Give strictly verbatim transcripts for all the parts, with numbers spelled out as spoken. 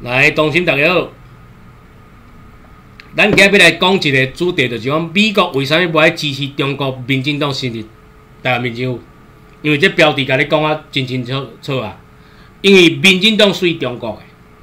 来，同心大家好，咱今日要来讲一个主题，就是讲美国为啥物无爱支持中国民进党成立台湾民政府？因为这标题甲你讲啊真清楚楚啊，因为民进党属于中国的，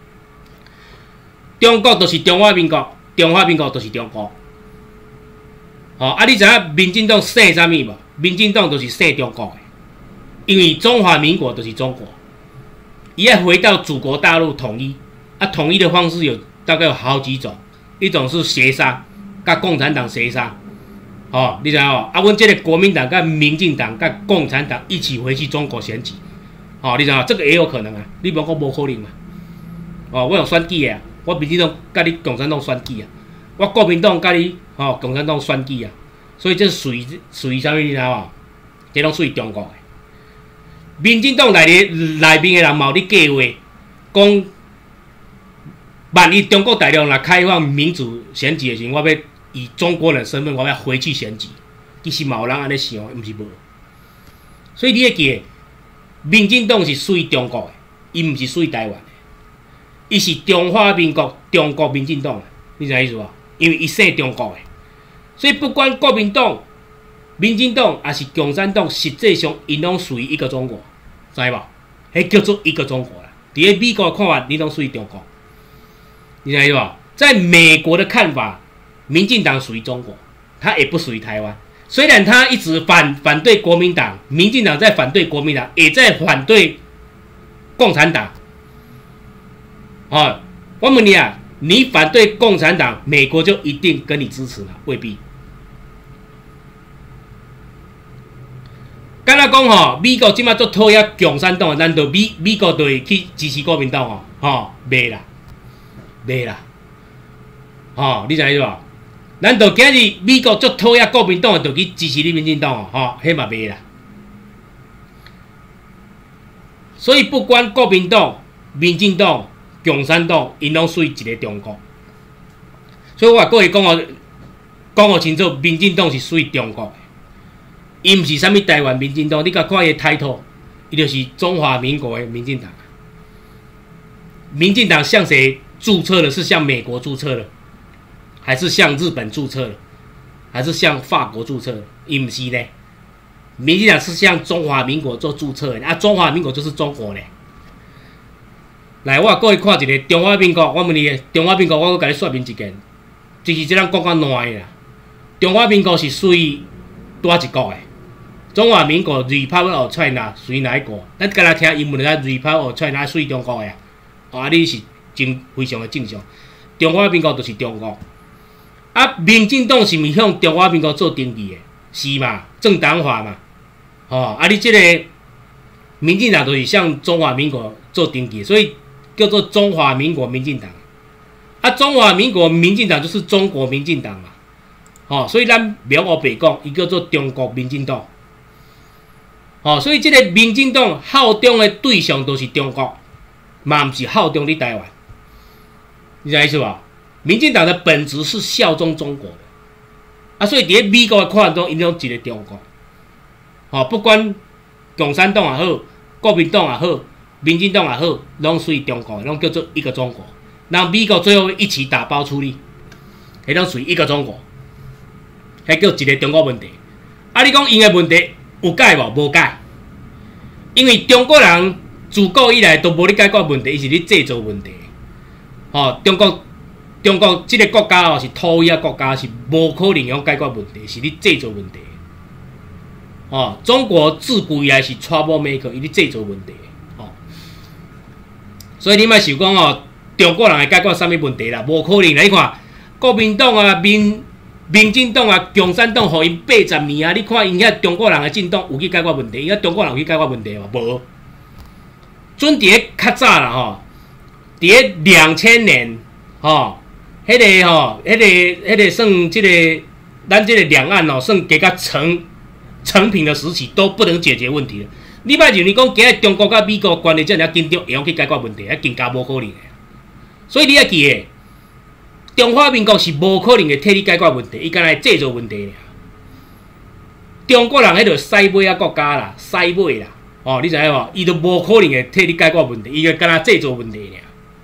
中国就是中华民国，中华民国就是中国。哦，啊，你知影民进党姓啥物无？民进党就是姓中国的，因为中华民国就是中国，伊要回到祖国大陆统一。啊，统一的方式有大概有好几种，一种是协商，甲共产党协商，哦，你知影哦？啊，阮这个国民党、甲民进党、甲共产党一起回去中国选举，哦，你知影这个也有可能啊，你无讲无可能嘛？哦，我有选举的啊，我民进党甲你共产党选举啊，我国民党甲你哦共产党选举啊，所以这属于属于啥物？你知影无？这拢属于中国的。民进党内里内面的人嘛有咧计划，讲。万一中国大陆若开放民主选举的时候，我要以中国人身份，我要回去选举。其实嘛有人安尼想，毋是无。所以你要记，民进党是属于中国的，伊毋是属于台湾的，伊是中华民国中国民进党的，你知影意思无？因为伊姓中国的，所以不管国民党、民进党还是共产党，实际上因拢属于一个中国，知无？迄叫做一个中国啦。伫咧美国的看法，你拢属于中国。你知道吧？在美国的看法，民进党属于中国，它也不属于台湾。虽然他一直反反对国民党，民进党在反对国民党，也在反对共产党。哦，我问你啊，你反对共产党，美国就一定跟你支持吗？未必。敢若讲吼，美国即马做讨厌共产党，难道美美国就会去支持国民党哦？吼，袂啦。袂啦，吼，你知影无？难道今日美国足讨厌国民党，就去支持你民进党哦？吼，迄嘛袂啦。所以不管国民党、民进党、共产党，因拢属于一个中国。所以我各位讲哦，讲互清楚，民进党是属于中国的，伊毋是啥物台湾民进党。你甲看伊抬头，伊就是中华民国的民进党。民进党向谁注册的？是向美国注册的，还是向日本注册的，还是向法国注册的？伊毋是呢，民进党是向中华民国做注册的啊，中华民国就是中国呢。来，我各位看一个中华民国，我问你，中华民国我阁甲你说明一件，就是这人讲较烂的啦。中华民国是属于多一国的？中华民国 Republic of China 属于哪一国？咱敢若听英文的 Republic of China 属于中国的啊。啊，你是真非常的正常。中华民国就是中国，啊，民进党是毋是向中华民国做登记的？是嘛？政党化嘛？哦，啊，你这个民进党就是向中华民国做登记，所以叫做中华民国民进党。啊，中华民国民进党就是中国民进党嘛？哦，所以咱不要黑白讲，伊叫做中国民进党。哦，所以这个民进党效忠的对象都是中国。嘛毋是效忠你台湾，你知道意思吧？民进党的本质是效忠中国的，啊，所以伫美国的看法中，因拢一个中国，哦，不管共产党也好，国民党也好，民进党也好，拢属于中国，拢叫做一个中国。让美国最后一起打包处理，迄拢属于一个中国，迄叫一个中国问题。啊，你讲因的问题有解无？无解，因为中国人。自古以来都无咧解决问题，伊是咧制造问题。吼、哦，中国中国即个国家哦是土野国家，是无可能用解决问题，是咧制造问题。哦，中国自古以来是 trouble maker， 伊咧制造问题。哦，所以你莫想讲哦，中国人会解决啥物问题啦？无可能啦！你看国民党啊、民民进党啊、共产党，互因八十年啊，你看因遐中国人的政党有去解决问题，因遐中国人有去解决问题无？无。准伫咧较早啦吼，伫咧两千年吼，迄、那个吼，迄、那个迄、那个算即、这个咱即个两岸哦，算加较成成品的时期都不能解决问题了。你莫认为讲今日中国甲美国关系遮尔紧张，会用去解决问题，迄更加无可能的。所以你要记诶，中华民国是无可能会替你解决问题，伊敢若会制造问题尔。中国人迄个西尾啊国家啦，西尾啦。哦，你知影无？伊都无可能会替你解决问题，伊个敢若制造问题尔。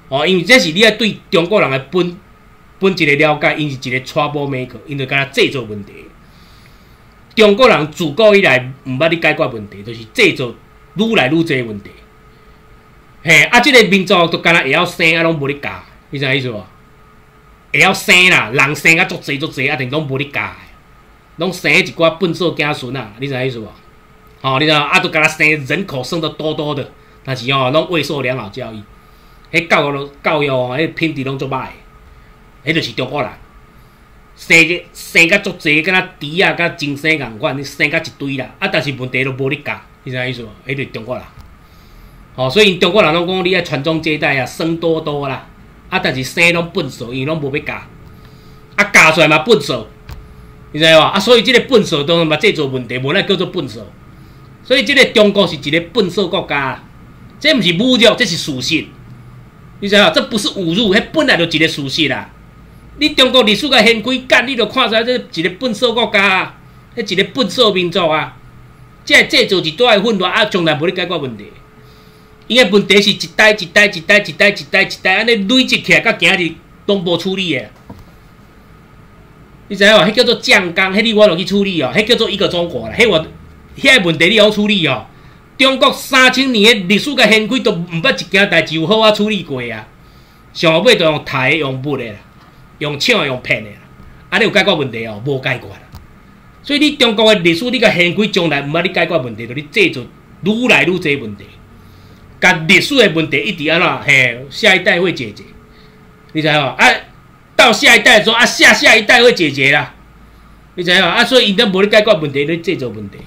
哦，因为这是你要对中国人的本本质的了解，因是一个 trouble maker， 因就敢若制造问题。中国人自古以来毋捌咧解决问题，就是制造愈来愈侪问题。嘿，啊，即、这个民族都敢若会晓生啊，拢无咧教，你知影意思无？会晓生啦，人生啊足侪足侪，啊，定拢无咧教，拢生一寡笨手囝孙啊，你知影意思无？哦，你知道啊，都敢若生人口生得多多的，但是哦，拢未受良好教育，迄教育教育哦，迄品质拢足歹，迄就是中国人。生个生甲足济，敢若猪啊、甲精生共款，生甲一堆啦。啊，但是问题都无咧教，你知影意思无？迄就是中国人。吼、哦，所以中国人拢讲你爱传宗接代啊，生多多啦。啊，但是生拢笨手，因拢无要教。啊，教出来嘛笨手，你知无？啊，所以即个笨手当然嘛制造问题，无那叫做笨手。所以即个中国是一个笨手国家，这毋是侮辱，这是事实。你知无？这不是侮辱，迄本来就一个事实啦。你中国历史甲现开干，你就看出来，这一个笨手国家，迄一个笨手民族啊！这制造一代混乱啊，从来无咧解决问题。因个问题是一代一代一代一代一代一代安尼累积起来，到今日拢无处理的。你知影无？迄叫做酱缸，迄你我落去处理哦，迄叫做一个中国啦。迄我遐个问题你会晓处理哦。中国三千年的历史甲现开都毋捌一件代志有好啊处理过啊。上后尾就用杀的、用抹的啦。用抢用骗的啦，啊！你有解决问题哦？无解决啦。所以你中国的历史，你甲现开从来毋捌你解决问题，就你制造愈来愈侪问题。甲历史的问题一直安怎嘿，下一代会解决，你知无？啊，到下一代的时候啊，下下一代会解决啦，你知无？啊，所以因都无咧解决问题，咧制造问题。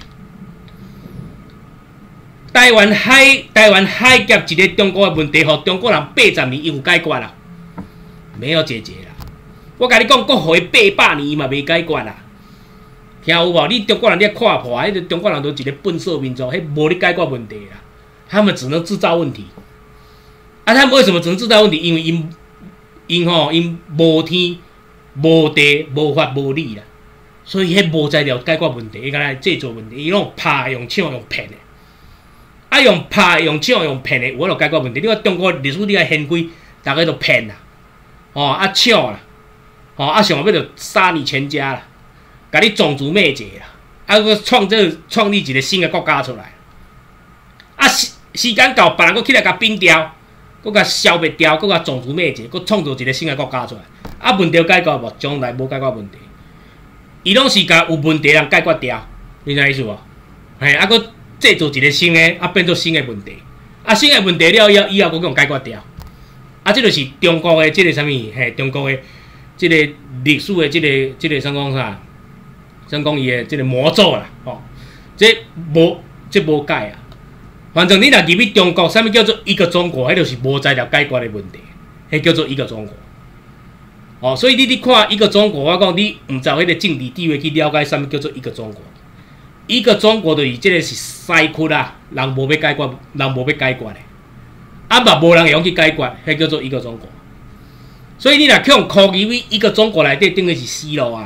台湾海台湾海峡一个中国的问题，互中国人八十年有解决啦，没有解决啦。我甲你讲，国互伊八百年嘛未解决啦，听有无？你中国人你看破，迄个中国人都一个笨手民族，迄无咧解决问题啦，他们只能制造问题。啊，他们为什么只能制造问题？因为因因吼因无天无地无法无理啦，所以迄无材料解决问题，伊敢若制造问题，伊拢拍用抢用骗的，啊用拍用抢用骗的，有法度解决问题。你看中国历史你爱现开，大家都骗啦，哦啊抢啦。哦，啊，上后尾就杀你全家啦，甲你种族灭绝啦，啊，佮创这创立一个新的国家出来，啊，时时间到，别人佮起来甲并掉，佮甲消灭掉，佮甲种族灭绝，佮创造一个新的国家出来，啊，问题解决无？从来无解决问题，伊拢是甲有问题人解决掉，你知意思无？嘿，啊，佮制造一个新的，啊，变做新的问题，啊，新的问题了以后，以后佮用解决掉，啊，这就是中国的这个啥物？嘿，中国的。即个历史的即、这个即、这个啥讲啥？啥讲伊的即个魔咒啦，吼、哦，这无这无解啊。反正你若入去中国，啥物叫做一个中国？迄就是无材料解决的问题，迄叫做一个中国。哦，所以你你看一个中国，我讲你毋知迄个政治地位去了解啥物叫做一个中国。一个中国就是即个是西区啦，人无要解决，人无要解决的，啊嘛无人会用去解决，迄叫做一个中国。所以你若去用科技为一个中国内底，等于是死路啊！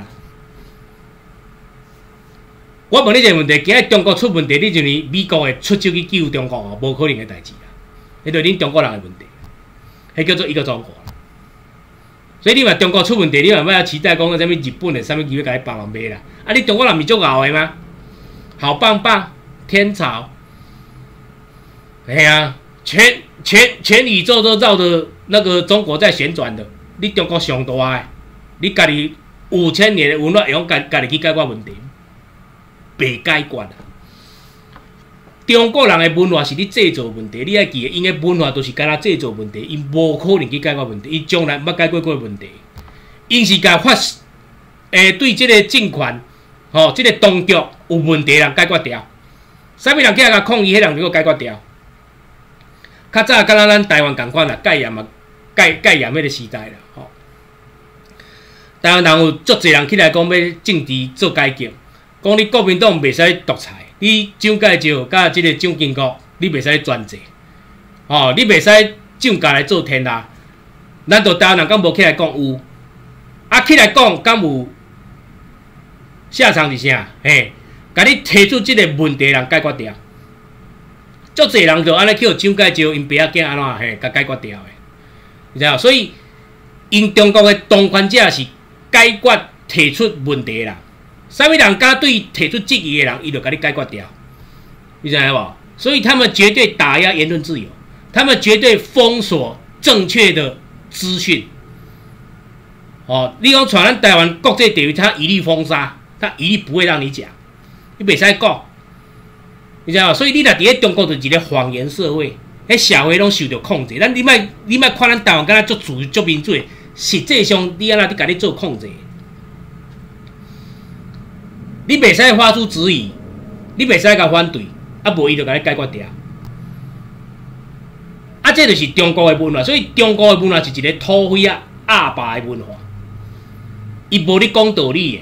我问你一个问题：今日中国出问题，你就是美国会出手去救中国哦？无可能的代志啊！迄就是恁中国人的问题，迄叫做一个中国。所以你话中国出问题，你嘛要期待讲个啥物日本的啥物机要甲你帮忙买啦？啊，你中国人毋是足敖的吗？好棒棒，天朝，哎呀，全全全宇宙都绕着那个中国在旋转的。你中国上大个，你家己五千年的文化用家家己去解决问题，袂解决啊！中国人的文化是你制造问题，你爱记，因的文化都是干那制造问题，因无可能去解决问题，因从来毋捌解决过问题，因是甲发诶对即个政权，吼、哦，即、这个当局有问题人解决掉，啥物人起来甲抗议，迄人就解决掉。较早敢若咱台湾共款啦，戒严嘛。戒戒严迄个时代啦，吼！台湾人有足侪人起来讲要政治做改革，讲你国民党袂使独裁，你蒋介石甲即个蒋经国，你袂使专制，吼！你袂使蒋家来做天下。难道台湾人敢无起来讲有？啊，起来讲敢有下场是啥？嘿，甲你提出即个问题人解决掉，足侪人就安尼去互蒋介石因爸仔囝安怎嘿甲解决掉诶。 你知道？所以因中国的当权者是解决提出问题啦。啥物人敢对提出质疑的人，伊就甲你解决掉，你知道无？所以他们绝对打压言论自由，他们绝对封锁正确的资讯。哦，你讲传咱台湾国际地位，他一律封杀，他一律不会让你讲，你袂使讲，你知道吗？所以你若伫咧中国就是一个谎言社会，迄社会拢受到控制。咱你莫你莫看咱台湾敢若足自由足民主，实际上你安怎伫甲你做控制？你袂使发出质疑，你袂使甲反对，啊无伊就甲你解决掉。啊，这就是中国的文化，所以中国的文化是一个土匪啊、阿爸的文化。伊无咧讲道理的，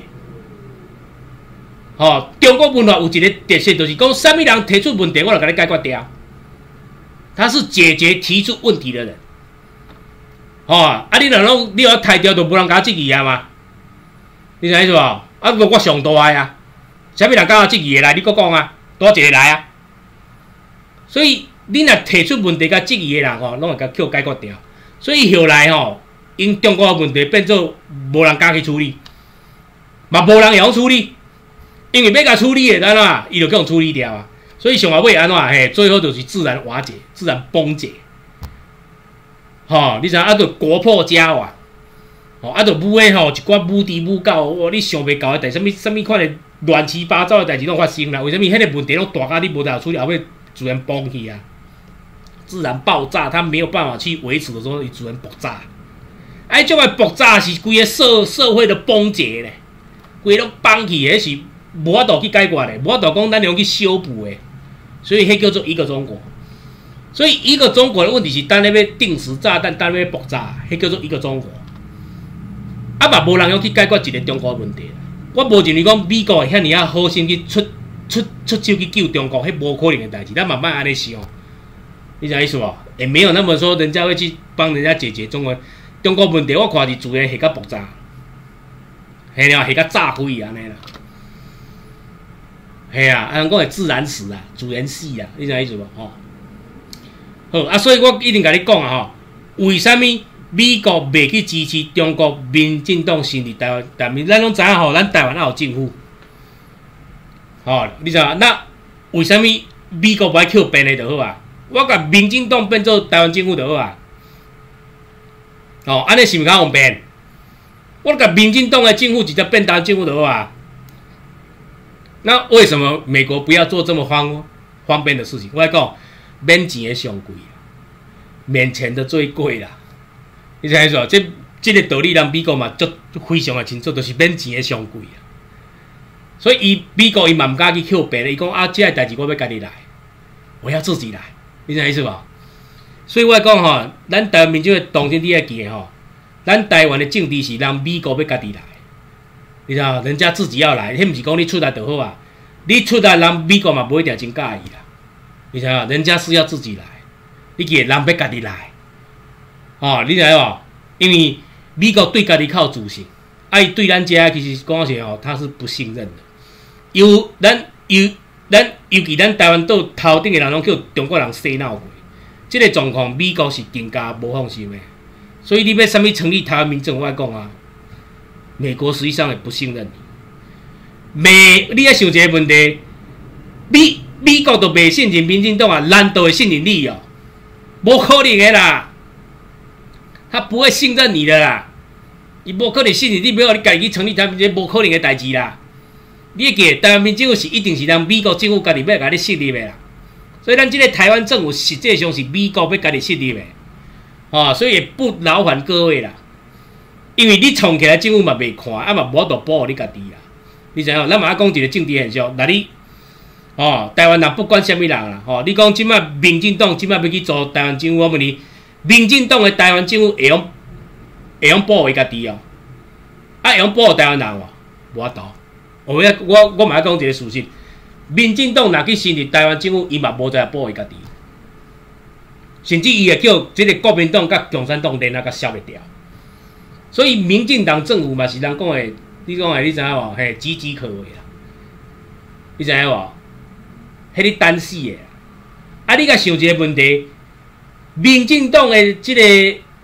吼、哦！中国文化有一个特色，就是讲啥物人提出问题，我就甲你解决掉。他是解决提出问题的人，吼、哦！啊，你若拢你若抬掉，就无人甲我质疑啊嘛？你知影意思无？啊，我上大个啊，啥物人甲我质疑的来？你搁讲啊，多一个来啊！所以你若提出问题甲质疑的人吼，拢会甲叫解决掉。所以后来吼。因中国的问题变做无人敢去处理，嘛无人会晓处理，因为要甲处理的安怎，伊就叫人处理掉啊。所以上下尾安怎嘿，最后就是自然瓦解、自然崩解。吼、哦，你知影啊？就国破家亡，吼、哦，啊，就武诶吼一寡武猪武狗，哇！你想袂到诶，代什物什物款诶乱七八糟诶代志拢发生啦。为什么迄个问题拢大到你无得处理，后尾自然崩去啊？自然爆炸，它没有办法去维持的时候，伊自然爆炸。哎，这个爆炸是规个社社会的崩解咧，规拢崩去，迄是无法度去解决咧，无法度讲咱用去修补诶，所以迄叫做一个中国。所以一个中国的问题是，单咧要定时炸弹，单咧要爆炸，迄叫做一个中国。啊嘛，无人用去解决一个中国的问题。我无认为讲美国会遐尔啊好心去出出出手去救中国，迄无可能的代志。咱慢慢安尼想，你知影意思无？也没有那么说人家会去帮人家解决中国。中国问题，我看是自然下甲爆炸，系了下甲炸开安尼啦，系啊，按讲会自然死啊，自然死啊，你知影意思无？吼、哦，好啊，所以我一定甲你讲啊，吼，为什么美国袂去支持中国民进党成立台湾？但是咱拢知影吼，咱台湾也有政府，吼、哦，你知影？那为什么美国袂扣变的就好啊？我甲民进党变做台湾政府就好啊？哦，安尼是毋是较方便？我甲民进党的政府直接变台湾政府就好啊。那为什么美国不要做这么方方便的事情？我来讲，免钱的上贵啦，免钱的最贵啦。你知影说，这这个道理，人美国嘛，足非常的清楚，就是免钱的上贵啦。所以伊美国伊嘛毋敢去扣别的，伊讲啊，这个代志我要家己来，我要自己来，你知影意思无？所以我讲吼，咱台湾民众的当心你要记吼，咱台湾的政治是让美国要家己来，你知道？人家自己要来，迄毋是讲你出来就好啊，你出来人美国嘛不一定真介意啦，你知道？人家是要自己来，你记人要家己来，哦，你知无？因为美国对家己较有自信，啊，伊对咱遮其实讲起吼，他是不信任的，有咱有咱尤其咱台湾岛头顶的人拢叫中国人洗脑过。这个状况，美国是更加无放心的，所以你要什么成立台湾民政府来讲啊？美国实际上也不信任你。美，你要想一个问题，美美国都袂信任民进党啊，难道会信任你哦？无可能的啦，他不会信任你的啦，伊无可能信任你，不要你家己去成立台湾民政府，无可能的代志啦。你记，台湾民政府是一定是让美国政府家己要甲你设立的啦。所以咱这个台湾政府实际上是美国要家己设立的，哦，所以也不劳烦各位啦。因为你创起来政府嘛袂看，啊嘛无法度保护你家己啦。你知影？咱嘛要讲一个政治现象，那你哦，台湾人不管什么人啦，哦，你讲即摆民进党即摆要去做台湾政府，我问你，民进党的台湾政府会用会用保护伊家己哦？啊，会用保护台湾人哦？无法度。我要我我嘛要讲一个事实。民进党若去成立台湾政府，伊嘛无在保护伊家己，甚至伊会叫这个国民党甲共产党联合甲消灭掉。所以民进党政府嘛是人讲的，你讲的你知影无？嘿，岌岌可危啦，你知影无？迄你等死的。啊，你甲想一个问题，民进党的这个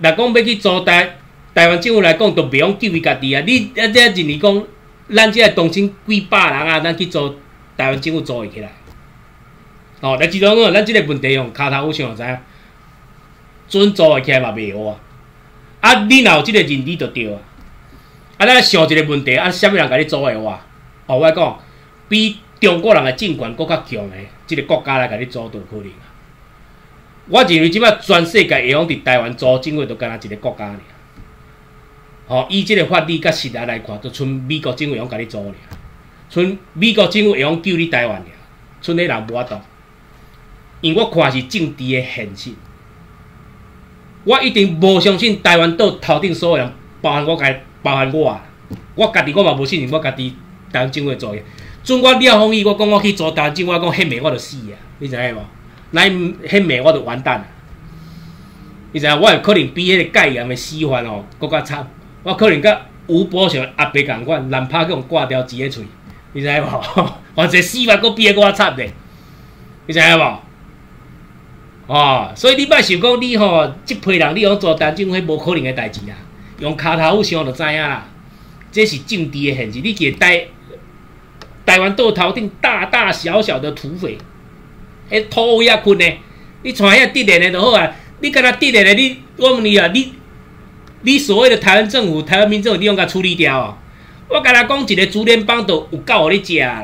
若讲要去做台台湾政府来讲，都袂用救伊家己啊！你啊，这认为讲，咱即个东京几百人啊，咱去做台湾政府做会起来？哦，来，其中哦，咱即个问题用骹头有想知影，准做会起来嘛袂好啊！啊，你若有即个认知就对啊！啊，咱想一个问题，啊，啥物人甲你做会好啊？哦，我讲，比中国人的政权搁较强的即个国家来甲你做，都有可能啊！我认为即摆全世界会用伫台湾做政府，都干那一个国家尔。哦，以即个法律甲实力来看，就剩美国政府会用甲你做尔，剩美国政府会用救你台湾尔，剩迄人无法度。因为我看是政治的现实，我一定无相信台湾岛头顶所有人，包含我家，包含我啊，我家己我嘛无信任我家己台湾政府做嘅。准我廖凤仪，我讲我去做台湾政府，我讲迄暝我就死啊！你知影无？那迄暝我就完蛋啊！你知影？我有可能比迄个戒严的死法哦，搁较惨。我可能甲吴伯雄阿伯共款，难拍去用挂掉一个喙，你知影无？或者死法搁比迄个较惨咧，你知影无？哦，所以你莫想讲你吼，即批人你用做台政府，迄无可能的代志啦。用骹头想就知影啦，这是政治的现实。你记台台湾岛头顶大大小小的土匪，迄土遐困的，你带遐得连的就好啊。你敢若得连的，你我问你啊，你你所谓的台湾政府、台湾民政府，你用甲处理掉啊？我甲他讲一个竹联帮都有够互你食啦，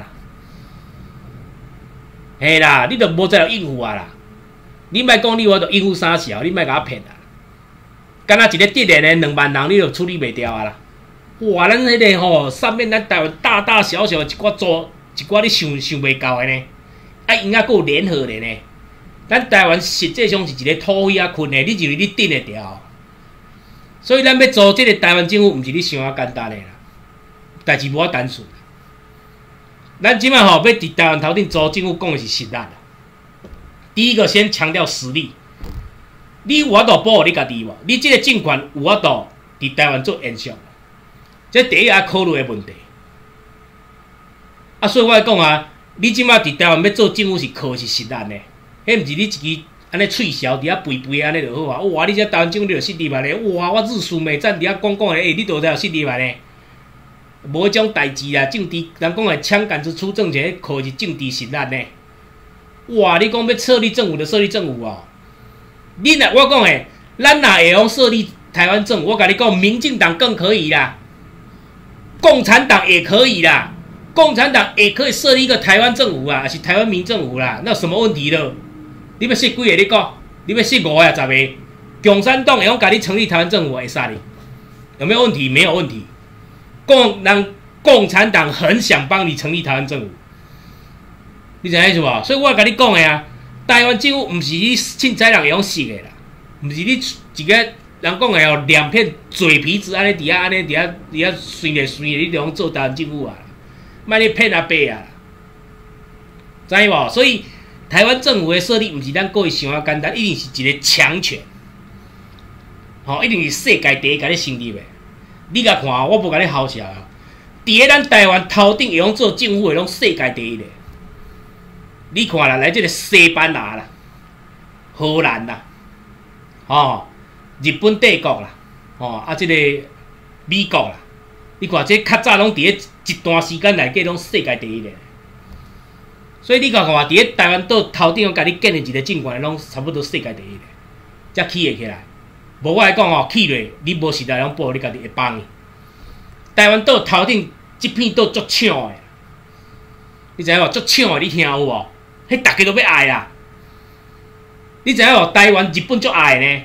嘿啦，你都无再应付啊啦。你莫讲你我着应付啥小，你莫甲我骗啊！敢若一个得连的两万人，你就处理袂掉啊啦！哇，咱迄个吼，上面咱台湾大大小小一寡组，一寡你想想袂到的呢，啊，因啊，佫有联合的呢。咱台湾实际上是一个土匪啊困的，你认为你顶会掉？所以咱要做即个台湾政府，毋是你想啊简单的啦，代志无啊单纯。咱即摆吼要伫台湾头顶做政府，讲的是实力啦。第一个先强调实力，你有法度保护你家己无？你即个政权有法度伫台湾做延续？这第一要考虑的问题。啊，所以我讲啊，你即摆伫台湾要做政府是靠是实力的，迄毋是你一支安尼喙潲伫遐肥肥安尼就好啊！哇，你这台湾政府你就失礼嘛咧！哇，我日思美战伫遐讲讲咧，诶、欸，你都才有失礼嘛咧？无迄种代志啦，政治人讲诶，枪杆子出政权，靠是政治实力呢。哇！你讲要设立政府就设立政府啊！你若我讲诶，咱若会用设立台湾政府，我甲你讲，民进党更可以啦，共产党也可以啦，共产党也可以设立一个台湾政府啊，还是台湾民政府啦，那有什么问题了？你要说几个？你讲，你要说五个、十个？共产党会用甲你成立台湾政府会使你？有没有问题？没有问题。共人共产党很想帮你成立台湾政府。你知影意思无？所以我甲你讲的啊，台湾政府毋是你凊彩人会用识的啦，毋是你一个人讲的哦，两片嘴皮子安尼伫遐安尼伫遐伫遐随咧随咧，你就用做台湾政府啊，莫你骗阿伯啊，知影无？所以台湾政府的设立毋是咱各位想啊简单，一定是一个强权，吼、哦，一定是世界第一甲你成立的。你甲看，我无甲你唬笑啊，伫咧咱台湾头顶会用做政府的，拢世界第一的。你看啦，来即个西班牙啦、荷兰啦、哦、日本帝国啦、哦啊，即、这个美国啦，你看这较早拢伫咧一段时间内底拢世界第一的。所以你看看，伫咧台湾岛头顶，甲你建立一个政权，拢差不多世界第一的，才起会起来。无我来讲哦，起落你无实力，拢保护你家己会帮。台湾岛头顶即片岛足抢的，你知影无？足抢的，你听有无？迄大家都要爱啦！你知影无？台湾、日本足爱呢，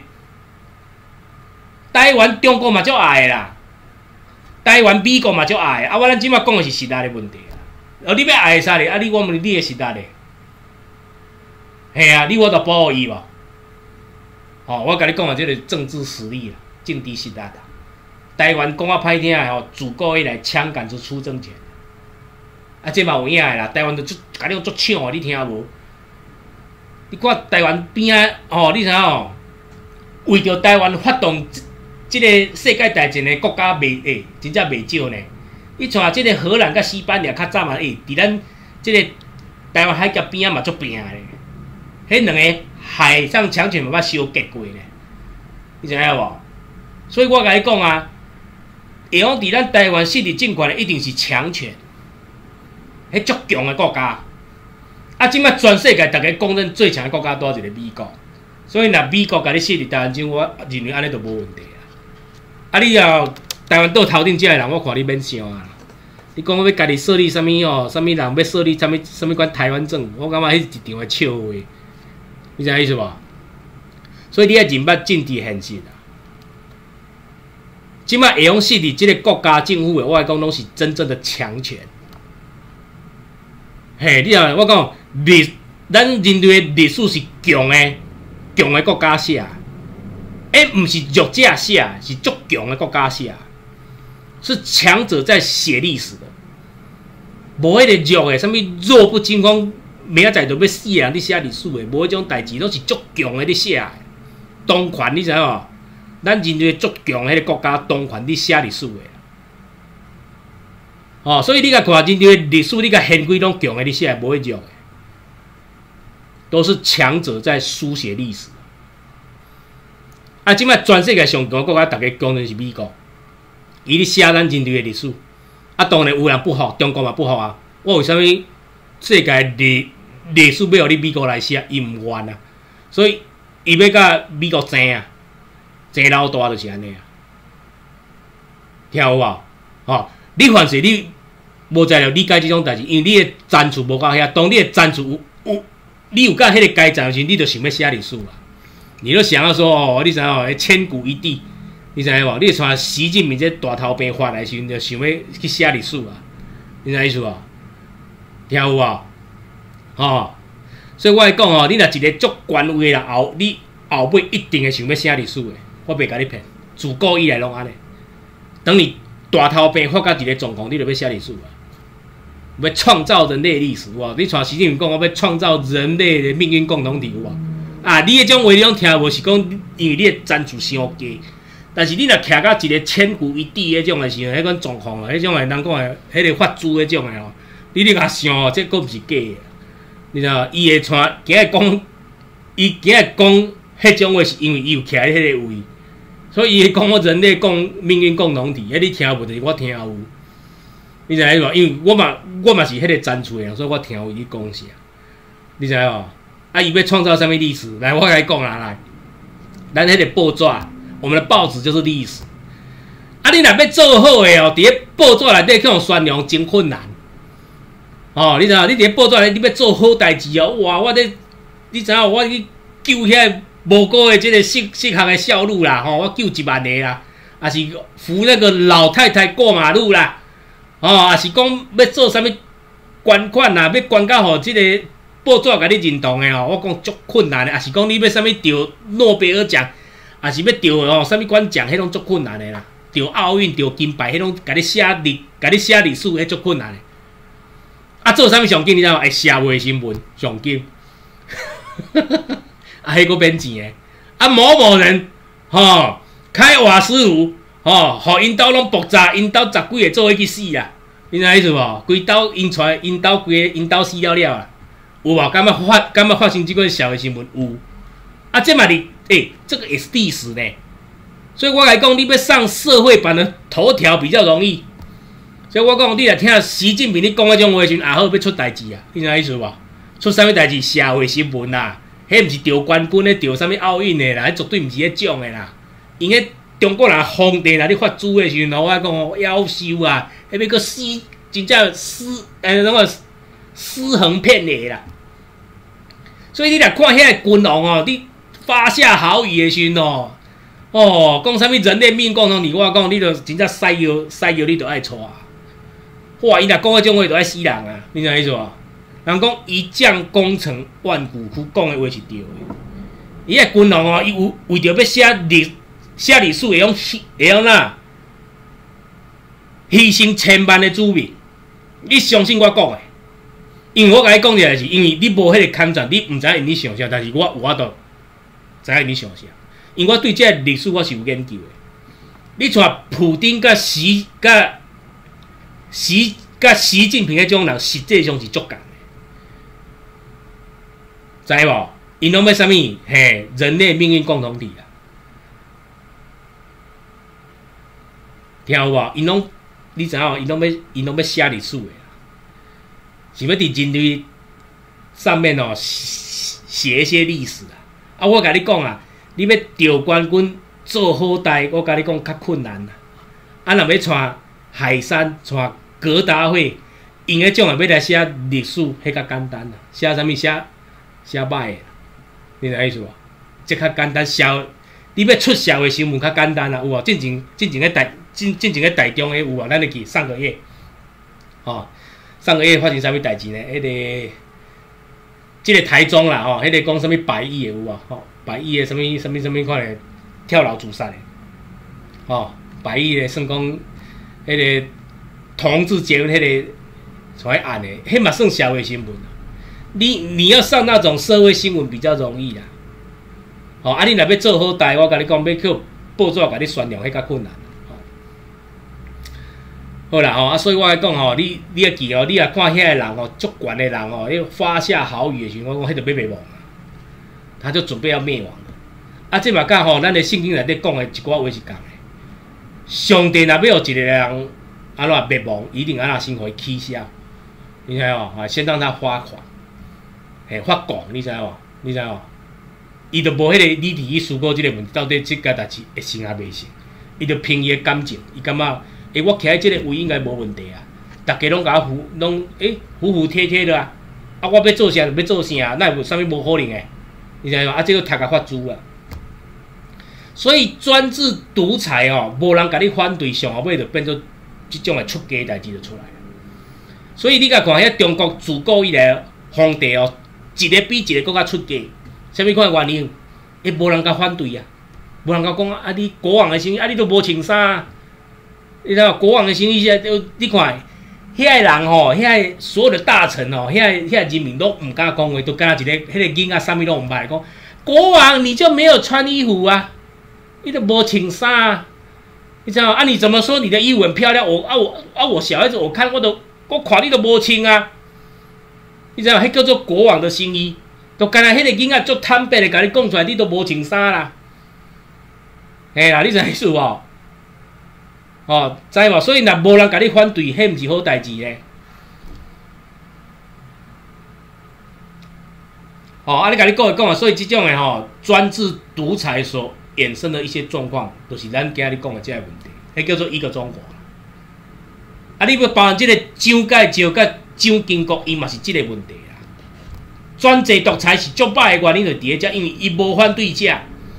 台湾、中国嘛足爱啦，台湾、美国嘛足爱。啊，我咱即摆讲的是实力的问题啦。哦，你要爱啥咧？啊，你我问你，你的实力咧？嘿啊，你我着保护伊无？哦，我甲你讲的即个政治实力啦，政治实力啦。台湾讲啊歹听的吼，自古以来枪杆子出政权。啊，这嘛有影的啦！台湾就足，甲你足抢的，你听无？你看台湾边啊，哦，你知影哦？为着台湾发动即个世界大战的国家袂诶，真正袂少呢。你像即个荷兰甲西班牙较早嘛，诶，伫咱即个台湾海峡边啊嘛足拼的，迄两个海上强权嘛捌相结过呢。你知影无？ 所以我甲你讲啊，会讲伫咱台湾设立政权的一定是强权，迄足强的国家。啊，即摆全世界大家公认最强的国家多一个美国，所以若美国甲你设立台湾政府，我认为安尼就无问题啊。啊，你后台湾岛头顶遮个人，我看你免想啊。你讲要家己设立啥物哦？啥物人要设立啥物啥物款台湾政府？我感觉迄是一场的笑话，你知影意思无？所以你要认捌政治现实啊。即摆会用设立即个国家政府的，我来讲拢是真正的强权。嘿，你啊，我讲历，咱人类的历史是强的，强的国家写，诶，毋是弱者写，是足强的国家写。是强者在写历史的，无迄个弱的，啥物弱不禁风，明仔载就要死啊！你写历史的，无迄种代志，拢是足强的你写的。当权你知无？咱人类足强迄个国家当权你写历史的。哦，所以你甲看人类历史，你甲宪规拢强的你写的，无迄弱的，都是强者在书写历史。啊，即摆全世界上强的国家，大家公认是美国。伊咧写咱人类的历史，啊，当然有人不服，中国嘛不服啊。我为虾米世界历历史要互你美国来写，伊毋愿啊。所以伊要甲美国争啊，争老大就是安尼啊。听有无？吼，你凡是你无在了理解即种代志，因为你的赞助无到遐，当你的赞助有有，你有到迄个该赞时，你就想要写历史啦。你就想要说哦，你知影千古一帝。你知影无？你像习近平这大头病发来时阵，就想要去写历史啊？你知影意思无？听有无？吼，所以我来讲哦，你若一个足权威啦，后你后尾一定会想要写历史的，我袂甲你骗，自古以来拢安尼。等你大头病发到一个状况，你就要写历史啊，要创造人类历史哇！你像习近平讲，我要创造人类的命运共同体哇！啊，你迄种话你拢听无？是讲因为你的赞助伤低。但是你若徛到一个千古一帝迄种的时候，迄种状况啊，迄种的人讲的，迄个法治迄种的哦，你你甲想哦，这个毋是假的，你知道？伊会传，今日讲，伊今日讲迄种话，是因为伊有徛喺迄个位，所以伊会讲我人类共命运共同体，迄你听无？就是我听有，你知影无？因为我嘛，我嘛是迄个赞助的人，所以我听有伊讲啥，你知影无？啊，伊要创造啥物历史？来，我甲你讲啊，来，咱迄个报纸。我们的报纸就是历史，啊！你若要做好诶哦，伫咧报纸内底去互宣扬真困难，哦！你知影？你伫咧报纸内底你要做好代志哦，哇！我咧，你知影？我去救遐无辜诶，即个失失学诶少女啦，吼、哦！我救一万个啦，啊是扶那个老太太过马路啦，哦！啊是讲要做啥物捐款啦，要捐到互即个报纸甲你认同诶哦，我讲足困难诶，啊是讲你要啥物得诺贝尔奖。啊是要得哦，啥物款奖，迄种足困难的啦。得奥运得金牌，迄种甲你写历，甲你写历史，迄足困难的。啊，做啥物上紧？你知影？会社会新闻上紧，啊，迄个免钱的。啊，某某人吼、哦、开瓦斯炉吼，互因兜拢爆炸，因兜十几个做伙去死啊！你知影意思无？规兜因出来，因兜规个因兜死了了啊！有无？敢要发？敢要发生即款社会新闻？有。啊，这嘛你。欸，这个也是历史呢，所以我来讲，你要上社会版的头条比较容易。所以我讲，你来听习近平你讲迄种话时，也好要出代志啊，你知意思无？出啥物代志？社会新闻啦，迄毋是得冠军的，得啥物奥运的啦，迄绝对毋是迄种的啦。因迄中国人皇帝啦，你发猪的时阵，我讲哦，夭寿啊，迄要个死，真正尸，诶，那个尸横遍野啦。所以你来看遐个君王哦，你。发下豪语的时阵哦，哦，讲啥物人类命运共同体，我讲你著真正使药使药，你著爱错啊！哇，伊若讲迄种话，著爱死人啊！你知意思无？人讲一将功成万骨枯，讲的话是对的。伊个君王哦，伊有为着要写历写历史，会用会用哪牺牲千万的子民。你相信我讲的？因为我甲你讲一个是，因为你无迄个勘察，你毋知影你想啥，但是我有法度。知影你想啥？因为我对这个历史我是有研究的。你像普丁、甲习、甲习、甲习近平迄种人，实际上是足共的，知无？因拢要啥物？嘿，人类命运共同体啊！ 听有无？因拢你知影，因拢要因拢要写历史的，是要伫人类上面哦写一些历史啊。啊，我甲你讲啊，你要调冠军做好代，我甲你讲较困难啦。啊，若要带海山、带葛达会，用迄种诶要来写历史，迄较简单啦。写啥物写写歹诶，你知影意思无？即较简单，社你要出社会新闻较简单啦，有无？进前进前迄台进进前迄台中诶有无？咱会记上个月，哦，上个月发生啥物代志呢？迄、那个。即个台中啦，吼，迄个讲啥物百亿的有啊，吼，百亿的啥物啥物啥物款的跳楼自杀的，吼，百亿的算讲迄个同志结婚迄个像迄案的，迄嘛算社会新闻啊。你你要上那种社会新闻比较容易啦，吼，啊你若要做好代，我甲你讲，要去报纸甲你宣扬，迄较困难。好啦吼，啊，所以我来讲吼，你你要记哦，你若看遐个人哦，足悬的人哦，迄发下豪语的时候，我讲迄就要灭亡了，他就准备要灭亡了。啊，这嘛甲吼，咱的圣经内底讲的一寡话是共的。上帝若要有一个人安怎灭亡，一定安怎先互伊起笑，你知无？啊，先让他发狂，嘿，发狂，你知无？你知无？伊就无迄个理智去思考即个问题，到底即个代志会成还袂成？伊就凭伊的感情，伊感觉。诶、欸，我徛喺即个位应该无问题啊！大家拢甲我服，拢诶服服帖帖的啊！啊，我要做啥就要做啥，那有啥物无可能诶？你知无？啊，这个读甲发猪啊！所以专制独裁哦，无人甲你反对，上后尾就变做即种诶出家代志就出来了。所以你甲看遐中国自古以来皇帝哦，一个比一个更较出家，啥物款原因？诶，无人甲反对啊！无人甲讲啊，你国王诶生意啊，你都无穿衫、啊。你知道国王的生意现在都你看，遐个人吼，遐个所有的大臣吼，遐个遐人民都唔敢讲话，都敢一个迄个囡仔啥物都唔捌讲。国王你就没有穿衣服啊？你都无穿衫啊？你知道啊？你怎么说你的衣服很漂亮？我啊我啊我小孩子我看我都我看你都无穿啊？你知道迄叫做国王的新衣，都敢若迄个囡仔足坦白的甲你讲出来，你都无穿衫啦。嘿啦，你知意思无？哦，知无？所以若无人甲你反对，迄毋是好代志咧。哦，啊，你甲你讲诶讲啊，所以即种诶吼专制独裁所衍生的一些状况，就是咱今日讲诶即个问题，迄叫做一个中国。啊，你要包含即个蒋介石甲蒋经国，伊嘛是即个问题啦。专制独裁是足歹诶原因，就伫咧遮，因为伊无反对者。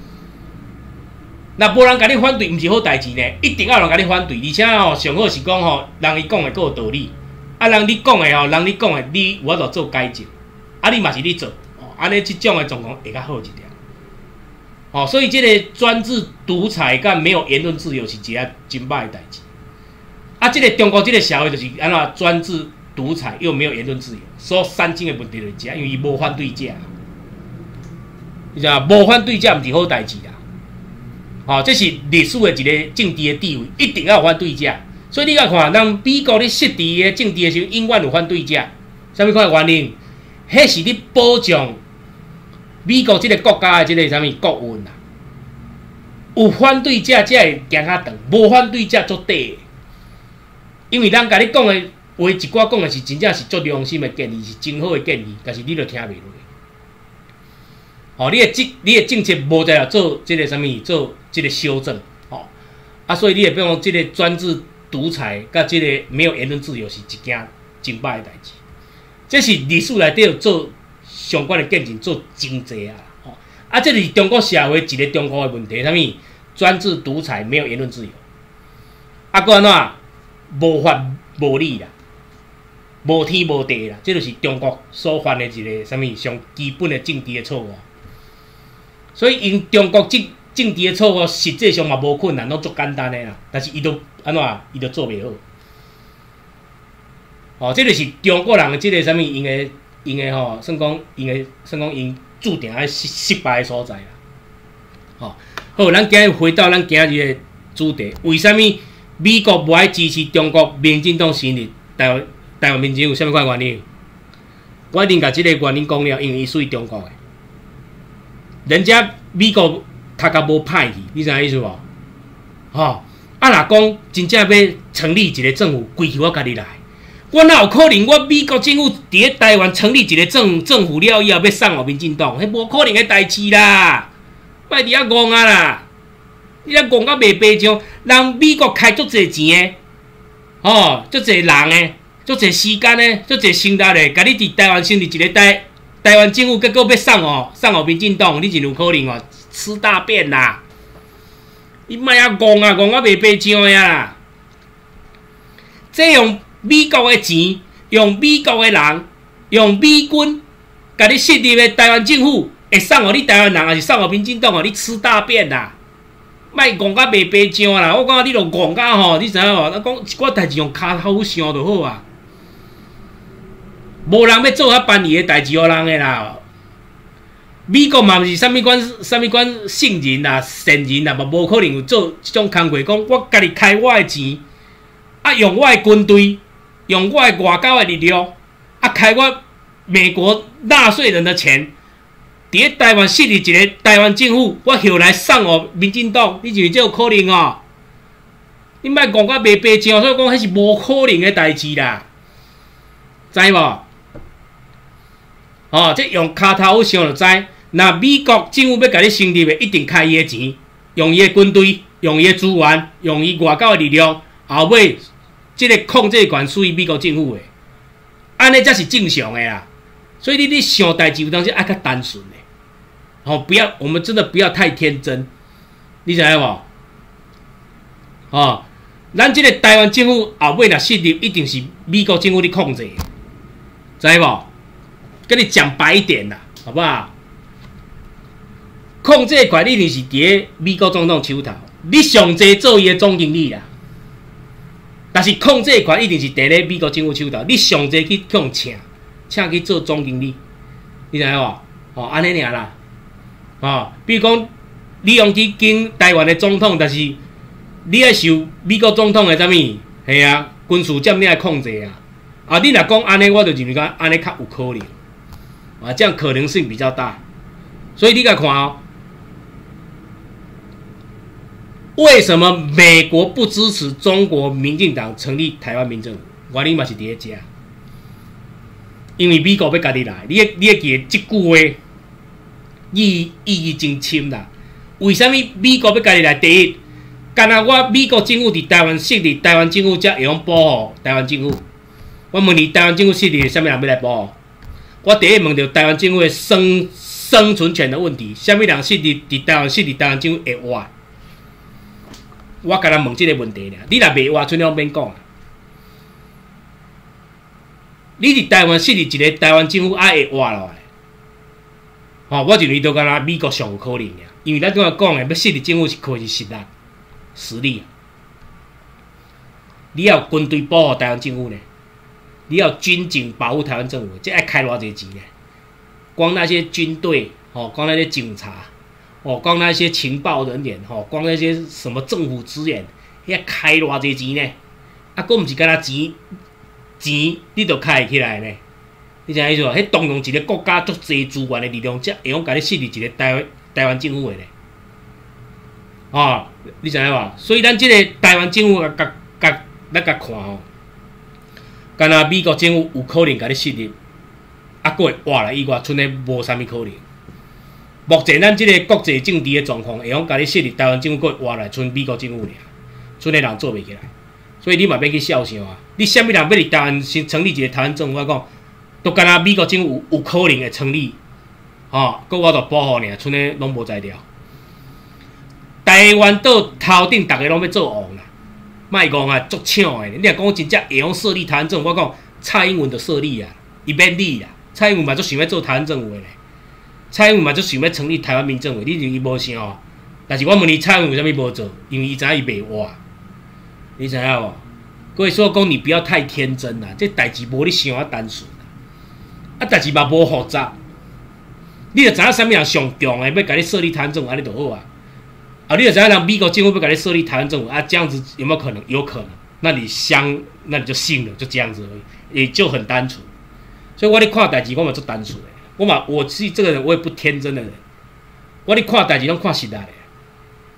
若无人甲你反对，毋是好代志呢，一定要有人甲你反对，而且吼上好是讲吼，人伊讲诶佫有道理，啊人你讲诶吼，人你讲诶，你有法度做改正，啊你嘛是你做，哦，安尼即种诶状况会较好一点。哦，所以即个专制独裁甲没有言论自由是一个真歹诶代志。啊，即、这个中国即个社会就是安怎专制独裁又没有言论自由，所产生诶问题就是这，因为伊无反对者，你知影无反对者毋是好代志啦。哦，这是历史的一个政治的地位，一定要有反对者。所以你甲看，咱美国咧设置的政治的时候，永远有反对者。啥物款原因？迄是你保障美国这个国家的这个啥物国运啦。有反对者才会行较长，无反对者做底。因为咱甲你讲的话，一寡讲的是真正是足良心的建议，是真好的建议，但是你就听袂落。哦，你的政你的政策无在啦做这个啥物做这个修正，哦，啊，所以你会比如讲这个专制独裁，甲这个没有言论自由是一件真歹的代志。这是历史内底有做相关的见证，做真济啊，哦，啊，这是中国社会一个中国的问题，啥物专制独裁，没有言论自由，啊，搁安怎无法无理啦，无天无地啦，这就是中国所犯的一个啥物上基本的政治的错误。所以因中国政政治的错误，实际上嘛无困难，拢足简单的啦。但是伊都安怎，伊都做袂好。哦，这就是中国人的这个啥物，因的因的吼，算讲因的算讲因注定爱失失败的所在啦。哦，好，咱今日回到咱今日的主题，为什么美国无爱支持中国民进党成立台湾台湾民进有啥物款原因？我一定甲这个原因讲了，因为伊属于中国的。人家美国读甲无歹去，你知影意思无？吼、哦、 啊，若讲真正要成立一个政府，规气我家己来，我哪有可能？我美国政府伫咧台湾成立一个政政府了以后，要送互民进党，迄无可能的代志啦！莫伫遐戆啊啦！你遐戆到袂白种，人美国开足侪钱的，哦，足侪人的，足侪时间的，足侪心力的，甲你伫台湾成立一个台台湾政府，结果要送哦，送互民进党，你真有可能哦，吃大便啦！你莫遐戆啊，戆到袂白种的啦！这用美国的钱，用美国的人，用美军，甲你设立的台湾政府，会送互你台湾人，还是送互民进党哦？你吃大便啦！莫戆甲袂白种啦！我讲你著戆甲吼，你知影无？咱讲一寡代志用骹头想就好啊。无人要做遐办理的代志，互人的啦。美国嘛毋是啥物款啥物款圣人啦、善人啦，嘛无可能有做即种工课。讲我家己开我的钱，啊用我的军队，用我的外交的力量，啊开我美国纳税人的钱。伫咧台湾设立一个台湾政府，我后来送互民进党，你认为这有可能哦？你莫讲甲袂白种，所以讲迄是无可能的代志啦，知无？哦，这用骹头想就知。那美国政府要甲你成立的，一定开伊的钱，用伊的军队，用伊的资源，用伊外交的力量，后尾这个控制权属于美国政府的，安尼才是正常的啦。所以你你想代志有当时爱较单纯的。哦，不要，我们真的不要太天真，你知影无？哦，咱这个台湾政府后尾若设立，一定是美国政府咧控制，知无？跟你讲白一点啦，好不好？控制权一定是伫咧美国总统手头，你上济做伊的总经理啦。但是控制权一定是伫咧美国政府手头，你上济去向请，请去做总经理，你知影无？哦，安尼尔啦。哦，比如讲，你用去经台湾的总统，但是你爱受美国总统的啥物？系啊，军事占领的控制啊。啊，你若讲安尼，我就认为讲安尼较有可能，啊，这样可能性比较大。所以你甲看哦，为什么美国不支持中国民进党成立台湾民政府？原因嘛是伫咧遮，因为美国要家己来，你你会记得即句话。意意义真深啦！为什么美国要家己来？第一，干那我美国政府伫台湾设立，台湾政府才会用保护台湾政府。我问你，台湾政府设立，啥物人要来保护？我第一问到台湾政府的生生存权的问题，啥物人设立伫台湾设立台湾政府会活？我干那问这个问题尔，你若袂活，剩了免讲啊。你伫台湾设立一个台湾政府，爱会活落来。哦，我认为都敢若美国上有可能呀，因为咱刚才讲的，要设立政府是靠是实力、实力。你要军队保护台湾政府呢，你要军警保护台湾政府，这爱开偌济钱呢？光那些军队，哦，光那些警察，哦，光那些情报人员，哦，光那些什么政府资源，遐开偌济钱呢？啊，佫毋是敢若钱，钱你著开起来呢？你知影意思无？迄动用一个国家足济资源的力量，才会用甲你设立一个台湾台湾政府的咧。哦，你知影无？所以咱即个台湾政府甲甲甲咱甲看吼，敢若美国政府有可能甲你设立，啊，佫会活来以外，剩诶无啥物可能。目前咱即个国际政治的状况，会用甲你设立台湾政府佫会活来，剩美国政府尔，剩诶人做袂起来。所以你嘛免去笑想啊！你啥物人要伫台湾先成立一个台湾政府？我讲。都敢若美国政府有有可能会成立，吼、哦，佮我著保护尔，剩诶拢无才调。台湾岛头顶，逐个拢要做王啦，莫讲啊，足抢诶！你若讲真正会用设立台湾政府，我讲蔡英文著设立啊，伊免你啦。蔡英文嘛足想要做台湾政府诶咧，蔡英文嘛足想要成立台湾民政府，你认为无想哦？但是我问你，蔡英文为啥物无做？因为伊知影伊袂活，你知影无？所以说讲你不要太天真啦，这代志无你想啊单纯。啊，代志嘛无复杂，你著知影啥物人上重诶，要甲你设立台湾政府，安尼就好啊。啊，你著知影人美国政府要甲你设立台湾政府，啊，这样子有没有可能？有可能。那你相，那你就信了，就这样子而已，也就很单纯。所以我咧看代志，我嘛足单纯诶。我嘛，我是这个人，我也不天真的人。我咧看代志拢看实力诶。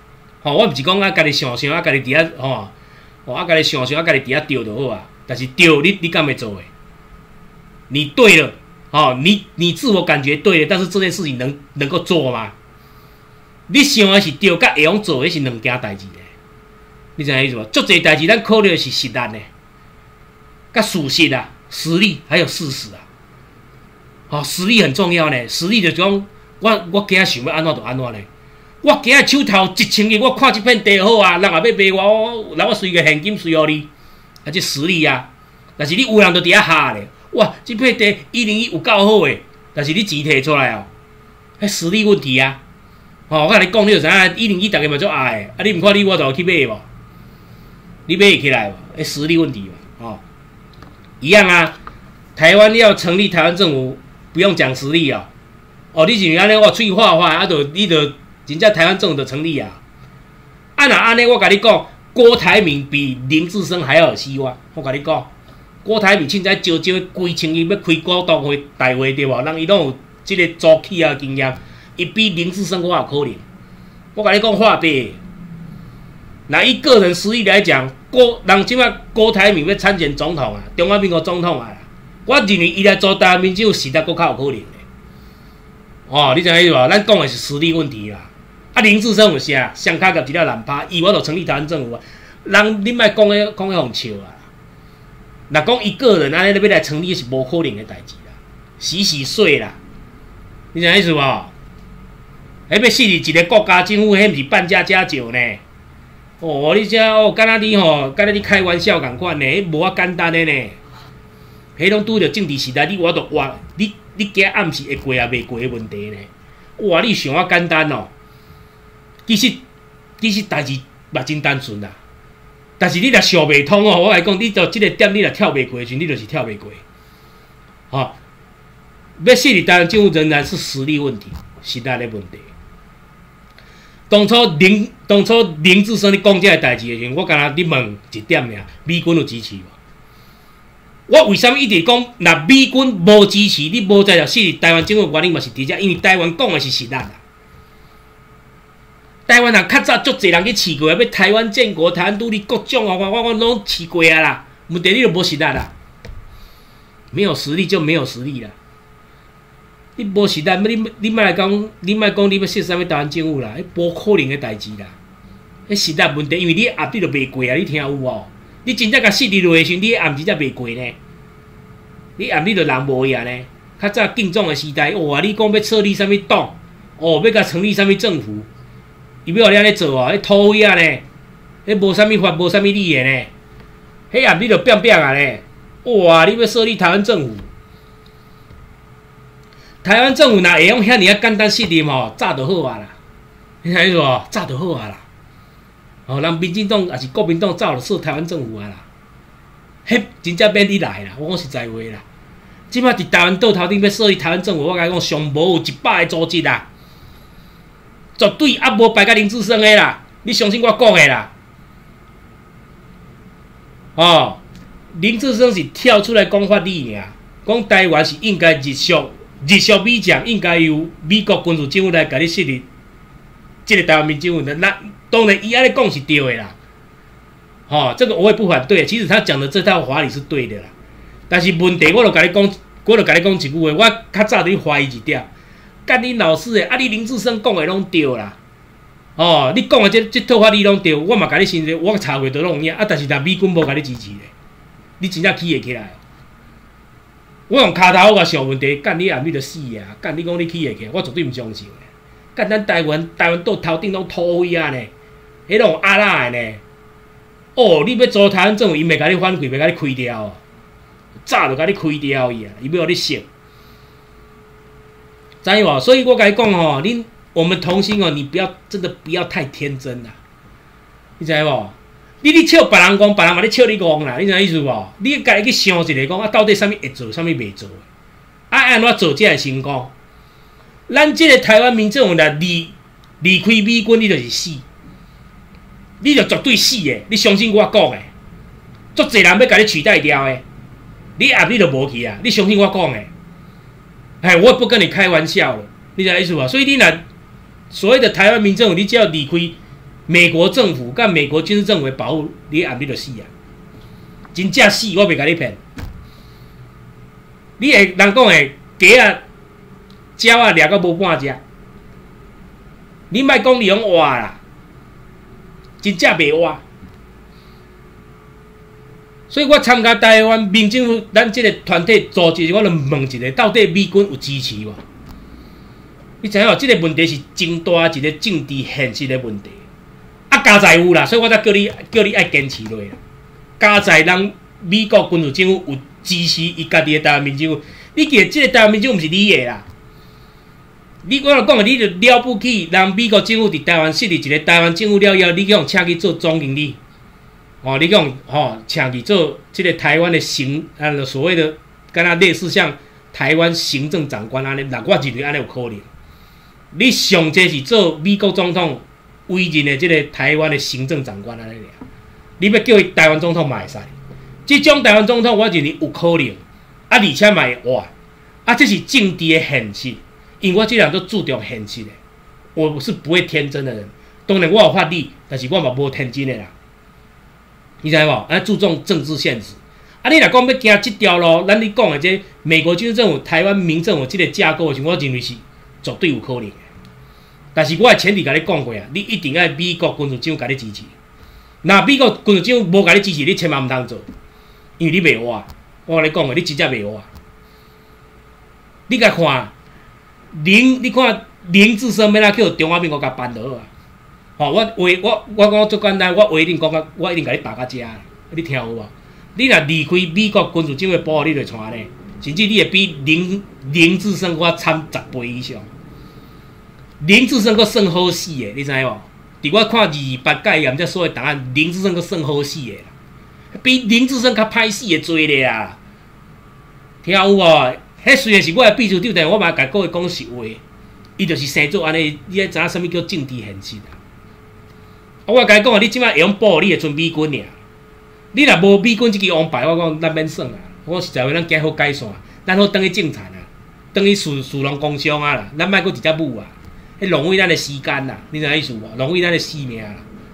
吼、哦，我毋是讲啊，家己想想啊，家己伫遐吼，哦啊，家己想想啊，家己伫遐对就好啊。但是对，你你敢会做诶？你对了，哦，你你自我感觉对了，但是这件事情能能够做吗？你想的是对，甲会用做的是两件代志咧。你知影意思无？足侪代志咱考虑的是实力咧，甲事实啊、实力还有事实啊。哦，实力很重要呢。实力就讲，我我今仔想要安怎就安怎咧。我今仔手头一千亿，我看这片地好啊，人也要卖我，我来我随个现金随互你，啊，这实力啊。但是你有人就伫遐下咧，哇，这片地一零一有够好诶，但是你钱摕出来哦，迄实力问题啊。哦，我甲你讲，你就知影一零一大家嘛足爱诶，啊，你毋看你我就去买无，你买会起来无？迄实力问题嘛，哦，一样啊。台湾要成立台湾政府，不用讲实力啊。哦，你是安尼我喙画画，啊，就你就真正台湾政府就成立啊。啊，若安尼，我甲你讲，郭台铭比林志升还要有希望。我甲你讲，郭台铭凊彩招招规千亿要开股东会大会对无？人伊拢有即个做企业经验。伊比林志升我有可能，我甲你讲话白。那以个人实力来讲，郭人即摆郭台铭要参选总统啊，中华民国总统啊，我认为伊来做台湾民主时代搁较有可能的。哦，你知影意思无？咱讲的是实力问题啦。啊，林志升有啥？双脚夹一粒烂耙，伊我就成立台湾政府啊。人你莫讲迄讲迄互笑啊。若讲伊个人安尼要来成立是无可能的代志啦，洗洗睡啦。你知影意思无？迄要设立一个国家政府，迄毋是办家家酒呢？哦，你遮哦，敢若你吼，敢若你开玩笑共款呢？迄无啊简单的呢。迄拢拄着政治时代，你我都哇，你你惊暗时会过啊袂过的问题呢？哇，你想啊简单哦。其实其实代志嘛真单纯啦。但是你若想袂通哦，我来讲，你就即个点你若跳袂过的时阵，你就是跳袂过。哦，要设立台湾政府仍然是实力问题，时代的问题。当初林当初林志升咧讲这个代志的时阵，我敢若你问一点尔，美军有支持无？我为什么一直讲，若美军无支持，你无在了设立台湾政府原因嘛是伫遮，因为台湾讲的是实力啦。台湾人较早足侪人去试过，要台湾建国、台湾独立各种啊，我我我拢试过啊啦。问题你就无实力啦，没有实力就没有实力啦。你无实力，你你莫来讲，你莫讲你要设啥物台湾政府啦，迄无可能的代志啦。迄实力问题，因为你压力就袂过啊，你听有无？你真正甲设立落的时阵，你暗真正袂过呢。你暗你就人无呀呢。较早竞争的时代，哇！你讲要设立啥物党，哦，要甲成立啥物政府，伊要互你安尼做哦，迄土匪啊呢，迄无啥物法，无啥物理的呢。迄暗你就变变啊呢。哇！你要设立台湾政府。台湾政府若会用遐尔啊简单设立吼，早就好啊啦。你听意思无？早就好啊啦。哦，人民进党也是国民党早就设台湾政府啊啦。迄真正免你来啦，我讲实在话啦。即摆伫台湾岛头顶要设立台湾政府，我甲你讲，上无有一百个组织啦，绝对啊无排甲林志升的啦。你相信我讲的啦。哦，林志升是跳出来讲法理尔，讲台湾是应该日属。日属美将应该由美国军事政府来甲你设立，这个台湾民政府的，那当然伊安尼讲是对的啦。哦，这个我也不反对，其实他讲的这套法理是对的啦。但是问题我就甲你讲，我就甲你讲一句话，我较早就去怀疑一点，干你老师的，啊你林志升讲的拢对啦。哦，你讲的这这套法理拢对，我嘛甲你信任，我查过都拢影，啊但是若美军无甲你支持咧，你真正起会起来。我用骹头我想问题，干你暗你就死啊！干你讲你起会起，我绝对毋相信诶。干咱台湾台湾岛头顶拢土匪啊呢，迄种阿拉的呢。哦，你要做台湾政府，伊袂甲你反馈，袂甲你开掉哦。早就甲你开掉伊啊，伊要互你信。知无？所以我甲你讲吼，恁我们同心哦，你不要真的不要太天真啦。你知无？你咧笑别人讲，别人嘛咧笑你讲啦，你知影意思无？你家己去想一下，讲啊，到底啥物会做，啥物袂做？啊，安怎做才会成功？咱即个台湾民政府若离离开美军，你就是死，你就绝对死诶！你相信我讲诶，足侪人要甲你取代掉诶，你压你就无去啊！你相信我讲诶，哎，我不跟你开玩笑了，你知影意思无？所以你若所谓的台湾民政府，你只要离开。 美国政府甲美国军事政府的保护，你暗你就死啊！真正死，我袂甲你骗。你会人讲的鸡啊、鸟啊，掠到无半只，你莫讲你用活啦，真正袂活。所以我参加台湾民政府咱即个团体组织，我就问一个，到底美军有支持无？你知影，即、这个问题是真大一个政治现实的问题。啊，加在有啦，所以我才叫你叫你爱坚持落啦。加在咱美国军事政府有支持伊家己的台湾民政府，你记得即个台湾民政府毋是你的啦。你我讲你就了不起，让美国政府伫台湾设立一个台湾政府了以后，你用请去做总经理。哦，你讲吼，请去做即个台湾的行，啊，所谓的，敢若类似像台湾行政长官安尼，那我认为安尼有可能。你上济是做美国总统委任的即个台湾的行政长官安尼尔，你要叫伊台湾总统嘛会使。即种台湾总统，我认为有可能，啊，而且嘛会活，啊，这是政治的现实。因为我这人都注重现实的，我是不会天真的人。当然我有法律，但是我嘛无天真的啦。你知无？啊，注重政治现实。啊，你若讲要行即条路，咱你讲的这美国军事政府、台湾民政府这个架构，我认为是绝对有可能的。但是我的前提甲你讲过啊，你一定要美国军事政府甲你支持。那美国军事政府无甲你支持，你千万毋通做，因为你袂活。我甲你讲的，你真正袂活。你甲看林，你看林志升要哪叫中华民国甲办落啊？吼、哦，我话我我讲足简单，我话一定讲甲，我一定甲你打到遮，你听有无？你若离开美国军事政府保护，你就传呢，甚至你会比林林志升我惨十倍以上。林志升佫算好死的，你知无？伫我看二八解验这所有档案，林志升佫算好死的啦，比林志升较歹死的多咧啊！听有无？迄虽然是我的秘书长，但我嘛甲各位讲实话，伊就是生做安尼，你爱知影啥物叫政治现实啊？我甲你讲啊，你即摆会用保护你会剩美军尔，你若无美军即支王牌，我讲咱免算啊！我实在话，咱行好解散，咱好转去政产啊，转去属属龙工商啊啦，咱莫搁直接舞啊！迄浪费咱的时间啦，你知影意思无？浪费咱的性命啦！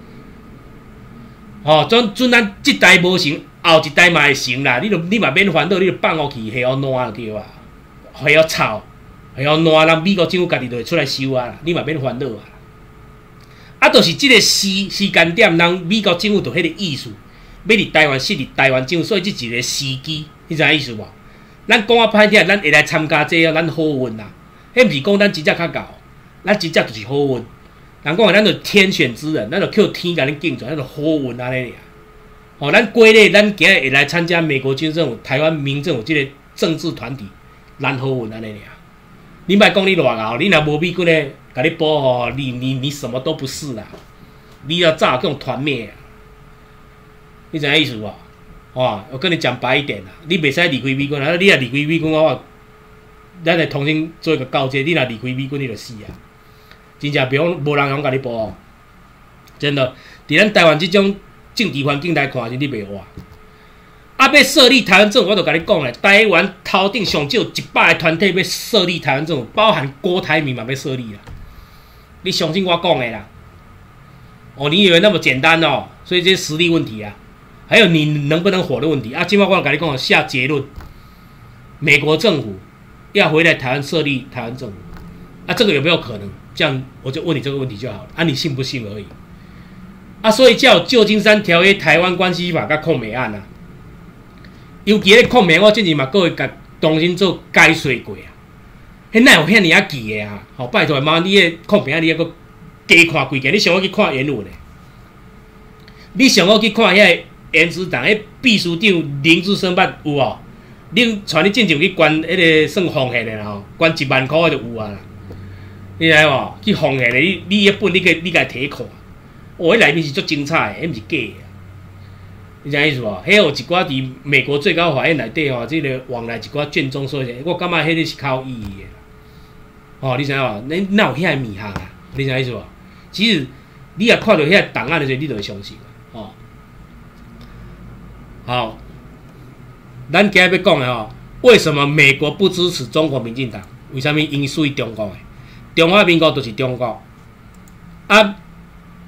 吼、哦，准准咱即代无成，后一代嘛会成啦！你著你嘛免烦恼，你著放互去，下互烂就对啊！下互臭，下互烂，让美国政府家己就会出来收啊！你嘛免烦恼啊！啊，就是即个时时间点，人美国政府就迄个意思，要伫台湾设立台湾政府，所以即一个时机，你知影意思无？咱讲啊歹听，咱会来参加这个，咱好运啦！迄毋是讲咱真正较厚，咱真正就是好运。人讲咱就天选之人，咱就靠天甲恁拣出，咱就好运安尼尔。吼、哦，咱过咧，咱今日会来参加美国军政府、台湾民政府即个政治团体，咱好运安尼尔。你莫讲你偌敖，你若无美军咧，甲你保护，你你你什么都不是啦。你要早这种团灭啊！你知影意思无？哦，我跟你讲白一点啦，你袂使离开美军啦，你若离开美军的话，咱来重新做一个告诫，你若离开美军，你就死啊！真正别讲无人通甲你保护，真的。伫咱台湾即种政治环境来看，是你袂活。啊，要设立台湾政府，我就甲你讲咧，台湾头顶上少一百个团体要设立台湾政府，包含郭台铭嘛要设立啦。你相信我讲的啦。哦，你以为那么简单哦？所以这是实力问题啊，还有你能不能活的问题啊。今麦我甲你讲下结论，美国政府要回来台湾设立台湾政府，啊，这个有没有可能？这样我就问你这个问题就好了，啊，你信不信而已。啊，所以叫旧金山条约、台湾关系法甲控美案啊，尤其咧控美案，我之前嘛各位甲重新做解说过啊，迄哪有遐尔啊记的啊？好，拜托妈，你诶控美案你还阁加看几件？你上好去看原文咧，你上好去看遐个原子党迄秘书长林志升捌有无？恁传你进前去关迄个算奉献的啦吼，关一万箍就有啊啦。你知无？去奉献的，你你迄本你个你家摕看，哦，迄内面是足精彩的，迄毋是假的。你知影意思无？迄有一寡伫美国最高法院内底吼，即、這个往来一寡卷宗所在，我感觉迄个是较有意义的。哦，你知影无？你哪有遐物项啊？你知影意思无？其实你若看到遐档案的时候，你就会相信哦。好，咱今日要讲的吼，为什么美国不支持中国民进党？为什么因属于中国的？中华民国就是中国，啊，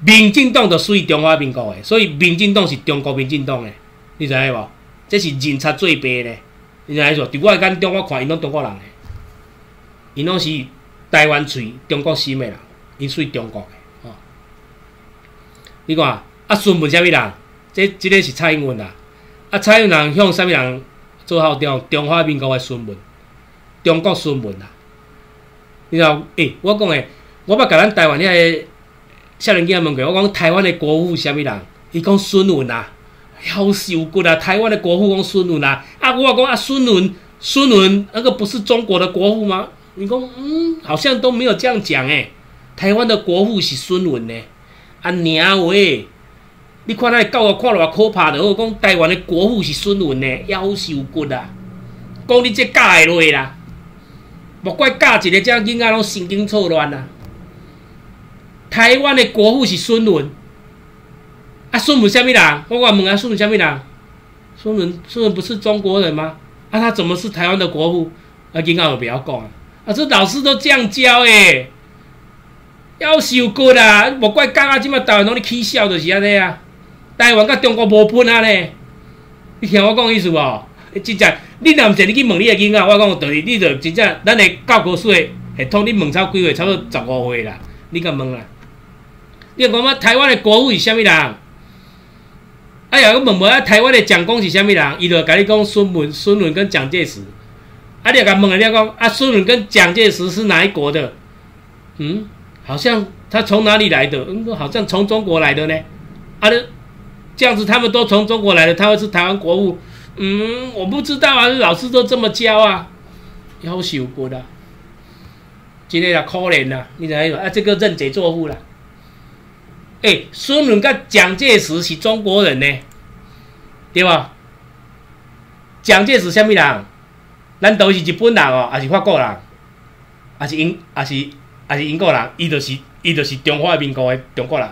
民进党就属于中华民国的，所以民进党是中国民进党的，你知影无？这是人差做白咧，你知影无？伫我眼中，我看因拢中国人的，因拢是台湾喙、中国心的人，因属于中国的。哦，你看啊，孙文啥物人？这这个是蔡英文啦。啊，蔡英文向啥物人做效忠？中华民国的孙文，中国孙文啦。你知道？诶、欸，我讲诶，我捌甲咱台湾遐个少年囝问过，我讲台湾的国父啥物人？伊讲孙文啊，夭寿骨啊！台湾的国父讲孙文啊，啊，我讲啊，孙文，孙文那个不是中国的国父吗？你讲，嗯，好像都没有这样讲诶。台湾的国父是孙文呢，啊，娘喂！你看那教育看落可怕的，我讲台湾的国父是孙文呢，夭寿骨啊！讲你这教会落啦，莫怪教一个这囝仔拢神经错乱啊！台湾的国父是孙文，啊，孙文啥物人？我问问啊，孙文啥物人？孙文，孙文不是中国人吗？啊，他怎么是台湾的国父？啊，囝仔就不要讲啊！啊，这老师都这样教诶，夭寿骨啊！莫怪教啊，即马台湾拢咧起笑就是安尼啊！台湾甲中国无分啊咧，你听我讲意思无？真正，你若毋是你去问你个囡仔，我讲就是，你就真正，咱的教科书的系统，你问超几岁？差不多十五岁啦，你甲问啦。你讲嘛，台湾的国父是啥物人？哎呀，我问问啊，台湾的蒋公是啥物人？伊就甲你讲孙文、孙文跟蒋介石。啊，你甲问人家讲啊，孙文跟蒋介石是哪一国的？嗯，好像他从哪里来的？嗯，好像从中国来的呢。啊，这样子他们都从中国来的，他会是台湾国父？嗯，我不知道啊，老师都这么教啊，夭寿骨啦，真个啦可怜啦，你知影啊？这个认贼作父啦。诶、欸，孙文跟蒋介石是中国人呢，对吧？蒋介石啥物人？难道是日本人哦，还是法国人？还是英，还是还是英国人？伊就是伊就是中华民国的中国人，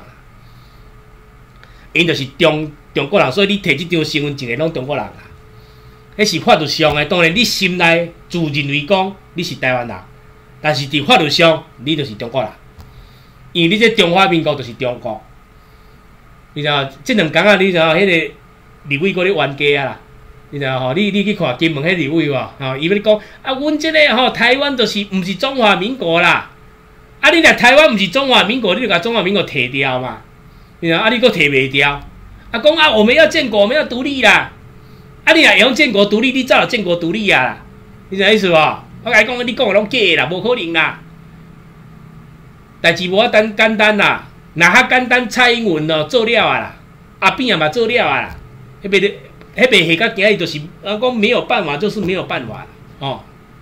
因就是中中国人，所以你摕即张身份证的拢中国人啦。迄是法律上的，当然你心内自认为讲你是台湾人，但是伫法律上你就是中国人。因为你这中华民国就是中国，你知影？即两工啊，你知影？迄个立委搁咧冤家啊啦，你知影吼？你你去看金门迄立委无？吼，伊要你讲啊，阮即个吼台湾就是毋是中华民国啦。啊，你若台湾毋是中华民国，你就甲中华民国摕掉嘛？你知影？啊，你搁摕袂掉？啊，讲啊，我们要建国，我们要独立啦。啊，你若会用建国独立，你早就建国独立啊啦。你知影意思无？我甲你讲，你讲的拢假的啦，无可能啦。代志无啊简简单啦，若较简单，蔡英文咯做了啊啦，阿扁也嘛做了啊啦，迄边迄边下到今日就是啊讲没有办法，就是没有办法哦。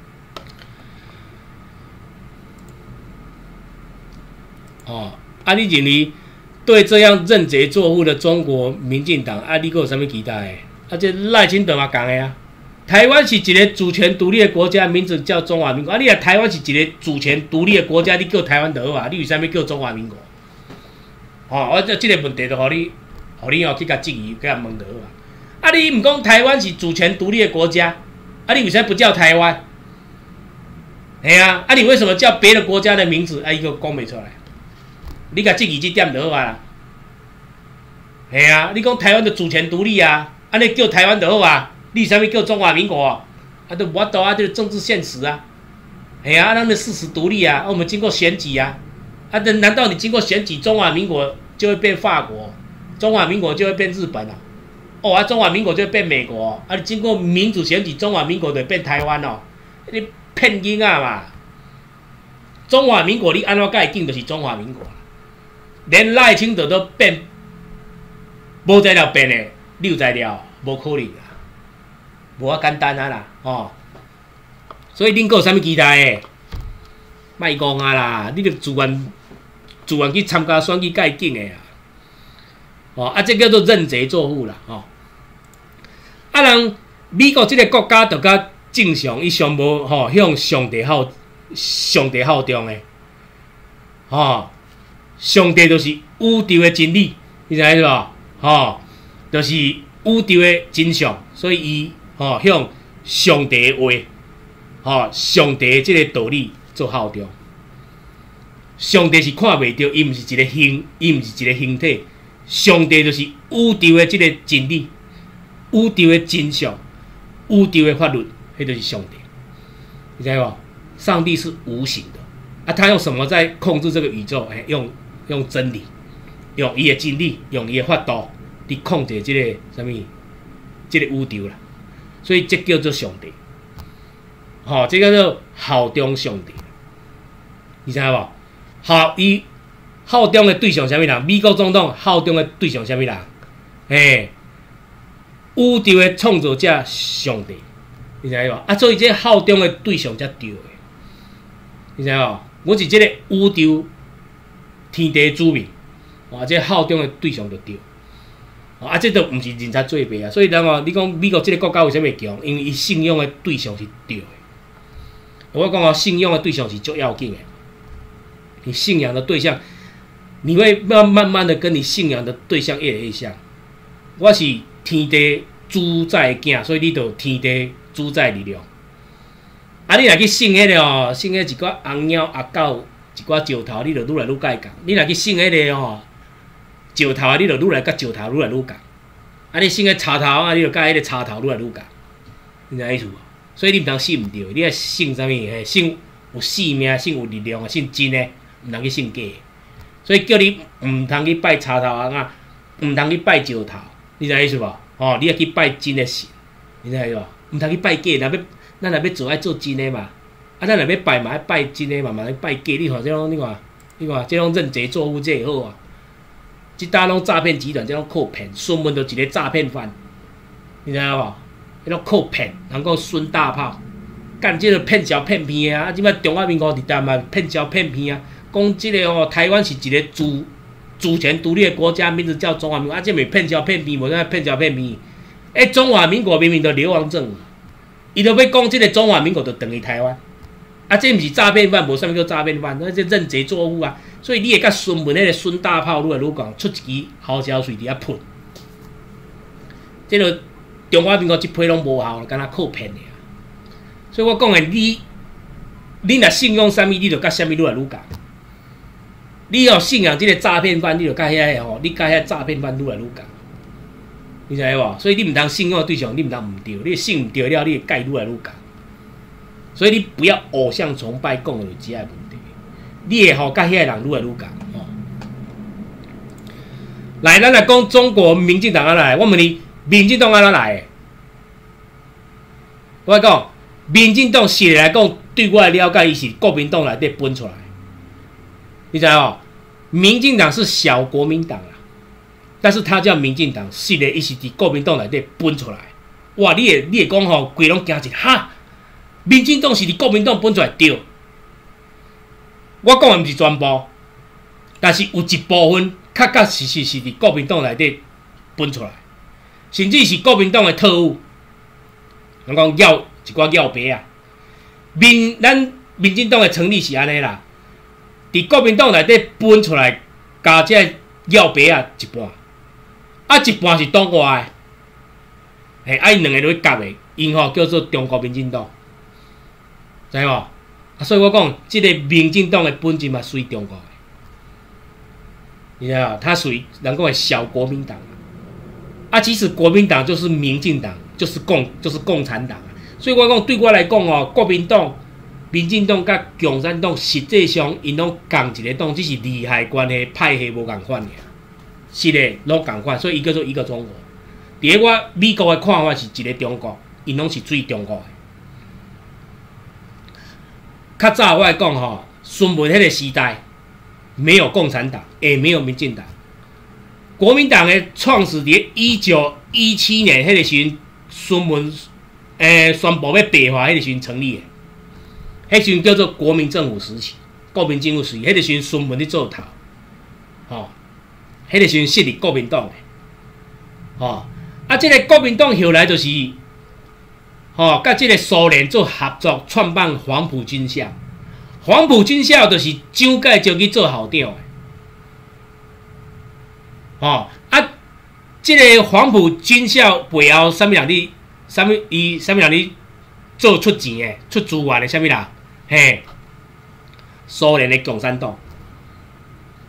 哦，啊，你认为对这样认贼作父的中国民进党，啊，你还有啥物期待？啊，这赖清德嘛讲的啊。台湾是一个主权独立的国家，名字叫中华民国。啊，你若台湾是一个主权独立的国家，你叫台湾就好啊，你为啥物叫中华民国？哦，我这这个问题就互你，互你哦去甲质疑，去甲问就好啊。啊，你毋讲台湾是主权独立的国家，啊，你为啥不叫台湾？嘿啊，啊，你为什么叫别的国家的名字？啊，伊个讲袂出来，你甲质疑这点就好啊。嘿啊，你讲台湾的主权独立啊，啊，你叫台湾就好啊。你啥物叫中华民国啊？啊，都无法度啊，这个政治现实啊，哎呀，咱的事实独立啊，啊，我们经过选举啊，啊，难道你经过选举，中华民国就会变法国，中华民国就会变日本啊？哦，啊，中华民国就会变美国啊？你经过民主选举，中华民国就会变台湾哦？你骗囡仔嘛？中华民国你安怎改定就是中华民国，连赖清德都变，无材料变的，你有材料无可能。无啊简单啊啦，哦，所以恁阁有啥物期待诶？莫讲啊啦，你著自愿自愿去参加选举改进诶啊，哦啊，这叫做认贼作父啦，哦。啊，人美国即个国家著较正常，伊上无吼向上帝效上帝效忠诶，哦，上帝就是宇宙诶真理，你知影无？吼，就是宇宙诶真相，所以伊。哦，向上帝的话，哦，上帝的这个道理做效忠。 上帝是看袂到，伊毋是一个形，伊毋是一个形体。上帝就是宇宙的即个真理，宇宙的真相，宇宙的法律，迄就是上帝。你知道无？上帝是无形的，啊，他用什么在控制这个宇宙？哎，用用真理，用伊的真理，用伊的法度，去控制即、这个什么？即、这个宇宙啦。所以这叫做上帝。吼、哦，这叫做效忠上帝。你知道无？效伊效忠的对象啥物人？美国总统效忠的对象啥物人？嘿，宇宙的创造者上帝。你知无？啊，所以这效忠的对象才对的。你知无？我是这个宇宙天地主民，啊，这效忠的对象就对。啊，这都毋是人才做白啊。所以人哦，你讲美国这个国家为啥物强？因为伊信仰的对象是对的。我讲哦，信仰的对象是最要紧的。你信仰的对象，你会慢慢慢的跟你信仰的对象越来越像。我是天地主宰的囝，所以你就天地主宰力量。啊，你若去信迄个哦，信迄一寡红猫、阿狗、一寡石头，你就愈来愈介共。你若去信迄个哦，石头，你就愈来甲石头愈来愈共。啊，你信迄插头啊，你就甲迄个插头愈来愈共。你知影意思无？所以你毋通信毋对，你要信啥物？嘿，信有生命、信有力量、信真诶。毋通去信假的，所以叫你毋通去拜插头啊，毋通去拜石头，你知影意思无？哦，你要去拜真诶神，你知影无？毋通去拜假，若要咱若要做爱做真诶嘛，啊，咱若要拜嘛，爱拜真诶嘛，嘛要拜假。你看这种，你看，你看这种认贼作父，这会好啊？即搭拢诈骗集团，这种靠骗，孙文就一个诈骗犯，你知影无？迄种靠骗，人讲孙大炮，干即个骗小骗骗啊！啊，即摆中华民国伫台湾骗小骗骗啊！讲即个哦，台湾是一个主主权独立的国家，名字叫中华民国。啊，这咪骗小骗骗，无啥骗小骗骗。哎、欸，中华民国明明就流亡政府，伊就要讲即个中华民国就等于台湾。啊，这毋是诈骗犯，无啥物叫诈骗犯，那这认贼作父啊！所以你会甲孙文迄个孙大炮愈来愈讲，出一支豪小水伫遐喷。即个中华民国即批拢无效，敢若靠骗尔。所以我讲诶，你你若信仰啥物，你就甲啥物愈来愈讲。你要信仰即个诈骗犯，你就甲遐个吼，你甲遐诈骗犯愈来愈共，你知无？所以你毋通信仰的对象，你毋通毋对，你信毋对了，你会改愈来愈共。所以你不要偶像崇拜，讲的就只个问题，你会吼甲遐个人愈来愈共。吼，来，咱来讲中国民进党安来，我问你，民进党安怎来的？我讲，民进党实来讲，对我的了解，伊是国民党内底分出来。你知道哦，民进党是小国民党啦，但是他叫民进党，是咧，伊是伫国民党内底分出来。哇，你会你会讲吼，规拢惊一哈，民进党是伫国民党分出来对。我讲的毋是全部，但是有一部分确确实实是伫国民党内底分出来，甚至是国民党的特务，人讲要一寡要白啊。民咱民进党的成立是安尼啦。伫国民党内底分出来，加这要白啊一半，啊一半是党外的，嘿，啊因两个落去夹的，因吼叫做中国民进党，知无？啊，所以我讲，即、这个民进党的本质嘛属于中国的，你知道？它属于人讲的小国民党，啊，其实国民党就是民进党，就是共就是共产党，所以我讲对我来讲哦，国民党。民进党甲共产党实际上，因拢同一个党，只是利害关系派系无共款尔。是的，拢共款，所以伊叫做一个中国。伫个我美国的看法是一个中国，因拢是水中国的。较早我来讲吼，孙文迄个时代，没有共产党，也没有民进党。国民党的创始伫一九一七年迄个时阵，孙文诶宣布要白化迄个时阵成立的。迄时阵叫做国民政府时期，国民政府时期，迄个时阵孙文咧做头，吼、哦，迄个时阵设立国民党的，吼、哦，啊，即、这个国民党后来就是，吼、哦，甲即个苏联做合作，创办黄埔军校，黄埔军校就是蒋介石去做校长的，吼、哦，啊，即、这个黄埔军校背后啥物人哩？啥物伊啥物人哩做出钱的、出资源的？啥物人？嘿，苏联的共产党，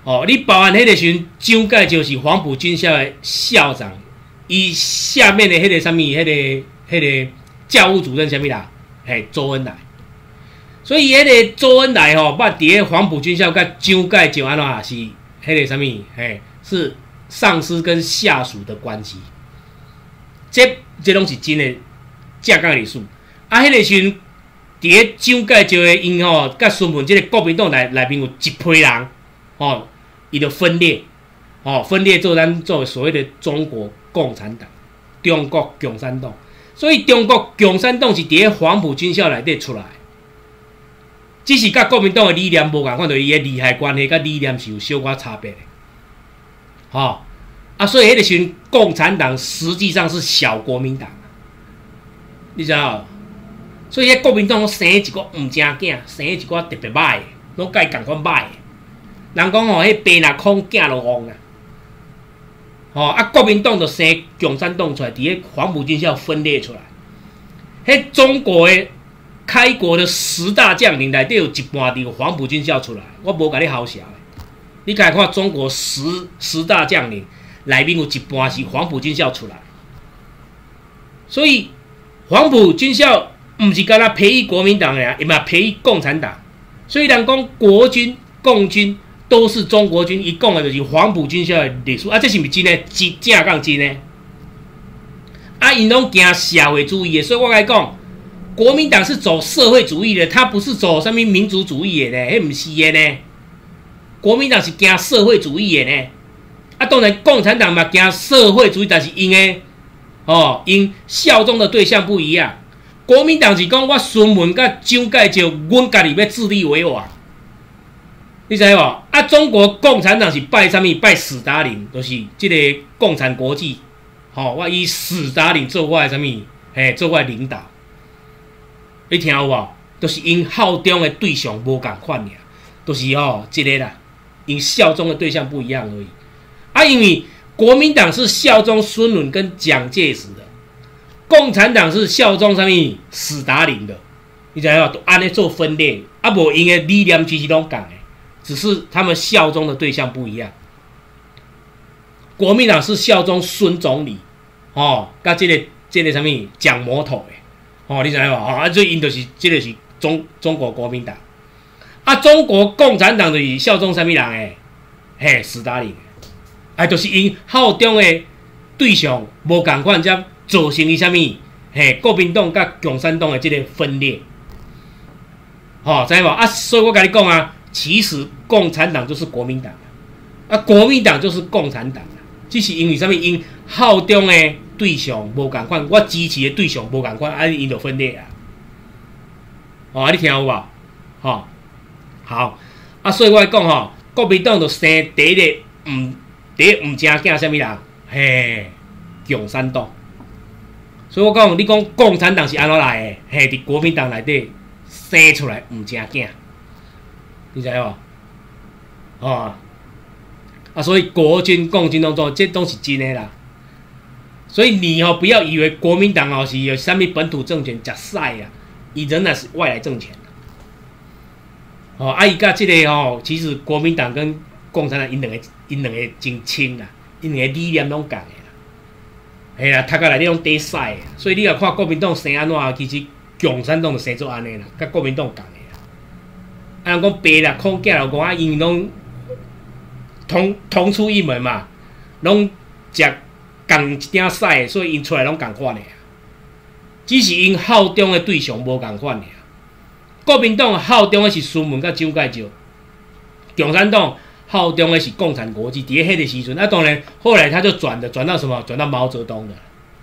哦，你包含迄个时阵，蒋介石是黄埔军校的校长，伊下面的迄个什么，迄、那个迄、那个教务主任什么啦？嘿，周恩来。所以迄个周恩来吼，捌伫个黄埔军校甲蒋介石安怎是迄个什么？嘿，是上司跟下属的关系。这这拢是真的正港历史。啊，迄、那个时阵，伫个蒋介石的因吼，甲孙文即个国民党内内面有一批人，吼。伊就分裂，哦，分裂做咱做所谓的中国共产党、中国共产党，所以中国共产党是伫个黄埔军校内底出来，只是甲国民党的理念无共款，就是伊的利害关系甲理念是有小可差别的，哦，啊，所以迄个时阵共产党实际上是小国民党，你知道？所以迄国民党生一个毋正囝，生一个特别歹的，拢甲伊共款歹的。人讲吼，迄爸若空，囝就旺啊！吼啊，国民党就生共产党出来，伫个黄埔军校分裂出来。迄中国的开国的十大将领内底有一半伫黄埔军校出来，我无甲你好笑的。你家看中国十十大将领内面有一半是黄埔军校出来，所以黄埔军校毋是干那培育国民党的，也嘛培育共产党。所以人讲国军、共军。都是中国军，伊讲的就是黄埔军校的历史啊，这是毋是真的？真正讲真的。啊，因拢行社会主义的，所以我甲你讲，国民党是走社会主义的，他不是走什么民族主义的呢？迄毋是的呢。国民党是行社会主义的呢。啊，当然共产党嘛行社会主义，但是因的哦，因效忠的对象不一样。国民党是讲我孙文甲蒋介石，阮家己要自立为王。你知无？啊，中国共产党是拜啥物？拜史达林，就是这个共产国际。吼、哦，我以史达林做我的啥物？嘿，做我的领导。你听有无？就是因效忠的对象无共款尔，就是吼，这个啦，因效忠的对象不一样而已。啊，因为国民党是效忠孙文跟蒋介石的，共产党是效忠啥物？史达林的。你知无？都安尼做分裂，啊，无因的理念其实拢共的。只是他们效忠的对象不一样。国民党是效忠孙总理，哦，甲这个这个什么蒋魔头的，哦，你知无？哦，啊，所以因就是这个是中中国国民党，啊，中国共产党就是效忠什么人诶？嘿，斯大林，啊，就是因效忠的对象无共款，才造成伊什么？嘿，国民党甲共产党的这个分裂，哦，知无？啊，所以我甲你讲啊。其实共产党就是国民党啊，国民党就是共产党啊，只是因为什么？因效忠的对象无共款，我支持的对象无共款，啊，因就分裂啊。哦，你听有无？吼、哦，好啊，所以我讲吼，国民党就生第一个毋第一毋正囝什么人？嘿，共产党。所以我讲，你讲共产党是安怎来的？嘿，伫国民党内底生出来毋正囝。你知无？哦，啊，所以国军、共军当中，这都是真的啦。所以你哦，不要以为国民党哦是有啥物本土政权食屎啊，伊仍然是外来政权。哦，啊，伊甲这个哦，其实国民党跟共产党因两个，因两个真亲啦，因两个理念拢共的啦。嘿啦，读下来你拢底屎的，所以你若看国民党生安怎，其实共产党就生做安尼啦，甲国民党共的。啊，人讲爸啦，空囝啦，讲啊，因拢同同出一门嘛，拢食共一鼎屎，所以因出来拢共款的。只是因效忠的对象无共款的。国民党效忠的是孙文甲蒋介石，共产党效忠的是共产国际。伫迄个时阵，啊，当然后来他就转的转到什么？转到毛泽东的。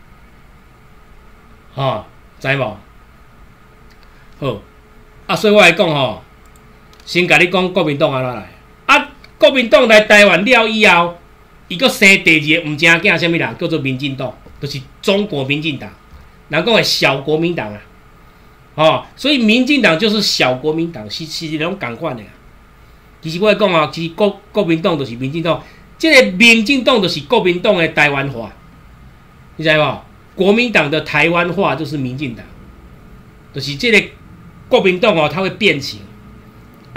吼、哦，知无？好，啊，所以我来讲吼。先甲你讲国民党安怎来，啊，国民党来台湾了以后，伊阁生第二个毋正囝，啥物人叫做民进党，就是中国民进党，人讲的小国民党啊，哦，所以民进党就是小国民党，是是拢共款的。其实我讲啊，其实国国民党就是民进党，这个民进党就是国民党的台湾化，你知无？国民党的台湾化就是民进党，就是这个国民党哦，它会变形。啊，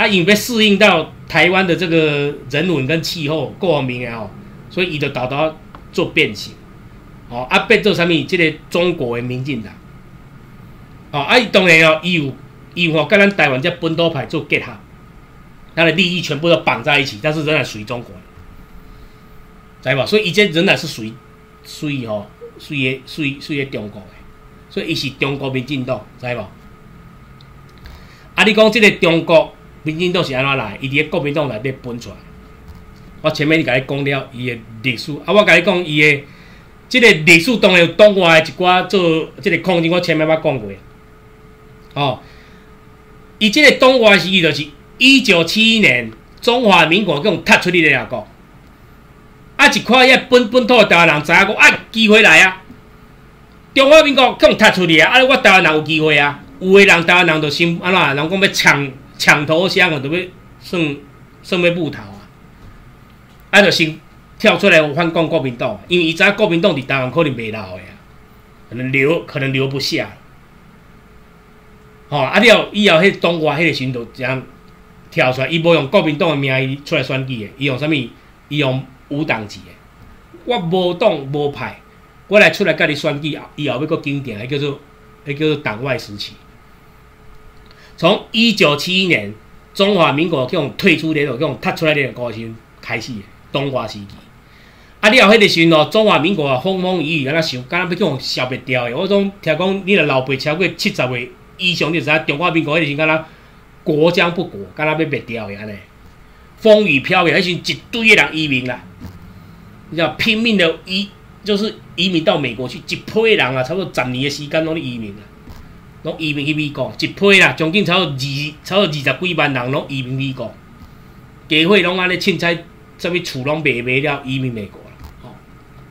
啊，因为要适应到台湾的这个人文跟气候各方面的吼，所以伊就豆豆做变形，哦，啊变做啥物？即个中国的民进党，哦，啊，当然哦，伊有伊有吼，跟咱台湾这本土派做结合，他的利益全部都绑在一起，但是仍然属于中国的，知无？所以伊这仍然是属于属于吼，属于属于属于中国的，所以伊是中国民进党，知无？啊，你讲即个中国民进党是安怎来？伊伫咧国民党内底分出来。我前面甲你讲了伊的历史，啊，我甲你讲伊的即个历史当然有党外的一寡做即个抗争，我前面捌讲过。哦，伊即个党外时期就是一九七一年中华民国共踢出去的啊个，啊一块遐本本土的台湾人知影讲啊机会来啊，中华民国共踢出去啊，啊我台湾人有机会啊。有的人台湾人就心安怎，人讲要抢抢头香啊，就要算算要木头啊，啊，就先跳出来反攻国民党，因为伊知影国民党伫台湾可能袂留的啊，可能留可能留不下。吼、哦，啊了以后迄党外迄个时阵就这样跳出来，伊无用国民党的名义出来选举的，伊用啥物？伊用无党籍的，我无党无派，我来出来甲你选举，以后要搁经典，迄叫做迄叫做党外时期。从一九七一年中华民国叫退出联合，叫踢出来联合国时开始的党外时期。啊，了后迄个时阵哦，中华民国啊风风雨雨，敢若想，敢若要叫消灭掉的。我总听讲，你若老辈超过七十岁以上，你就知影中华民国迄个时阵敢若国将不国，敢若要灭掉的安尼。风雨飘渺，迄时一堆的人移民啦，你知道拼命的移，就是移民到美国去，一批人啊，差不多十年的时间拢移民啦。拢移民去美国，一批啦，将近超过二超过二十几万人拢移民美国，家伙拢安尼凊彩，啥物厝拢卖卖了，移民美国啦。吼、哦，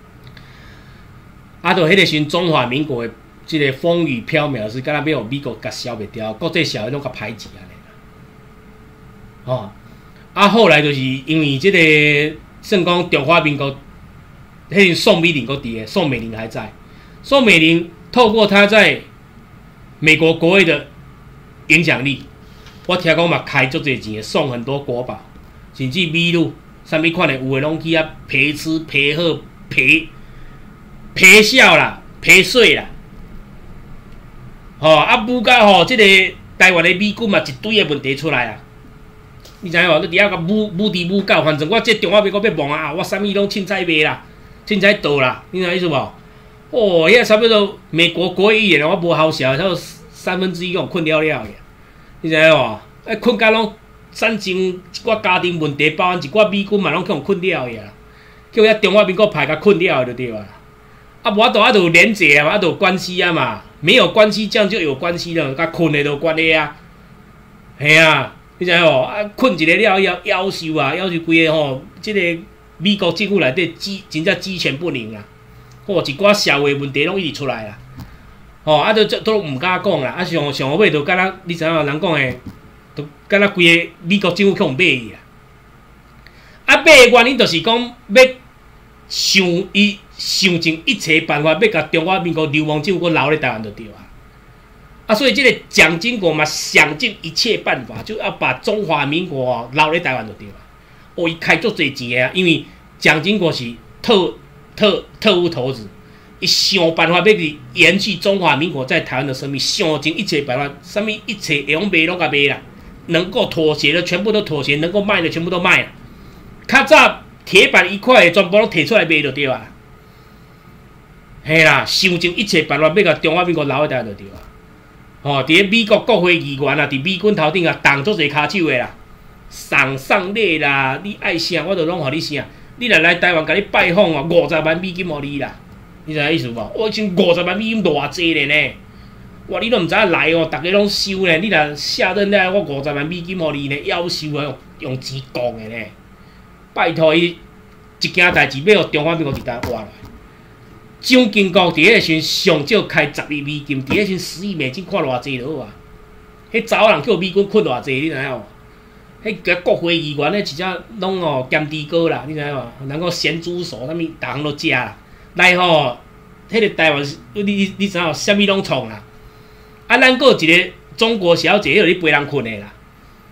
啊，到迄个时阵，中华民国的即个风雨飘渺是敢若要互美国甲消灭掉，国际社会拢甲排挤安尼啦。哦，啊，后来就是因为即个算讲中华民国，迄阵宋美龄搁伫诶，宋美龄还在，宋美龄透过她在美国国会的影响力，我听讲嘛开足侪钱，送很多国宝，甚至美女，啥物款的有诶拢去啊陪吃陪喝陪陪笑啦，陪睡啦，吼、哦、啊，舞到吼，即、这个台湾的美军嘛一堆诶问题出来啊，你知影无？你伫遐甲舞舞伫舞到，反正我这中华民国要亡啊，我啥物拢凊彩卖啦，凊彩倒啦，你知意思无？哦，遐差不多美国国会议员，我无好笑，差不多三分之一互困了了去，你知影无？啊，困甲拢产生一寡家庭问题，包含一寡美军嘛拢去互困了去啊，叫遐中华民国派甲困了就对啊。啊，无法度啊，就有连结啊嘛，啊，就有关系啊嘛，没有关系这样就有关系了，甲困的就有关系啊，系啊，你知影无？啊，困一个了以后，夭寿啊，夭寿规个吼，即、这个美国政府内底鸡真正鸡犬不宁啊。哦，一寡社会问题拢一直出来啦，吼、哦，啊，都都毋敢讲啦，啊，上上尾就敢若你知影人讲诶，都敢若规个美国政府去互买伊啦，啊，买诶原因就是讲要想伊想尽一切办法，要甲中华民国流亡政府留咧台湾就对啊，啊，所以这个蒋经国嘛想尽一切办法，就要把中华民国留咧台湾就对啊，哦，伊开足侪钱啊，因为蒋经国是特。特特务头子，伊想办法要去延续中华民国在台湾的生命，想尽一切办法，什么一切会用卖拢甲卖啦，能够妥协的全部都妥协，能够卖的全部都卖啦。较早铁板一块的全部拢摕出来卖就对啊。嘿啦，想尽一切办法要甲中华民国留喺台湾就对啊。吼、哦，伫咧美国国会议员啊，伫美军头顶啊，动足侪骹手的啦，送送礼啦，你爱啥我就拢互你啥。你若来台湾，甲你拜访哦，五十万美金互你啦，你知影意思无？我像五十万美金偌济咧呢，哇！你都毋知影来哦，逐个拢收咧。你若下任了，我五十万美金互你呢，夭寿啊，用钱讲的呢。拜托伊一件代志要互中华民国伫台湾活来。蒋经国伫迄个时阵上少开十亿美金，伫迄时阵十亿美金看偌济就好啊。迄查某人叫美军困偌济，你知影无？迄个国会议员咧，真正拢哦咸猪哥啦，你知影无？人讲咸猪手，啥物逐项都食啦。来吼，迄、那个台湾，你你你知影啥物拢创啦？啊，咱阁有一个中国小姐，迄个咧陪人困的啦。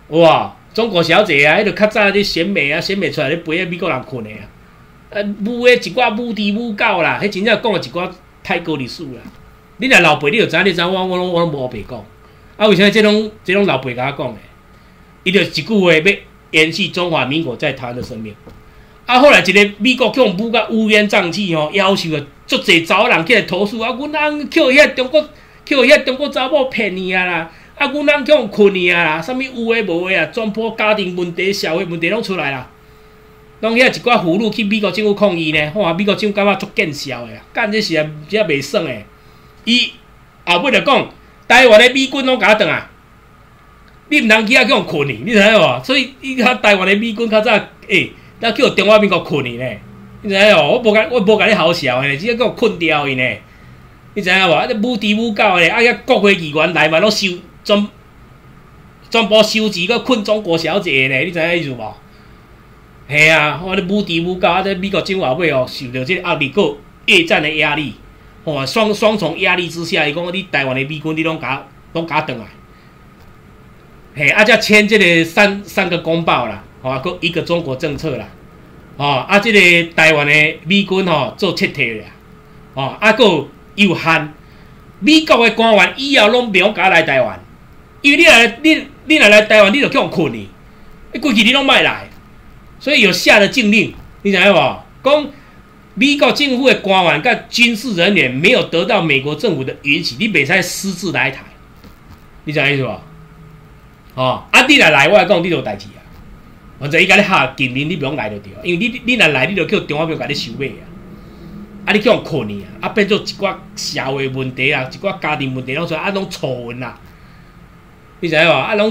有啊，中国小姐啊，迄个较早咧选美啊，选美出来咧陪啊美国人困的啊，啊，母诶一寡母猪母狗啦，迄真正讲了一寡太过历史啦。你若老辈，你就知影，你知影我我拢我拢无白讲。啊，为啥这种这种老辈甲我讲咧？伊就一句话要延续中华民国在台湾的生命。啊，后来一个美国向母甲乌烟瘴气吼，要求啊，足侪查某人起来投诉啊，阮人捡遐中国捡遐中国查某骗你啊啦，啊，阮人捡困你啊啦，啥物有诶无诶啊，全部家庭问题、社会问题拢出来啦。拢遐一寡俘虏去美国政府抗议呢，哇，美国政府感觉足见效诶，干这是啊，这袂爽诶。伊后尾就讲，台湾诶美军拢甲我转啊，你毋通去遐叫困你，你知影无？所以伊甲台湾诶美军较早诶。那叫中华民国困伊呢？你知影无？我无甲我无甲你好笑呢，只叫我困掉伊呢。你知影无？啊，母猪母狗呢，啊，遐国会议员来嘛，拢收全全部收钱，搁困中国小姐呢。你知影意思无？系啊，我咧母猪母狗，啊，在美国政府后尾哦，受到这个压力，搁越战的压力，吼、哦，双双重压力之下，伊讲你台湾的美军，你拢甲拢甲转来。嘿，啊，才签这个三三个公报啦。吼、哦，搁一个中国政策啦，吼、哦，啊，即、这个台湾的美军吼、哦、做撤退啦，吼、哦，啊，搁有限，美国的官员以后拢袂用甲来台湾，因为你来你你若来台湾，你就叫人困你，你规矩你拢莫来，所以有下了禁令，你知影无？讲美国政府的官员甲军事人员没有得到美国政府的允许，你袂使私自来台，你知影意思无？吼、哦，啊，你若来，我来讲，你就有代志啊。或者伊甲你下禁令，你不用来就对，因为你你若来，你就叫中华民国甲你收买啊，啊你叫人困你啊，啊变做一寡社会问题啊，一寡家庭问题拢出来，啊拢错闻啦，你知影无？啊拢，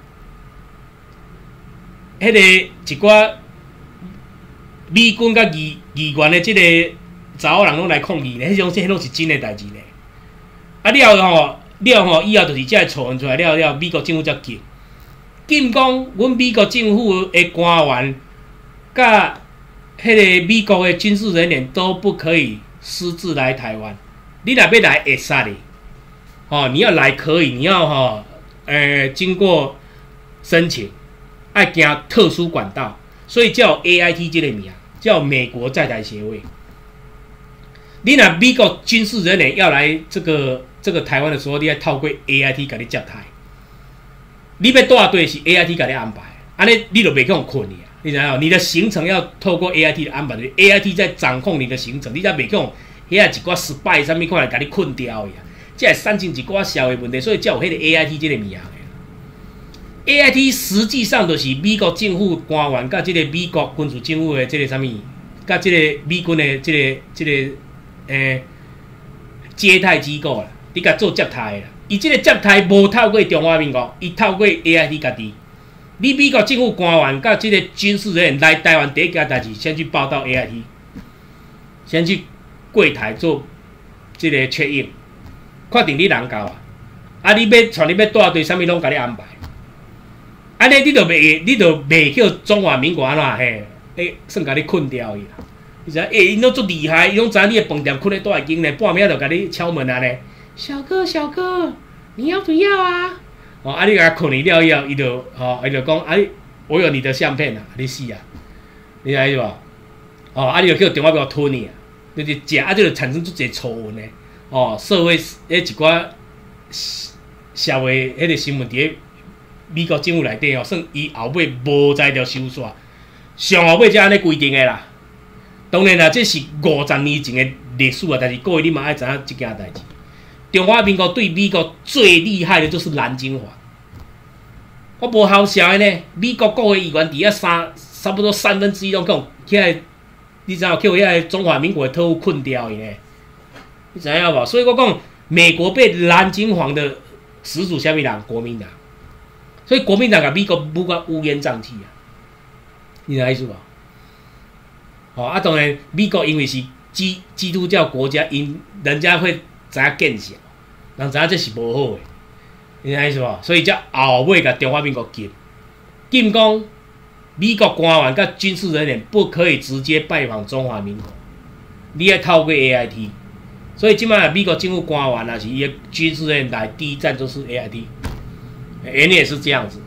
迄、那个一寡美军甲议议员的即个查某人拢来抗议咧，迄种迄拢是真诶代志咧。啊了吼，了吼以后就是遮错闻出来了了，美国政府才禁。禁讲，阮美国政府的官员甲迄个美国的军事人员都不可以私自来台湾。你若要来会使哩，哦，你要来可以，你要吼、哦，呃，经过申请，爱经特殊管道，所以叫 A I T 这个名，叫美国在台协会。你若美国军事人员要来这个这个台湾的时候，你要透过 A I T 甲你接台。你要带队是 A I T 给你安排，安尼你就袂去困你啊！你知影？你的行程要透过 A I T 的安排，A I T 在掌控你的行程，你才袂去遐一寡失败啥物，看来给你困掉呀！这会产生一寡社会问题，所以才有迄个 A I T 这个名的。A I T 实际上就是美国政府官员甲这个美国军事政府的这个啥物，甲这个美军的这个这个诶、呃、接待机构啦，你甲做接待啦。伊即个接待无透过中华民国，伊透过 A I T 家己。你美国政府官员甲即个军事人员来台湾第一件代志，先去报到 A I T， 先去柜台做即个确认，确定你人够啊。啊，你要像你要带队，啥物拢甲你安排。安尼你就袂，你就袂叫中华民国安怎嘿？诶，算甲你困掉伊啦。你知影？诶，伊拢足厉害，伊拢知影你的饭店困咧多间呢，半暝就甲你敲门啊呢。小哥，小哥，你要不要啊？哦，啊，你甲他困你了以后，伊就，吼、哦，伊就讲，哎、啊，我有你的相片啊，你死啊，你知影无？哦，啊，你就叫中华民国吞你啊，就是食，啊，就产生足侪错误呢。哦，社会迄一寡社会迄个新闻伫咧美国政府内底哦，算伊后尾无再着收煞，上后尾才安尼规定的啦。当然啦，这是五十年前的历史啊，但是各位你嘛爱知影即件代志。中华民国对美国最厉害的就是蓝金法，我无好笑的呢。美国国会议员底下三差不多三分之一拢讲，起来，你知影叫遐个中华民国的特务困掉伊呢？你知影无？所以我讲，美国被蓝金黄的始祖虾米人？国民党。所以国民党甲美国不甲乌烟瘴气啊，你知影意思无？哦，啊，当然美国因为是基基督教国家，因人家会知影见识。人知影这是无好诶，你知影意思无？所以才后尾甲中华民国禁，禁讲美国官员甲军事人员不可以直接拜访中华民国，你要透过 A I T。所以即摆美国政府官员啊，是伊诶军事人员来，第一站就是 A I T， 原理也是这样子。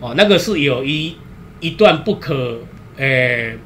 哦，那个是有一一段不可诶、呃、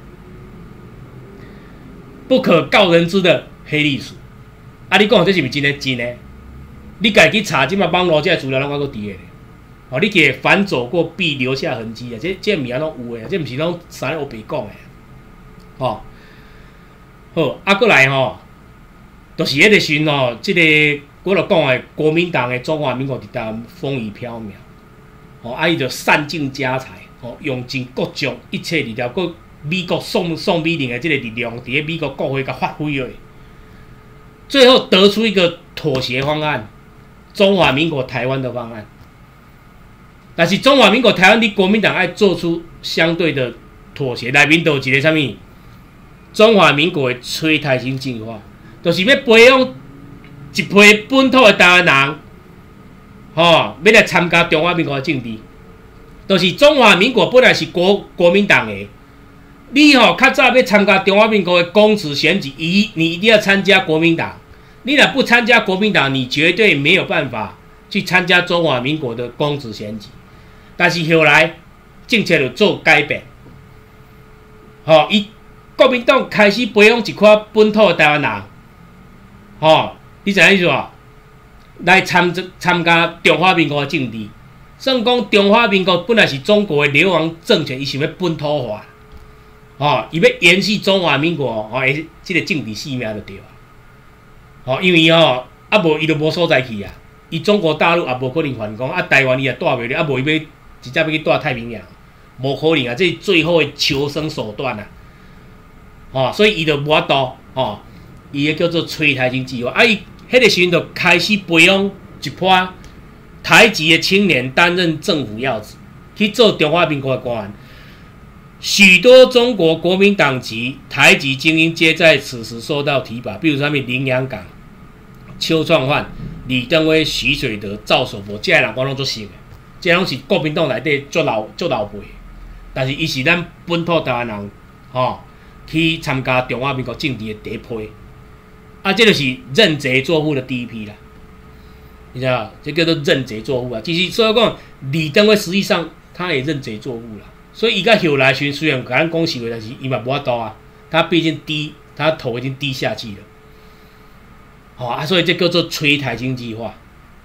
不可告人知的黑历史。啊，你讲这是不是真的真的？你家己查，即马网络这资料拢还佫伫诶。哦，你去反走过必留下痕迹啊！这这物啊拢有诶，这毋是拢三咧黑白讲诶。哦，好，啊，过来吼，就是迄个时吼，即、这个我著讲诶，国民党诶中华民国伫台风雨飘渺，哦，啊，伊著散尽家财，哦，用尽各种一切力量，佮美国送送美令诶即个力量，伫咧美国国会甲发挥诶，最后得出一个妥协方案，中华民国台湾的方案。但是中华民国台湾，你国民党爱做出相对的妥协，内面都有一个啥物？中华民国的催台新计划，就是要培养一批本土的台湾人，吼、哦，要来参加中华民国的政治。就是中华民国本来是国国民党的，你吼、哦、较早要参加中华民国的公职选举，一你一定要参加国民党。你若不参加国民党，你绝对没有办法去参加中华民国的公职选举。但是后来政策就做改变，吼、哦，伊国民党开始培养一寡本土的台湾人，吼、哦，你知影意思无？来参参加中华民国的政治。算讲中华民国本来是中国的流亡政权，伊想要本土化，吼、哦，伊要延续中华民国吼，诶、哦，即个政治性命就对啊。吼、哦，因为吼啊无伊就无所在去啊，伊中国大陆也无可能反攻，啊台湾伊也带袂了，啊无伊要。直接要去带太平洋，无可能啊！这是最后的求生手段啊！哦，所以伊就无法度哦，伊个叫做催台新计划啊！伊迄个时阵就开始培养一批台籍的青年担任政府要职，去做中华民国的官员。许多中国国民党籍台籍精英皆在此时受到提拔，比如说林洋港、邱创焕、李登辉、徐水德、赵守博，这些人我拢足熟的。这拢是国民党内底足老足老辈，但是伊是咱本土台湾人，吼、哦，去参加中华民国政治的第一批，啊，这就是认贼作父的第一批啦，你知道？这叫做认贼作父啊。其实所以讲，李登辉实际上他也认贼作父啦，所以伊甲后来时虽然甲咱讲实话，但是伊嘛无法度啊，他毕竟低，他头已经低下去了，好、哦、啊，所以这叫做催台经济化。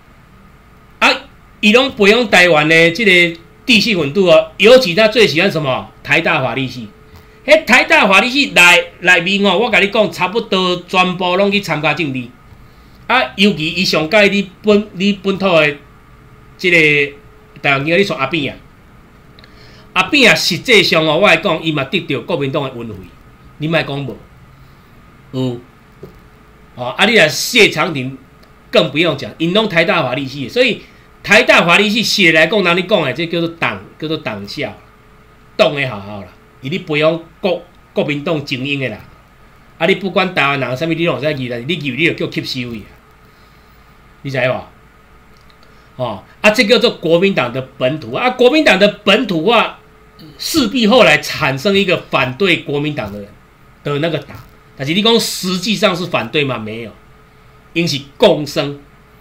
伊拢培养台湾的这个知识分子哦，尤其他最喜欢什么？台大法律系。迄台大法律系内内面哦，我甲你讲，差不多全部拢去参加政治。啊，尤其伊上届你本你本土的这个台湾叫你说阿扁啊，阿扁啊，实际上哦，我来讲，伊嘛得到国民党的恩惠，你莫讲无？有。哦，啊，你若谢长廷更不用讲，因拢台大法律系，所以。台大法律系写来讲，哪里讲诶？这叫做党，叫做党校，党诶好好啦。伊咧培养国国民党精英诶啦。啊，你不管台湾人啥物，你拢使记啦。你记你就叫吸收伊，你知无？哦，啊，这叫做国民党的本土啊。国民党的本土化，势必后来产生一个反对国民党的人的那个党。但是你讲实际上是反对吗？没有，因是共生，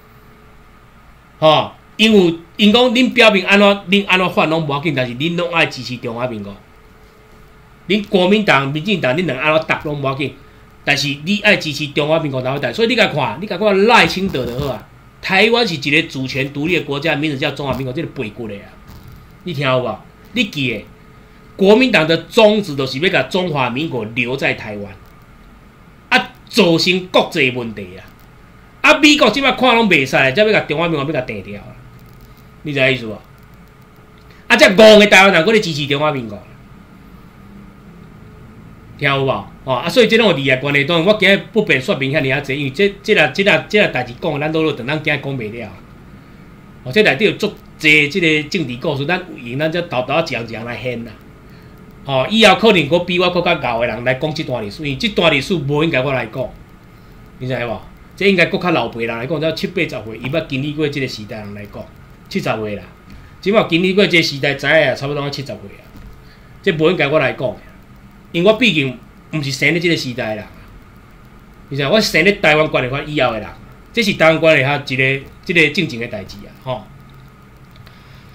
哦。因为因讲恁表明安怎，恁安怎反拢无要紧，但是恁拢爱支持中华民国。恁国民党、民进党，恁两安怎答拢无要紧，但是你爱支持中华民国台湾台。所以你甲看，你甲看赖清德就好啊。台湾是一个主权独立的国家，名字叫中华民国，这个背骨的啊。你听有无？你记诶，国民党的宗旨就是要甲中华民国留在台湾，啊，造成国际问题啊。啊，美国即摆看拢袂使，才要甲中华民国要甲定掉啦。你知影意思无？啊，这戆的台湾人，搁咧支持中华民国，听有无？哦，啊，所以这种利益关系，当然我今日不便说明遐尔啊济，因为这、这个、这个、这个代志讲，咱都等咱今日讲袂了。哦，这内底有足济这个政治故事，咱用咱这豆豆一项一项来掀啦。哦，以后可能搁比我搁较牛的人来讲这段历史，因为这段历史无应该我来讲，你知无？这应该搁较老辈人来讲，才七八十岁，伊捌经历过这个时代人来讲。七十岁啦，即马经历过这时代，知影差不多七十岁啊。这无应该我来讲，因为我毕竟毋是生咧这个时代啦。你知影，我生咧台湾管理法以后的人，这是台湾管理法一个、这个正经的代志啊，吼。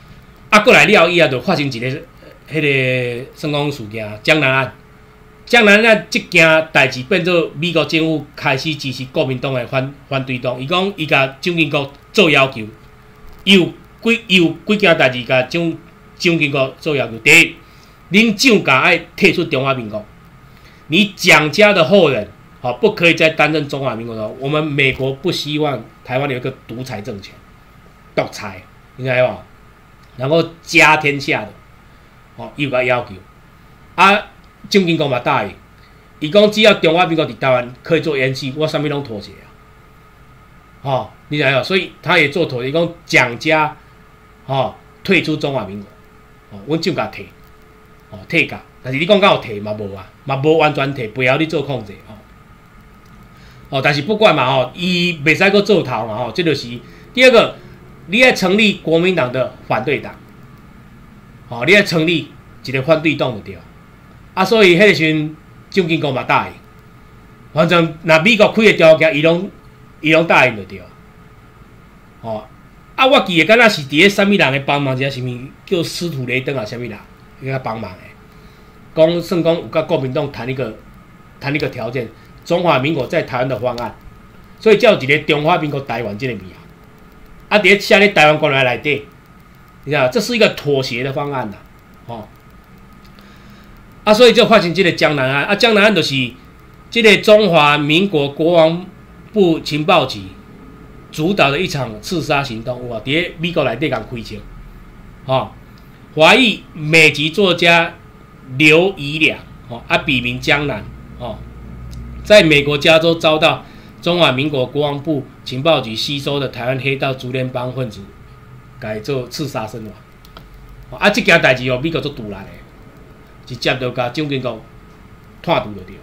啊，过来了以后就发生一个迄个算讲事件，江南案。江南案即件代志变做美国政府开始支持国民党的反反对党。伊讲伊甲蒋经国做要求，有几有几件代志甲蒋蒋经国做要求。第一，恁蒋家爱退出中华民国，你蒋家的后人，好、哦、不可以再担任中华民国的。我们美国不希望台湾有一个独裁政权，独裁，应该吧？然后家天下的，哦，有个要求啊。蒋经国嘛答应，伊讲只要中华民国伫台湾可以做演习，我啥物拢妥协啊。哦，你知影？所以他也做妥协，讲蒋家哦退出中华民国，哦，阮蒋家退，哦退甲，但是你讲敢有退嘛无啊，嘛无完全退，背后你做控制哦。哦，但是不管嘛吼，伊袂使阁做头嘛吼，这就是第二个，你要成立国民党的反对党，哦，你要成立一个反对党就对。啊，所以迄个时阵，蒋经国嘛答应，反正若美国开的条件，伊拢伊拢答应就对。哦，啊，我记得敢若是伫个啥物人的帮忙，一个啥物叫司徒雷登啊，啥物人伊甲帮忙的，讲算讲有甲国民党谈一个谈一个条件，中华民国在台湾的方案，所以才有一个中华民国台湾这个名。啊，伫个写咧台湾国内内底，你知道，这是一个妥协的方案呐，哦。啊，所以就发生这个江南案啊，江南案就是这个中华民国国防部情报局主导的一场刺杀行动，哇！伫美国内底共开枪，哦，华裔美籍作家刘宜良，哦，啊，笔名江南，哦，在美国加州遭到中华民国国防部情报局吸收的台湾黑道竹联帮分子改做刺杀身亡，哦、啊，这件代志哦，美国做堵来的。直接就甲蒋经国拖住就对。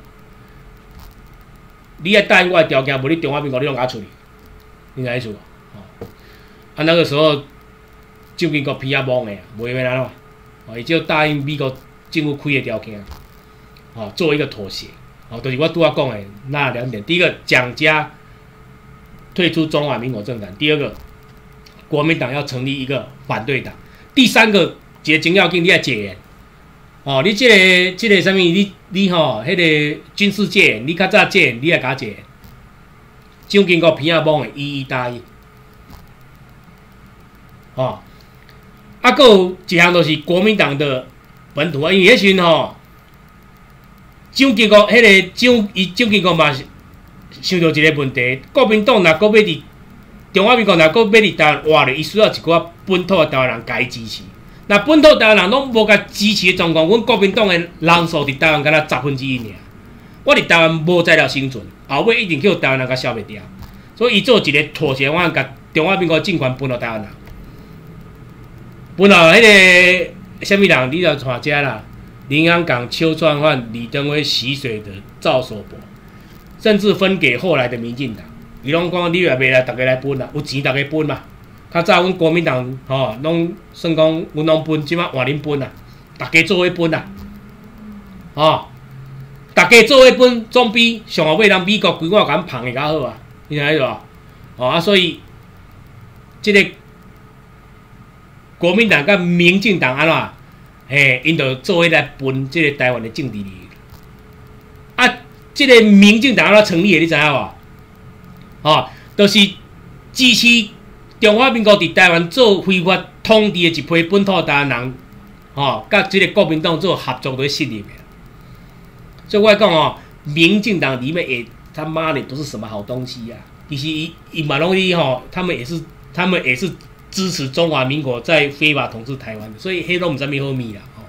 你要答应我的条件，无你中华民国你拢甲我处理，你知意思无？哦，啊那个时候蒋经国皮啊懵的，无要安怎，哦，伊就答应美国政府开的条件，哦，做一个妥协，哦，就是我拄仔讲的那两点。第一个，蒋家退出中华民国政坛；第二个，国民党要成立一个反对党；第三个，一个真要紧，你要戒严。哦，你这个、这个什么？你你吼，迄、那个军事戒严，你较早戒严，你也甲戒严。蒋经国片仔懵的，一一答应。哦，啊，还有一项就是国民党的本土啊，因为迄时吼，蒋经国迄、那个蒋伊蒋经国嘛想到一个问题，国民党若阁要伫中华民国若阁要伫台湾活咧，伊需要一寡本土的台湾人甲伊支持。那本土台湾人拢无甲支持的状况，阮国民党的人数伫台湾敢若十分之一尔。我伫台湾无材料生存，后尾一定叫台湾人甲消灭掉。所以伊做一个妥协方案，甲中华民国政权分互台湾人。分互迄个啥物人？你著看遮啦，林洋港、邱创焕、李登辉、习水的、赵守博，甚至分给后来的民进党。伊拢讲你若袂来，大家来分啦，有钱大家分嘛。较早阮国民党吼，拢算讲阮拢分，即摆换恁分啦，大家做伙分啦，吼，大家做伙分，总比上后尾人美国规碗甲捧的较好啊，你知影无？哦啊，所以即、這个国民党甲民进党安怎？嘿，因着做伙来分即个台湾的政治利益。啊，即、這个民进党安怎成立的？你知影无？哦，就是支持。中华民国伫台湾做非法统治的一批本土台湾人，吼、哦，甲即个国民党做合作的势力。所以我讲哦，民进党里面也他妈的不是什么好东西呀、啊。其实伊伊马龙伊吼，他们也是他们也是支持中华民国在非法统治台湾的，所以黑拢毋知咩好咪啦。吼、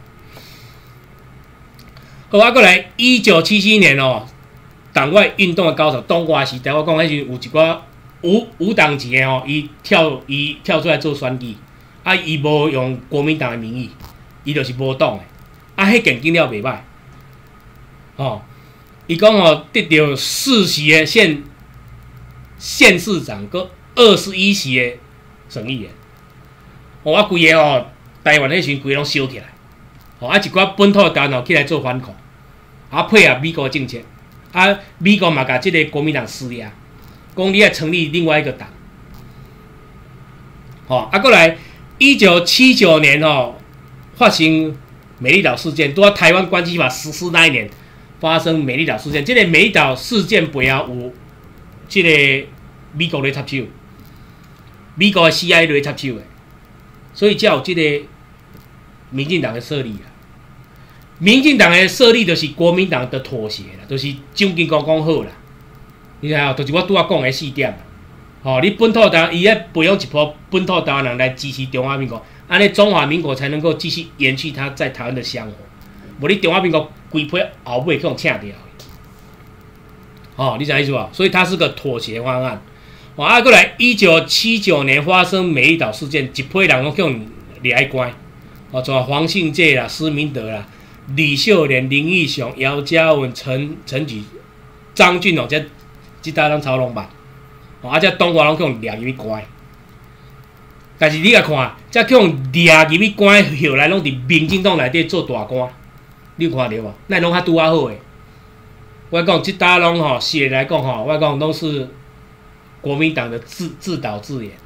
哦，好，啊，过来一九七七年哦，党外运动的高潮，东华时代，我讲迄时有一寡。无无党籍的哦，伊跳伊跳出来做选举，啊，伊无用国民党的名义，伊就是无党的，啊，迄件景了袂歹，哦，伊讲哦，得到四席的县县市长，佮二十一席的省议员，哦，啊，规个哦，台湾迄时规拢烧起来，哦，啊，一寡本土的台湾人起来做反抗，啊，配合美国的政策，啊，美国嘛甲即个国民党施压。讲你要成立另外一个党，吼、哦，啊，过来一九七九年哦，发生美丽岛事件，都在台湾关系法实施那一年发生美丽岛事件。这个美丽岛事件背后有这个美国在插手，美国的 C I A 在插手的，所以才有这个民进党的设立啊。民进党的设立就是国民党的妥协啦，就是蒋经国讲好啦。你知影，就是我拄仔讲的四点。吼、哦，你本土台伊咧培养一波本土台湾人来支持中华民国，安尼中华民国才能够继续延续它在台湾的香火。无你中华民国规批后尾去互请掉。哦，你知影意思无？所以它是个妥协方案。哦，啊，过来一九七九年发生美丽岛事件，一批人拢叫掠来关。哦，像黄信介啦、施明德啦、李秀莲、林义雄、姚嘉文、陈陈举、张俊荣，这这搭人操拢捌。哦，啊，这东华拢去用掠入去关，但是你来看，这去用掠入去关，后来拢伫民进党内底做大官，你有看到无？那拢较拄啊好诶。我讲这搭拢吼，写来讲吼，我讲都是国民党的自自导自演。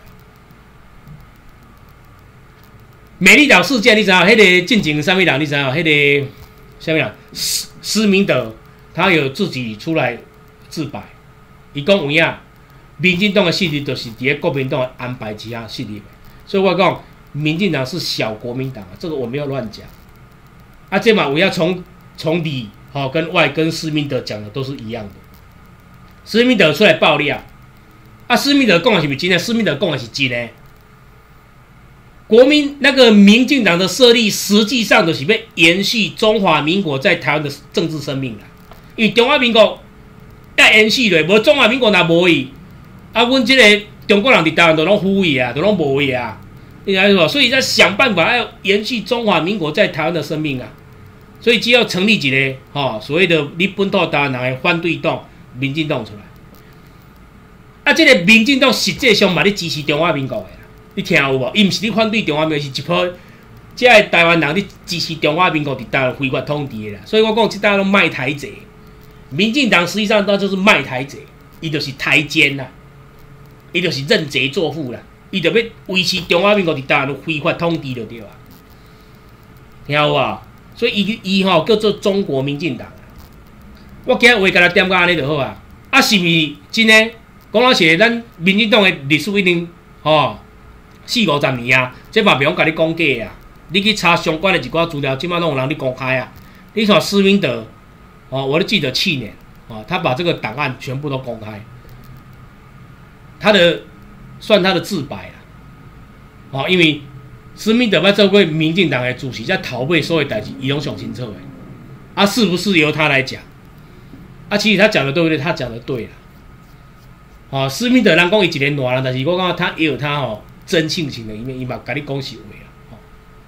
美丽岛事件，你知道？迄、那个进前什么人？你知道？迄、那个什么人？施施明德，他有自己出来自白，伊讲有影。民进党的势力就是伫咧国民党的安排之下势力，所以我讲民进党是小国民党啊，这个我没有乱讲。啊，这嘛我要从从里吼、哦、跟外跟施明德讲的都是一样的。施明德出来爆料，啊，施明德讲的是不是真的？施明德讲的是真的。国民那个民进党的设立，实际上就是要延续中华民国在台湾的政治生命啦。因为中华民国要延续咧，无中华民国若无伊。啊，阮即个中国人伫台湾都拢腐败啊，都拢无去啊，你知无？所以在想办法要延续中华民国在台湾的生命啊。所以只要成立一个吼、哦、所谓的你本土台湾人的反对党、民进党出来。啊，即、这个民进党实际上嘛咧支持中华民国的啦，你听有无？伊毋是你反对中华民国，是一波即个台湾人咧支持中华民国伫台湾非法统治的啦。所以我讲，即大家拢卖台贼，民进党实际上那就是卖台贼，伊就是台奸啦。伊就是认贼作父啦，伊就要维持中华民国伫台湾非法统治就对啊，听有无？所以伊伊吼叫做中国民进党。我今日话甲他点到安尼就好啊。啊，是毋是真诶？讲老实，咱民进党诶历史已经吼四五十年啊，这嘛袂用甲你讲假啊。你去查相关诶一寡资料，即马拢有人咧公开啊。你像施明德，哦，我都记得去年，哦，他把这个档案全部都公开。他的算他的自白啦，哦，因为施明德要做过民进党的主席，在逃避所有代志，伊拢上清楚的。啊，是不是由他来讲？啊，其实他讲的对不对？他讲的对啦。哦，施明德人讲伊一个烂人，但是我讲他也有他哦真性情的一面，伊嘛甲你讲实话啦。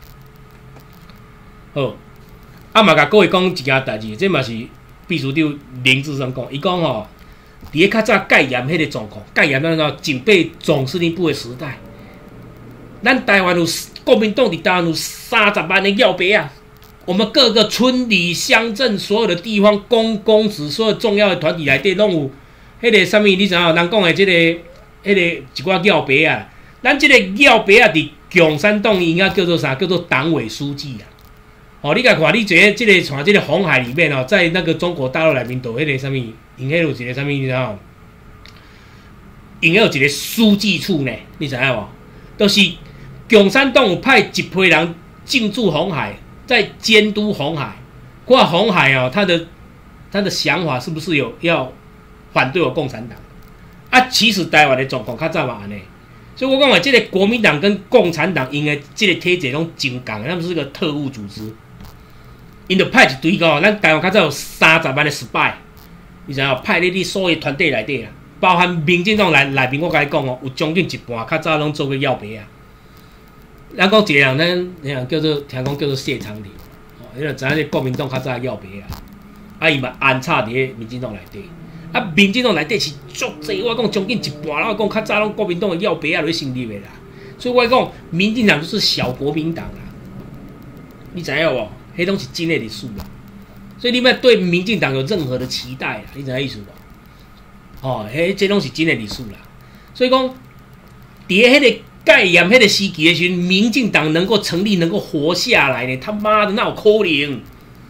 哦，好，啊嘛甲各位讲一件代志，这嘛是秘书长林志生讲，伊讲吼。伫咧较早戒严迄个状况，戒严咱讲警备总司令部的时代，咱台湾有国民党伫台湾有三十万的要兵啊，我们各个村里乡镇所有的地方公公职所有重要的团体内底拢有迄个啥物，你知影？人讲的即、这个迄、那个一寡要兵啊，咱即个要兵啊，伫共产党应该叫做啥？叫做党委书记啊。哦，你甲看，你这个这个像这个红海里面哦，在那个中国大陆内面，都迄个啥物，因迄有一个啥物，你知道？因迄有一个书记处呢，你知影无？都、就是共产党有派一批人进驻红海，在监督红海。看红海哦，他的他的想法是不是有要反对我共产党？啊，其实台湾的状况较早嘛安尼。所以我讲话，这个国民党跟共产党因的这个体制拢真共，他们是个特务组织。因就派一堆个，咱台湾较早有三十万的 spy， 你知影？派咧你所有团队内底啊，包含民进党内内面，我甲你讲哦，有将近一半较早拢做过要兵啊。咱讲一个人，咱人叫做听讲叫做谢长廷，哦，你就知影这国民党较早要兵啊，啊伊嘛安插伫咧民进党内底，啊民进党内底是足济，我讲将近一半，我讲较早拢国民党的要兵啊，咧成立的啦。所以我讲，民进党就是小国民党啦，你知影无？迄拢是真的历史啦，所以你莫对民进党有任何的期待啦，你知影意思无？哦，迄这拢是真的历史啦。所以讲，伫迄个盖严迄个时期的时候，民进党能够成立，能够活下来呢？他妈的，那有可能？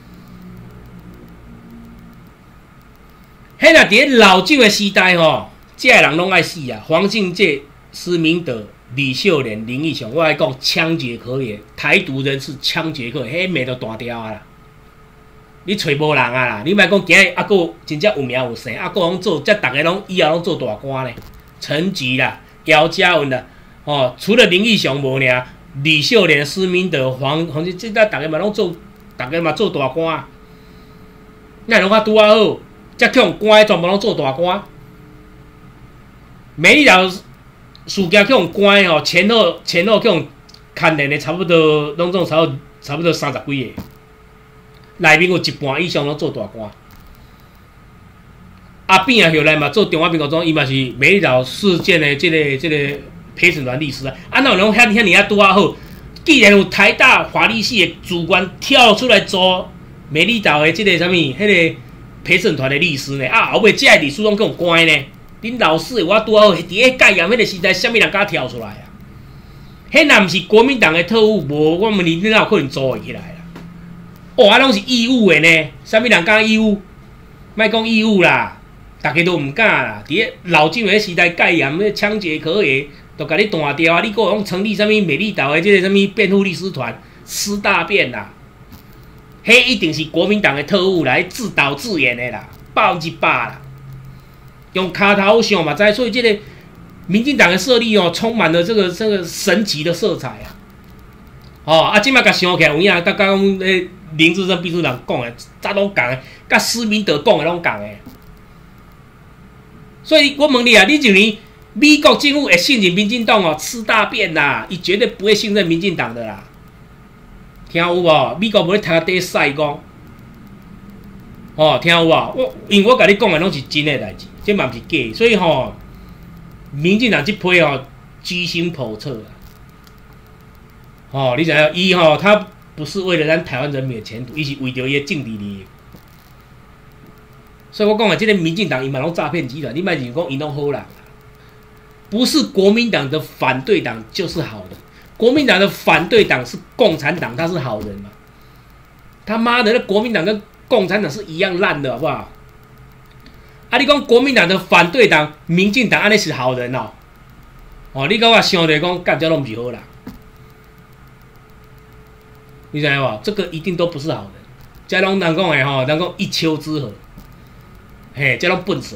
迄若伫老蒋的时代吼，这些人拢爱死啊！黄信介、施明德、李秀莲、林义雄，我来讲，枪决可以，台独人士枪决可以，迄命都断掉啊啦！你找无人啊啦！你莫讲今日啊个真正有名有姓，啊个拢做，这大家拢以后拢做大官咧，陈菊啦、姚嘉文啦。哦，除了林义雄无尔，李秀莲、施明德、黄黄这这大家嘛拢做，大家嘛做大官，那拢较拄啊好，才去用关全部拢做大官。美丽岛事件去用关哦，前后前后去用牵连的差不多，拢总差不多差不多三十几个，内面有一半以上拢做大官。阿扁啊，后来嘛做中华民国总，伊嘛是美丽岛事件的这个这个。陪审团律师啊，啊那拢遐遐尔啊拄啊好，既然有台大法律系的主管跳出来做美丽岛的这个什么，迄个陪审团的律师呢，啊后尾这律师拢跟有关呢，恁老师我拄啊好，伫迄戒严迄个时代，啥物人敢跳出来啊？迄若毋是国民党的特务，无我问你，恁哪有可能做会起来啦？哦，啊拢是义务的呢，啥物人敢义务？莫讲义务啦，大家都毋敢啦。伫迄老蒋的时代，戒严迄枪决可以。都甲你断掉啊！你给我用成立什么美丽岛的这个什么辩护律师团，吃大便啦！迄一定是国民党的特务来自导自演的啦，百分之百啦！用卡头想嘛，知所以这个民进党的设立哦，充满了这个这个神奇的色彩啊！哦啊，即摆甲想起来有影，甲甲迄林志胜秘书长讲的，早拢共的，甲施明德讲的拢共的。所以我问你啊，你认为？美国政府会信任民进党哦，吃大便啦！伊绝对不会信任民进党的啦，听有无？美国无咧台底晒讲，哦，听有无？我因为我甲你讲的拢是真诶代志，这嘛毋是假，所以吼、哦，民进党这批哦居心叵测啊！哦，你知影，伊吼、哦、他不是为了咱台湾人民的前途，伊是为着伊的政治利益。所以我讲的，这个民进党伊嘛拢诈骗集团，你莫认讲伊拢好人。不是国民党的反对党就是好人，国民党的反对党是共产党，他是好人嘛？他妈的，那国民党跟共产党是一样烂的，好不好？啊，你讲国民党的反对党，民进党安尼是好人哦？哦，你跟我想着讲，干这拢不是好人，你知影无？这个一定都不是好人，这拢人讲的吼，人讲一丘之貉，嘿，这拢笨蛇。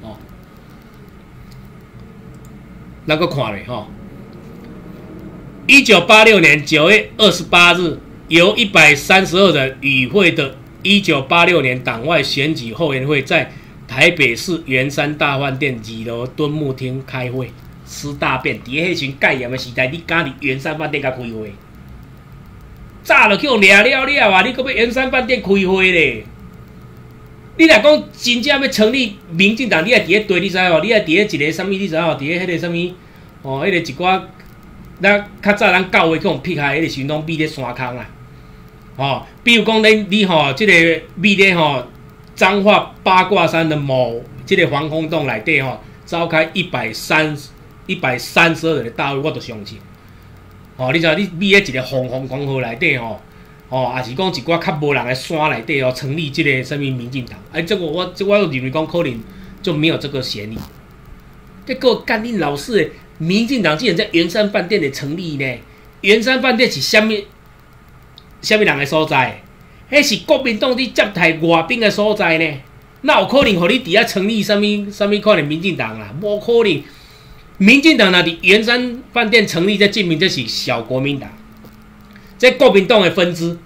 那个看咧吼，一九八六年九月二十八日，由一百三十二人与会的一九八六年党外选举后援会在台北市圆山大饭店二楼敦睦厅开会，吃大便。伫迄群戒严的时代，你敢伫圆山饭店甲开会？早就去用掠了了啊！你搁要圆山饭店开会咧？你若讲真正要成立民进党，你爱伫咧对，你知无？你爱伫咧一个什么？你知无？伫咧迄个什么？哦，迄、那个一寡，咱较早咱教会去用辟害，迄个时拢秘咧山空啦。哦，比如讲恁你吼，即、這个秘咧吼，彰化八卦山的某即、這个防空洞内底吼，召开一百三一百三十二人的大会，我都相信。哦，你知你秘咧一个防空公号内底吼。哦，也是讲一寡较无人的山内底哦，成立这个什么民进党？哎，这个我这我认为讲可能就没有这个嫌疑。这个干恁老师的民进党竟然在圆山饭店里成立呢？圆山饭店是虾米虾米人的所在？迄是国民党伫接待外宾的所在呢？那有可能互你伫遐成立什么什么款的民进党啦？无可能。民进党若伫圆山饭店成立，这证明这是小国民党。这国民党的分支，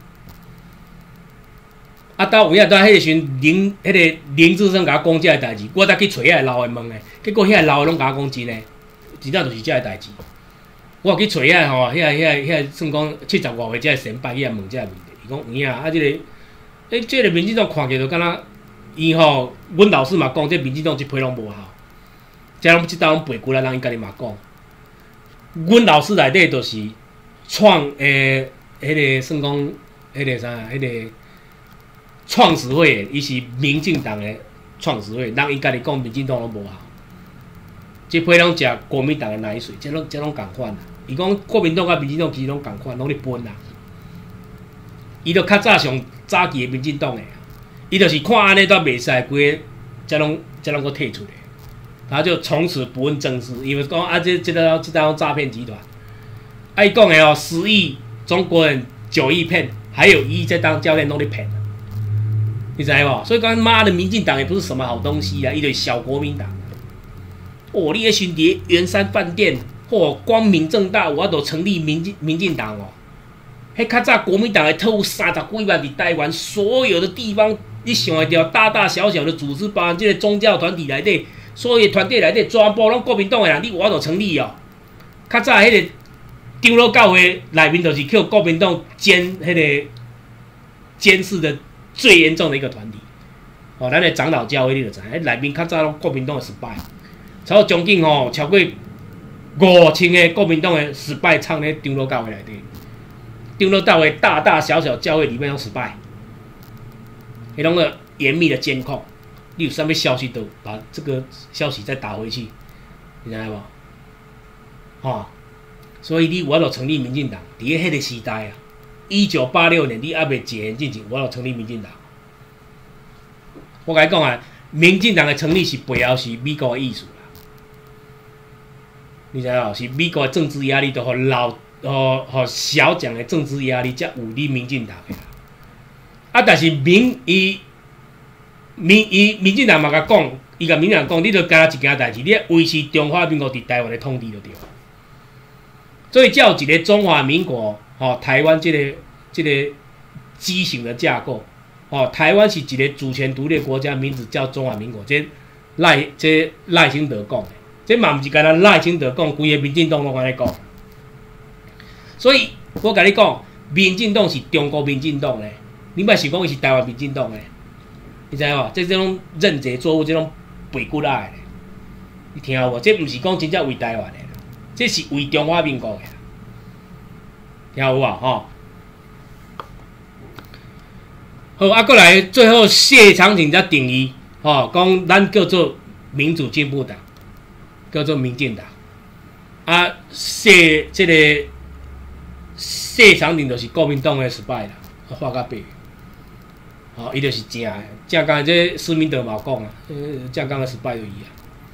啊，到有影到迄个时林，迄、那个林志胜甲我讲这个代志，我才去找遐个老的问的，结果遐个老的拢甲我讲真诶，真正就是这个代志。我去找遐吼，遐个遐个遐算讲七十外岁这个先拜，遐问这个问题，伊讲有影啊，这个，诶、欸，这个民进党看起来就敢若，伊吼，阮老师嘛讲，这民进党这批拢无效，这拢即搭拢背过来，人伊家己嘛讲，阮老师内底就是创诶。迄个算讲，迄个啥，迄个创始会，伊是民进党的创始会，人伊家己讲民进党拢无效，即批拢食国民党的奶水，即拢即拢共款啦。 伊讲国民党甲民进党其实拢共款，拢咧分啦。伊就较早上早期的民进党诶，伊就是看安尼都袂使，规个才拢才拢个退出来，他就从此不问政事，因为讲啊，这这个这种诈骗集团，啊，伊讲诶哦，十亿中国人九亿骗，还有一亿在当教练拢咧骗，你知无？所以讲妈的，民进党也不是什么好东西啊，一堆小国民党。哦，你迄时伫圆山饭店，嚯、哦，光明正大，我都成立民进民进党哦。迄较早国民党的特务三十几万伫台湾所有的地方，你想会到大大小小的组织，包含这个宗教团体内底，所有团体内底全部拢国民党的人，你我都成立哦。较早迄个长老教会内面就是叫国民党监迄、那个监视的最严重的一个团体。哦，咱的长老教会你就知，迄内面较早拢国民党的失败，差不多将近吼超过五千个国民党的失败唱咧长老教会内底。丢落到位，大大小小教会里面都失败，迄种个严密的监控，你有什么消息都把这个消息再打回去，你知道无？吼、哦，所以你我就成立民进党，伫迄个时代啊，一九八六年你还未解严进前，我就成立民进党。我甲你讲啊，民进党的成立是背后是美国的意思啦，你知道是美国的政治压力，都互老。哦，吼小蒋的政治压力才有你民进党的啦。啊，但是民伊民伊民进党嘛甲讲，伊甲民进党讲，你著干一件代志，你维持中华民国伫台湾的统治就对了。所以才有一个中华民国，吼、哦、台湾即、這个即、這个畸形的架构。哦，台湾是一个主权独立国家，名字叫中华民国。这赖这赖清德讲的，这嘛毋是干那赖清德讲，规个民进党拢安尼讲。所以我甲你讲，民进党是中国民进党咧，你莫想讲伊是台湾民进党咧，你知无？这种认贼作恶，这种背骨仔咧，你听有无？这毋是讲真正为台湾的，这是为中华民国的，听有无？吼。好，啊，过来最后谢长廷才定义，吼，讲咱叫做民主进步党，叫做民进党，啊，谢这个。谢长廷就是国民党的失败啦，画到白。哦，伊就是正的，正刚这施明德嘛讲啊，正刚的失败就伊啊。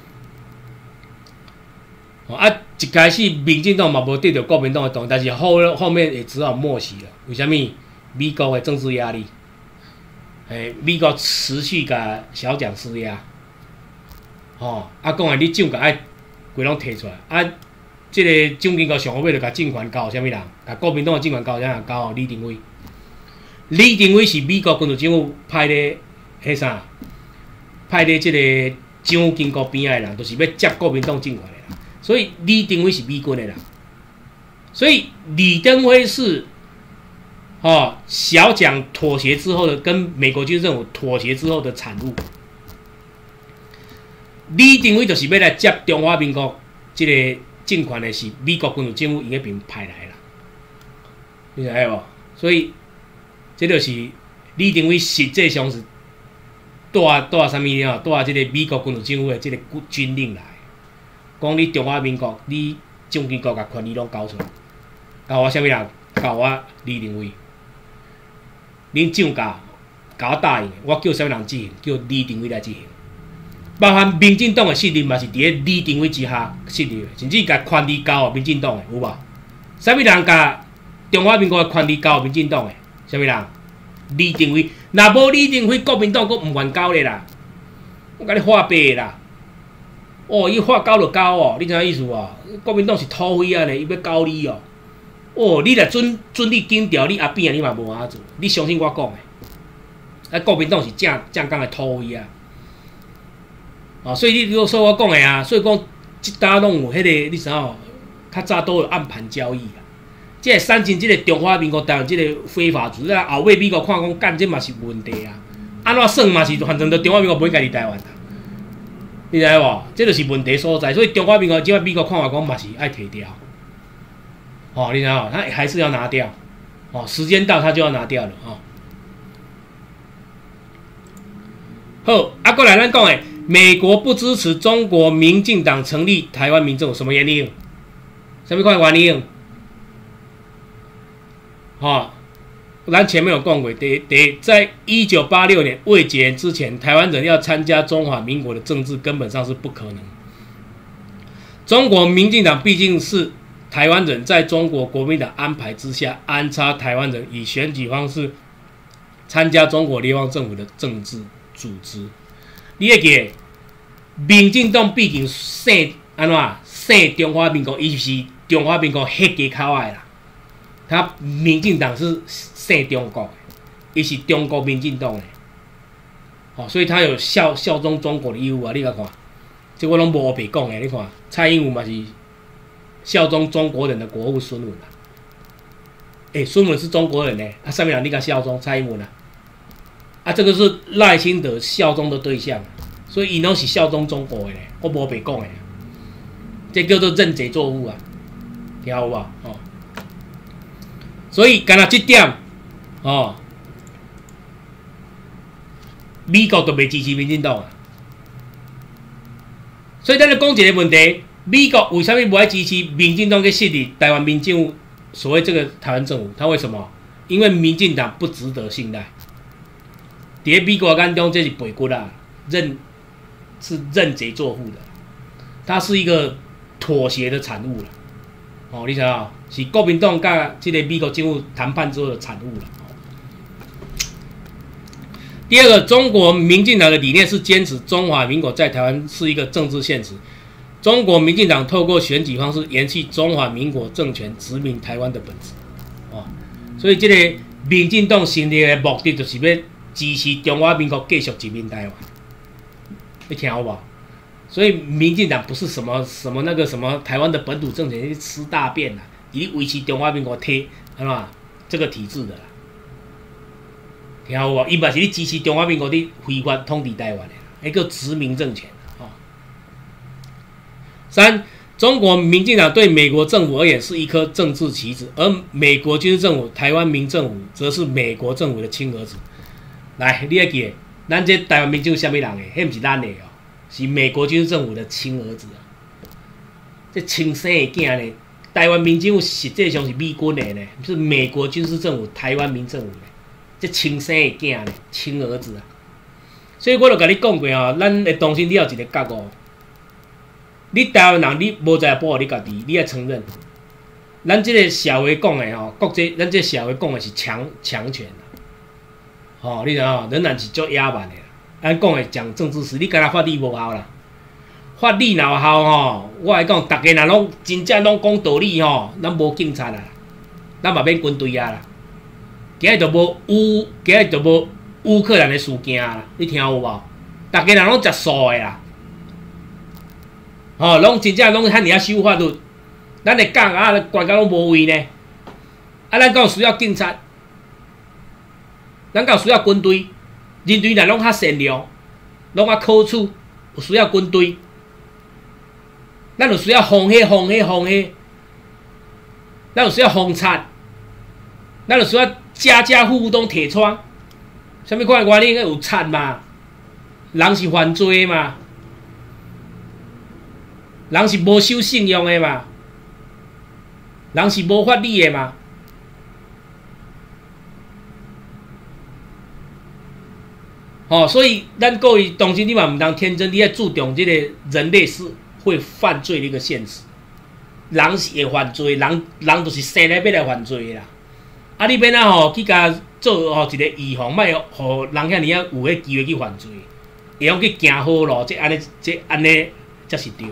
哦啊，一开始民进党嘛无得到国民党的同意，但是后后面也只好默许了。为什么？美国的政治压力，诶，美国持续甲小蒋施压。哦，啊，讲啊，你蒋甲爱规拢摕出来啊。即个蒋经国上后尾就甲政权交啥物人？甲国民党的政权交啥人？交李登辉。李登辉是美国军事政府派咧，迄啥？派咧即个蒋经国边仔的人，就是要接国民党政权的人。所以李登辉是美军的人。所以李登辉是，哦，小蒋妥协之后的，跟美国军事政府妥协之后的产物。李登辉就是要来接中华民国即个。政权的是美国军事政府伊迄边派来啦，你知无？所以这就是李登辉实际上是带带啥物啊？带这个美国军事政府的这个军令来，讲你中华民国，你蒋经国甲权力拢交出来，交我啥物人？交我李登辉，恁蒋家甲我答应，我叫啥物人执行？叫李登辉来执行。包含民进党的势力嘛是伫咧李登辉之下势力，甚至甲权力交互民进党的有无？啥物人甲中华民国的权力交互民进党的？啥物人？李登辉。若无李登辉，国民党佫毋愿交咧啦。我甲你画白啦。哦，伊画交就交哦，你知影意思无？国民党是土匪啊咧，伊要交你哦。哦，你来准准你紧调，你阿扁啊，你嘛无法做。你相信我讲的。啊，国民党是正正港的土匪啊。哦，所以你如果说我讲的啊，所以讲即搭拢有迄、那个，你知影？较早都有暗盘交易啊。即个产生即个中华民国台湾即个非法组织，啊后尾美国看讲干，这嘛是问题啊。安怎算嘛是，反正着中华民国袂家己台湾啊。你知无？这就是问题所在。所以中华民国即摆美国看法讲嘛是爱摕掉。哦，你知影？他还是要拿掉。哦，时间到他就要拿掉了哦。好，啊，过来咱讲诶。美国不支持中国民进党成立台湾民政府，什么原因？ 什么款原因？哦，咱前面有讲过，第第，在一九八六年未解严之前，台湾人要参加中华民国的政治根本上是不可能。中国民进党毕竟是台湾人在中国国民党安排之下安插台湾人以选举方式参加中国联邦政府的政治组织。你会记得，民进党毕竟姓安怎姓中华民国，伊是中华民国迄家口的啦。他民进党是姓中国的，伊是中国民进党的，哦，所以他有效效忠中国的义务啊！你甲看，这我拢无白讲的，你看蔡英文嘛是效忠中国人的国父孙文啊。诶、欸，孙文是中国人呢，啊，上面人你甲效忠蔡英文啊？啊，这个是赖清德效忠的对象，所以伊拢是效忠中国的，我无白讲的，这叫做认贼作父啊，听有无？哦。所以，干那这点，哦，美国都未支持民进党啊。所以，咱来讲一个问题：美国为什么不爱支持民进党去设立台湾民政府？所谓这个台湾政府，他为什么？因为民进党不值得信赖。在美国眼中，这是背骨啦，认是认贼作父的，它是一个妥协的产物了。哦，你知道？是国民党甲这个美国政府谈判之后的产物了。第二个，中国民进党的理念是坚持中华民国在台湾是一个政治现实。中国民进党透过选举方式延续中华民国政权殖民台湾的本质。哦，所以这个民进党成立的目的就是要支持中华民国继续殖民台湾。你听好不好？所以民进党不是什么什么那个什么台湾的本土政权去吃大便啦，以维持中华民国体，是吧？这个体制的啦，听有无？伊嘛是咧支持中华民国的非法统治台湾的，迄个殖民政权。哦。三，中国民进党对美国政府而言是一颗政治棋子，而美国军事政府、台湾民政府则是美国政府的亲儿子。来，你会记得，咱这台湾民政府什么人的？迄不是咱的哦。是美国军事政府的亲儿子啊，这亲生的囝呢？台湾民政府实际上是美军的呢，是美国军事政府、台湾民政府的，这亲生的囝呢，亲儿子啊。所以我就甲你讲过哦，咱的当心你要一个觉哦，你台湾人你无在保护你家己，你要承认，咱这个社会讲的吼，国际咱这个社会讲的是强强权啊，吼、哦，你知道仍然是足野蛮的。咱讲的讲政治史，你敢若法律无效啦？法律若有效吼，我来讲，大家若拢真正拢讲道理吼，咱无警察啦，咱嘛免军队啊啦，今日就无乌，今日就无乌克兰的事件啦，你听有无？大家若拢食素的啦，吼、哦，拢真正拢遐尔啊守法律，咱的港啊关到拢无位呢，啊，咱讲需要警察，咱讲需要军队。人队若拢较善良，拢较可处，有需要军队，咱有需要防黑、防黑、防黑，咱有需要防贼，咱有需要家家户户拢铁窗。什么款原因？有贼嘛？人是犯罪嘛？人是无守信用的嘛？人是无法律的嘛？哦，所以咱各位同时你嘛唔当天真，你要注重这个人类是会犯罪的一个现实。人是会犯罪，人人就是生来要来犯罪的啦。啊，你免啊吼去甲做吼一个预防，莫互人遐尔啊有迄机会去犯罪，会用去行好路，这安尼这安尼才是对的。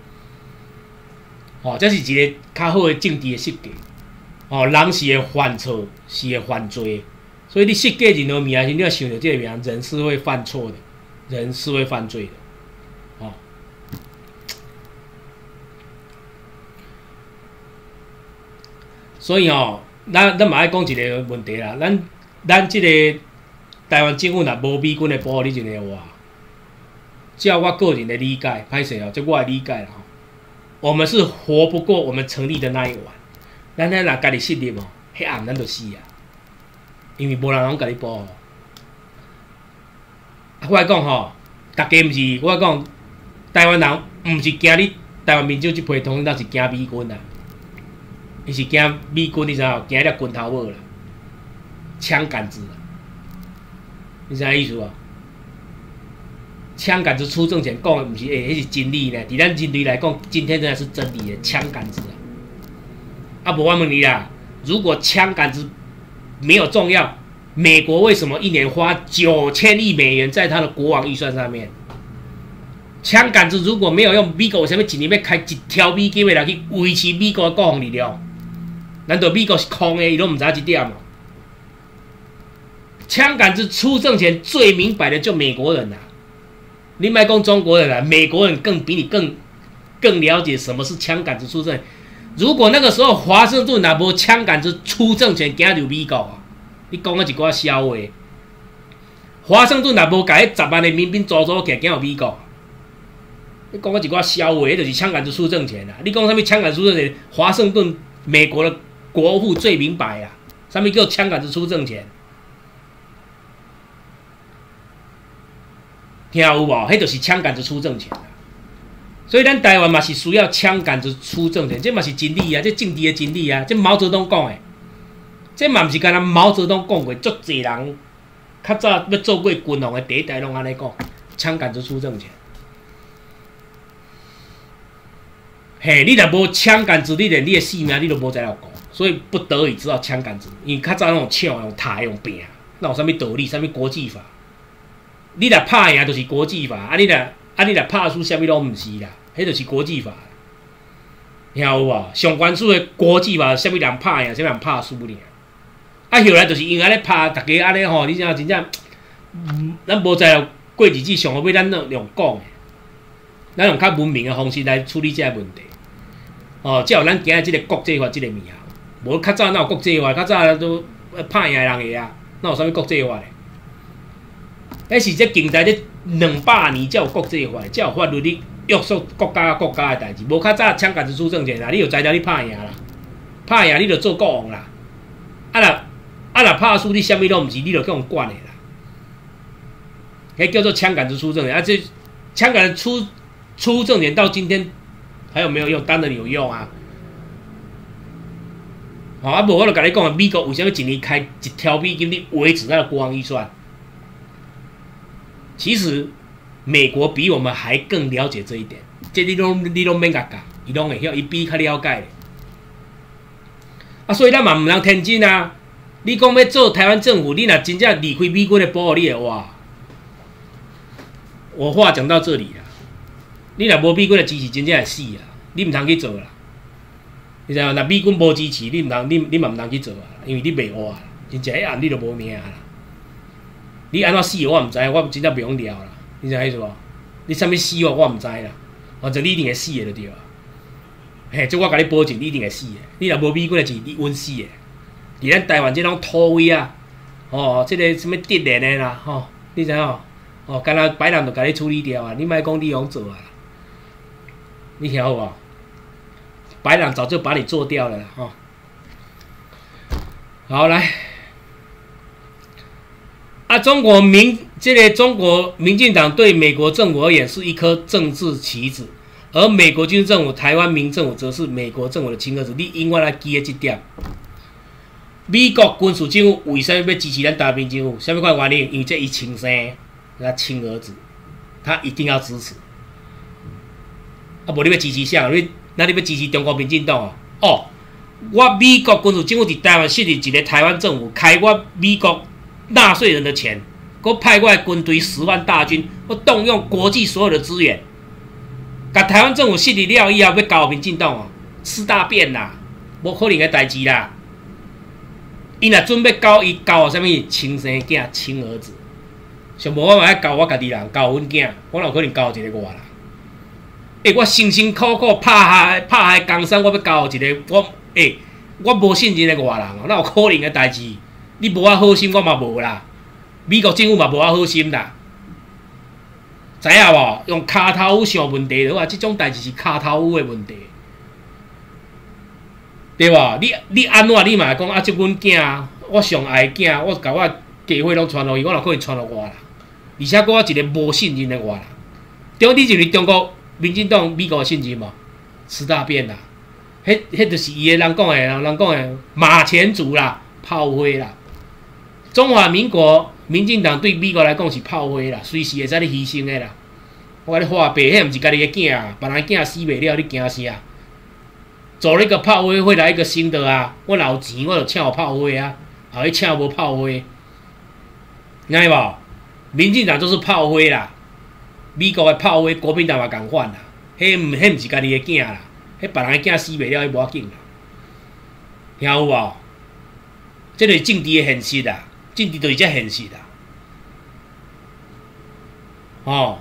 哦，这是一个较好的政治的设计。哦，人是会犯错，是会犯罪的。所以你设计任何名时，你要想到这个名，人是会犯错的，人是会犯罪的，哦。所以哦，咱咱嘛爱讲一个问题啦，咱咱这个台湾政府若无美军的保护，你真个话，照我个人的理解，歹势哦，这我的理解啦吼，我们是活不过我们成立的那一晚，咱咱若家己失业哦，迄暗咱就死啊。因为无人拢甲你保护。啊，我来讲吼，大家毋是我来讲，台湾人毋是惊你台湾民主这批统，咱是惊美军啊。 伊是惊美军，你知影？惊迄粒拳头母啦，枪杆子啦，你知影意思无？枪杆子出政权讲的毋是诶，迄是真理呢。伫咱人类来讲，今天真的是真理的枪杆子啊！啊，无我问你啦，如果枪杆子没有重要，美国为什么一年花九千亿美元在它的国防预算上面？枪杆子如果没有用，美国为什么一年要开一条美金来去维持美国的国防力量？难道美国是空的，伊都唔知这点吗？枪杆子出政权最明白的就美国人啦、啊，你莫讲中国人啦、啊，美国人更比你更更了解什么是枪杆子出政权。如果那个时候华盛顿若无枪杆子出政权，行入美国啊，你讲的一寡笑话。华盛顿若无甲迄十万的民兵组组起来，行入美国。你讲个一寡笑话，迄就是枪杆子出政权啦。你讲啥物枪杆子出政权？华盛顿美国的国父最明白啊，啥物叫枪杆子出政权？听有无？迄就是枪杆子出政权啦。所以咱台湾嘛是需要枪杆子出政权，这嘛是真理啊，这政治的真理啊，这毛泽东讲的，这嘛毋是干那毛泽东讲过，足侪人较早要做过军方的第一代拢安尼讲，枪杆子出政权。嘿，你若无枪杆子，你连你的性命你都无在了讲，所以不得已知道枪杆子。因为较早那种抢、用打、用拼，那有啥物道理？啥物国际法？你若拍赢就是国际法，啊你若啊你若拍输，啥物拢毋是啦，迄就是国际法。听有无？上悬殊的国际法，啥物人拍赢，啥物人拍输尔。啊后来就是因安尼拍，大家安尼吼，你真真正，嗯、咱无在过日子上好尾，咱用用讲的，咱用较文明的方式来处理这个问题。哦，才有咱今日即个国际法即个物件。无较早哪有国际法？较早都拍赢的人个啊，哪有啥物国际法咧？迄是这近代这两百年才有国际法，才有法律去约束国家国家的代志。无较早枪杆子出政权啦，你有材料你拍赢啦，拍赢你就做国王啦。啊若啊若拍输你啥物拢毋是，你就叫人管的啦。迄叫做枪杆子出政权。啊，这枪杆子出出政权到今天。还有没有用？当然有用啊！好、哦、啊，无我就跟你讲啊，美国为什么一年开一条美金去维持它的国防预算？其实美国比我们还更了解这一点，这你拢你拢免甲讲，伊拢会晓，伊比你较了解。啊，所以咱嘛毋通天真啊！你讲要做台湾政府，你若真正离开美军的保护，你会哇！我话讲到这里了。你若无美军的支持，真正会死啊！你毋通去做啦，你知影？若美军无支持，你毋通，你你嘛毋通去做啊！因为你袂活啦，真正迄暗你就无命啦。你安怎死我毋知，我真正袂用聊啦。你知影意思无？你啥物死我我毋知啦，反正你一定会死的就对啊。嘿，这我甲你保证，你一定会死的。你若无美军的支持，你稳死的。伫咱台湾这种土位啊，哦，这个什物敌人的啦，吼、哦，你知影哦？哦，干那白人就甲你处理掉啊！你莫讲你用做啊！你听好无？白人早就把你做掉了啦！哈、哦，好来，啊，中国民这个中国民进党对美国政府而言是一颗政治棋子，而美国军事政府、台湾民政府则是美国政府的亲儿子。你永远来记得这点。美国军事政府为什么要支持咱台湾民政府？什么款原因？因为这伊亲生，他亲儿子，他一定要支持。啊，无你要支持啥？你那你要支持中国民进党啊？哦，我美国军事政府伫台湾设立一个台湾政府，开我美国纳税人的钱，我派我的军队十万大军，我动用国际所有的资源，甲台湾政府设立了以后，要搞民进党哦，吃大便啦，无可能的代志啦。伊若准备搞伊搞啥物亲生囝、亲儿子，上无我嘛爱搞我家己人，搞阮囝，我哪有可能搞一个我啦？诶、欸，我辛辛苦苦拍下拍下江山，我要交一个我诶、欸，我无信任的外人哦，哪有可能的代志？你无我好心，我嘛无啦。美国政府嘛无我好心啦，知影无？用骹头夫想问题，话即种代志是骹头夫的问题，对无？你你安怎你嘛讲啊？即阮囝，我上爱的囝，我甲我家伙拢传落去，我哪可能传落我啦？而且我一个无信任的外人，对，你就是中国。民进党美国的信任嘛，吃大便啦！ 迄迄就是伊个人讲诶，人讲诶马前卒啦，炮灰啦。中华民国民进党对美国来讲是炮灰啦，随时会使你牺牲诶啦。我甲你画白，迄毋是家己诶囝啊，别人囝死袂了，你惊啥？走了一个炮灰，会来一个新的啊！我有钱，我就请有炮灰啊，后去请无炮灰，知无？民进党就是炮灰啦，美国诶炮灰，国民党嘛共款啦。迄毋迄毋是家己诶囝啦，迄别人诶囝死袂了，迄无要紧啦。听有无？这就是政治诶现实啦，政治就是遮现实啦。哦，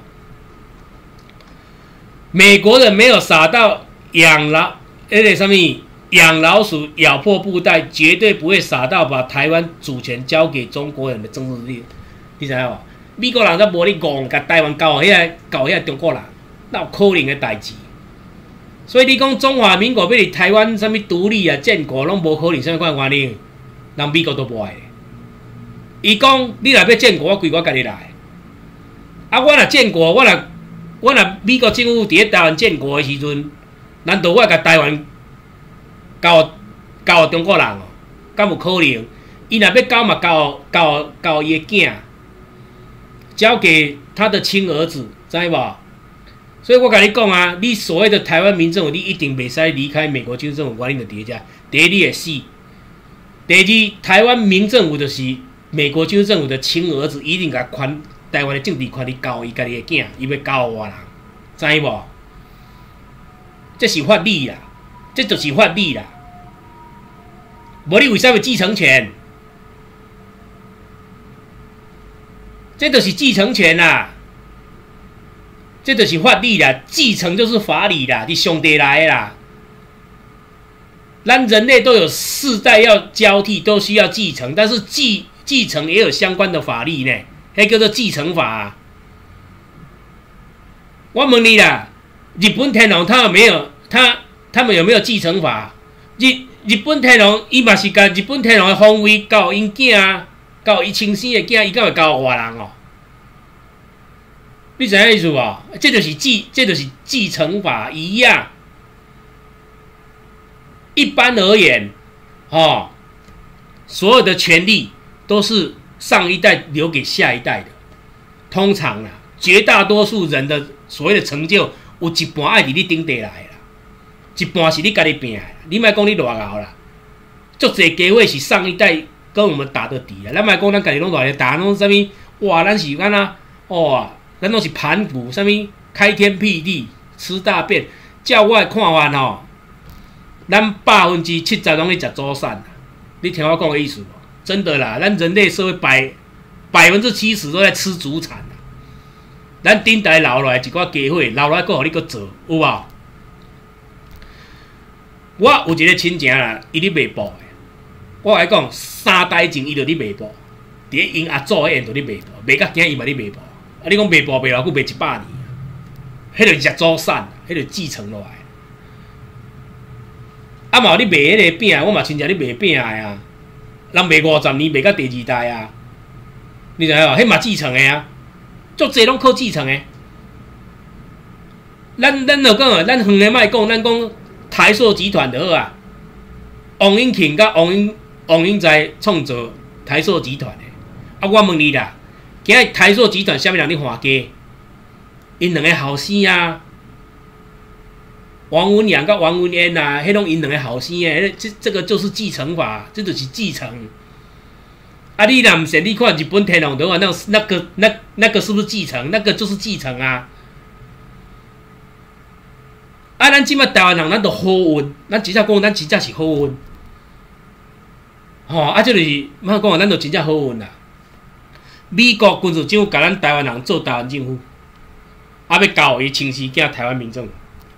美国人没有傻到养老，那个什么养老鼠咬破布袋，绝对不会傻到把台湾主权交给中国人的政治力。你知影无？美国人都无你戆，甲台湾交遐交遐中国人，哪有可能的代志？所以你讲中华民国要离台湾什么独立啊、建国，拢无可能，什么款原因？人美国都无爱。伊讲你若要建国，我归我家己来。啊，我若建国，我若我若美国政府伫咧台湾建国的时阵，难道我甲台湾交交中国人哦？敢有可能？伊若要交嘛，交交交伊的囝，交给他的亲儿子，知无？所以我甲你讲啊，你所谓的台湾民政府，你一定袂使离开美国军事政府，原因就伫遮。第一，你会死；第二，台湾民政府就是美国军事政府的亲儿子，一定甲权台湾的政治权利交伊家己的囝，伊要交我人，知无？这是法理啦，这就是法理啦。无你为啥要继承权？这就是继承权啦，这就是法理啦，继承就是法理啦，是上帝来的啦。咱人类都有世代要交替，都需要继承，但是继继承也有相关的法律呢，那叫做继承法、啊。我问你啦，日本天皇他有没有他他们有没有继承法？日日本天皇伊嘛是甲日本天皇的皇位交因囝啊。交伊亲生的囝，伊敢会交外人哦？你知影意思无？这就是继，这就是继承法一样。一般而言，哦，所有的权利都是上一代留给下一代的。通常啊，绝大多数人的所谓的成就，有一半爱伫你顶地来啦，一半是你家己拼的。你莫讲你偌敖啦，足侪机会是上一代。跟我们打得敌啊！咱莫讲咱家己拢偌个打，拢啥物？哇！咱是安那哦，咱拢是盘古，啥物开天辟地、吃大便，叫我看完吼，咱百分之七十拢去食早餐。你听我讲的意思无？真的啦，咱人类社会百百分之七十都在吃祖产啦。咱顶代留落来一寡机会，留落来搁互你搁做，有无？我有一个亲戚啦，伊咧卖布的。我来讲，三代前伊就咧卖布，伫咧因阿祖迄end就咧卖布，卖到今伊嘛咧卖布。啊，你讲卖布卖偌久，卖一百年，迄就食祖产，迄就继承落来。啊嘛，你卖迄个饼，我嘛亲戚咧卖饼的啊，人卖五十年，卖到第二代啊，你知影无？迄嘛继承的啊，足济拢靠继承的。咱咱就讲啊，咱远的莫讲，咱讲台塑集团就好啊，王永庆甲王永。王永在创造台塑集团的，啊，我问你啦，今日台塑集团虾米人咧还价？因两个后生啊，王文洋甲王文嫣啊，迄拢因两个后生诶，这这个就是继承法，这就是继承。啊，你若唔信，你看日本天皇的话，那那个那那个是不是继承？那个就是继承啊。啊，咱即摆台湾人，咱都好运，咱真正讲，咱真正是好运。吼、哦，啊，这就是莫讲，咱就真正好运啦。美国军事政府甲咱台湾人做台湾政府，啊，要教伊亲生囝台湾民众，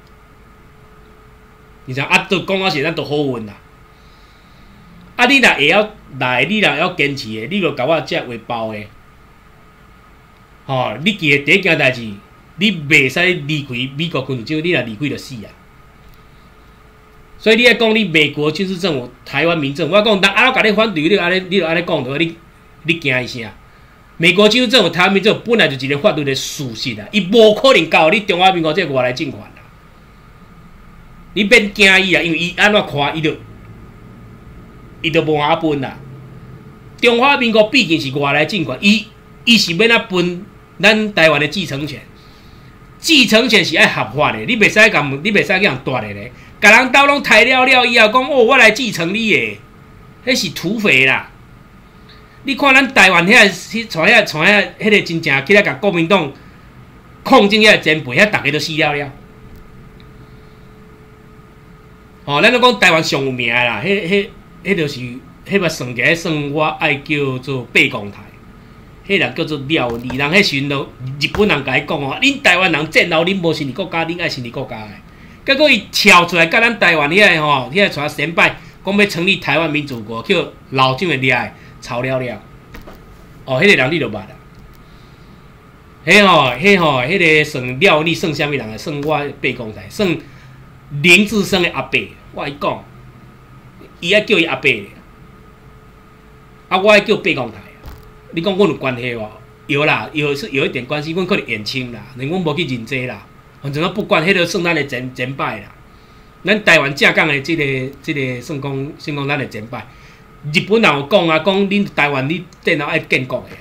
你知啊？都讲啊是咱都好运啦。啊，你若会晓来，你若会晓坚持的，你就甲我这话包的。吼、哦，你记得第一件代志，你袂使离开美国军事政府，你若离开就死啊。所以你爱讲你美国军事政府、台湾民政府，我讲人啊，甲你反对，你就安尼，你就安尼讲着，你你惊伊啥？美国军事政府、台湾民政府本来就是一个法律的事实啊，伊无可能交你中华民国这个外来政权啦。 你免惊伊啊，因为伊安怎看伊就伊就无法分啦。中华民国毕竟是外来政权，伊伊是免啊分咱台湾的继承权。继承权是爱合法的，你袂使甲你袂使去人夺的咧。甲人兜拢抬了了以后，讲哦，我来继承你的，迄是土匪啦。你看咱台湾遐迄像遐像遐迄个真正起来甲国民党控制遐前辈，遐大家都死了了。哦，咱都讲台湾上有名啦，迄迄迄就是迄个算起来算我爱叫做八公台。迄人叫做廖理，人迄时阵都日本人甲伊讲哦，恁台湾人战后恁无成立国家，恁爱成立国家诶。结果伊跳出来，甲咱台湾遐个吼，遐个传先拜，讲要成立台湾民主国，叫老蒋诶掠诶，吵了了。哦，迄、那个人你就捌啦。迄吼，迄吼，迄个算廖理算啥物人啊？算我八公台，算林志升诶阿伯。我伊讲，伊爱叫伊阿伯，啊，我爱叫八公台。你讲阮有关系无？有啦，有是有一点关系，阮可能远亲啦，连阮无去认这啦。反正我不管，迄个算咱的前前辈啦。咱台湾正港的即、这个即、这个算讲算讲咱的前辈。日本人有讲啊，讲恁台湾你电脑爱建国的啊。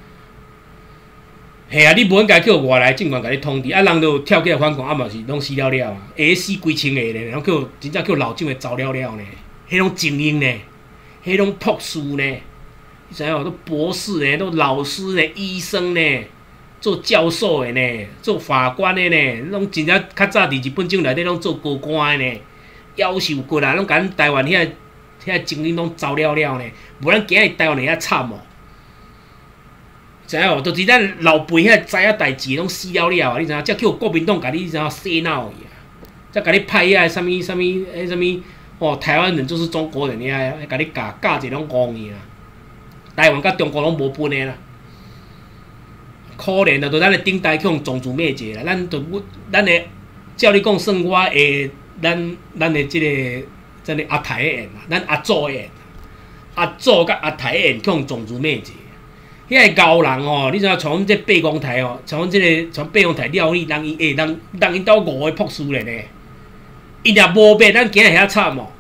系啊，你无应该叫外来政权甲你统治，啊，人都跳起来反抗，啊嘛是拢死了了啊，会死几千个咧，然后叫真正叫老蒋的走了了呢，迄种精英呢，迄种博士呢。你知影都博士呢，都老师呢，医生呢，做教授的呢，做法官的呢，拢真正较早伫日本政内底拢做高官的呢，夭寿骨啊，拢甲咱台湾遐遐精英拢走了了呢，无咱今日台湾人遐惨哦。知影无？就是咱老辈遐知影代志拢死了了啊！你知影？才叫国民党甲你知影洗脑去啊！才甲你派遐啥物啥物迄啥物哦，台湾人就是中国人遐，甲你教教一种戆去啊！台湾甲中国拢无分的啦，可怜的，就咱的顶代去用种族灭绝啦。咱就咱的照你讲，算我的咱咱的即、这个真的阿台的人啦，咱阿祖的人，阿祖甲阿台的人去用种族灭绝。遐个高人哦，你知影像阮这八公台哦，像阮即、这个像八公台了理，人伊会人人因兜五个博士咧呢，伊若无变，咱今日遐惨哦，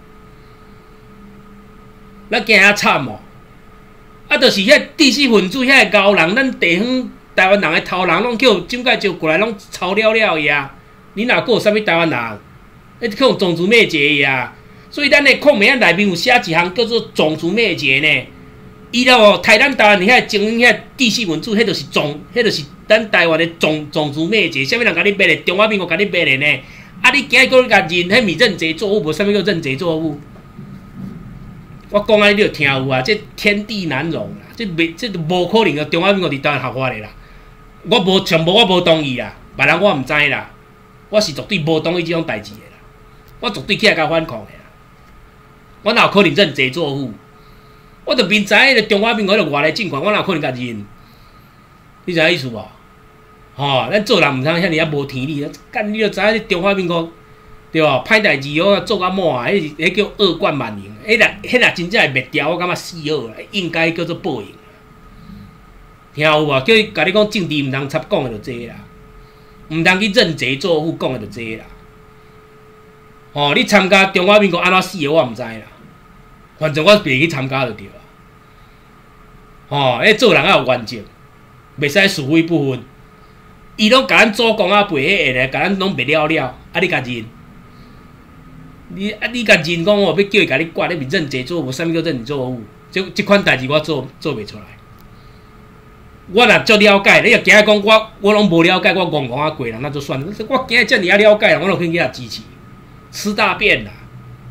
咱今日遐惨哦。啊，就是遐知识分子，遐个高人，咱地方台湾人的头人，拢叫蒋介石过来，拢抄了了伊啊！你哪个有啥物台湾人？迄去用种族灭绝伊啊！所以咱的课名内面有写一项叫做种族灭绝呢。伊咯，台咱台湾遐精英遐知识分子，迄就是种，迄就是咱台湾的种种族灭绝。啥物人甲你灭咧？中华民国甲你灭咧呢？啊，你今日搁甲认，迄咪认贼作父，无啥物叫认贼作父。我讲安尼你就听有啊，这天地难容啦，这袂这无可能个中华民国伫台湾合法的啦。我无全部我无同意啦，别人我毋知啦，我是绝对无同意这种代志的啦，我绝对起来甲反抗的啦。我哪有可能认贼作父？我著明知迄个中华民国迄个外来政权，我哪有可能甲认？你知影意思无？吼、哦，咱做人毋通遐尔啊无天理，干你著知影中华民国。对吧？歹代志哦，做甲满啊！迄迄叫恶贯满盈。迄若迄若真正会灭掉，我感觉死好啦，应该叫做报应。听有无？叫伊甲你讲政治毋通插讲的就这啦，毋通去认贼作父讲的就这啦。哦，你参加中华民国安怎死的我毋知啦，反正我袂去参加就对啦。哦，迄做人要有原则，袂使是非不分。伊拢甲咱祖公啊背迄个，甲咱拢灭了了，啊你甲认？你啊！你甲认讲哦，要叫伊甲你管，你咪认贼作父，啥物叫认作父？即即款代志我做做袂出来。我若足了解，你若今日讲我我拢无了解，我戆戆啊过人，那就算了。我今日遮尔啊了解，我就可以去遐支持，吃大便啦！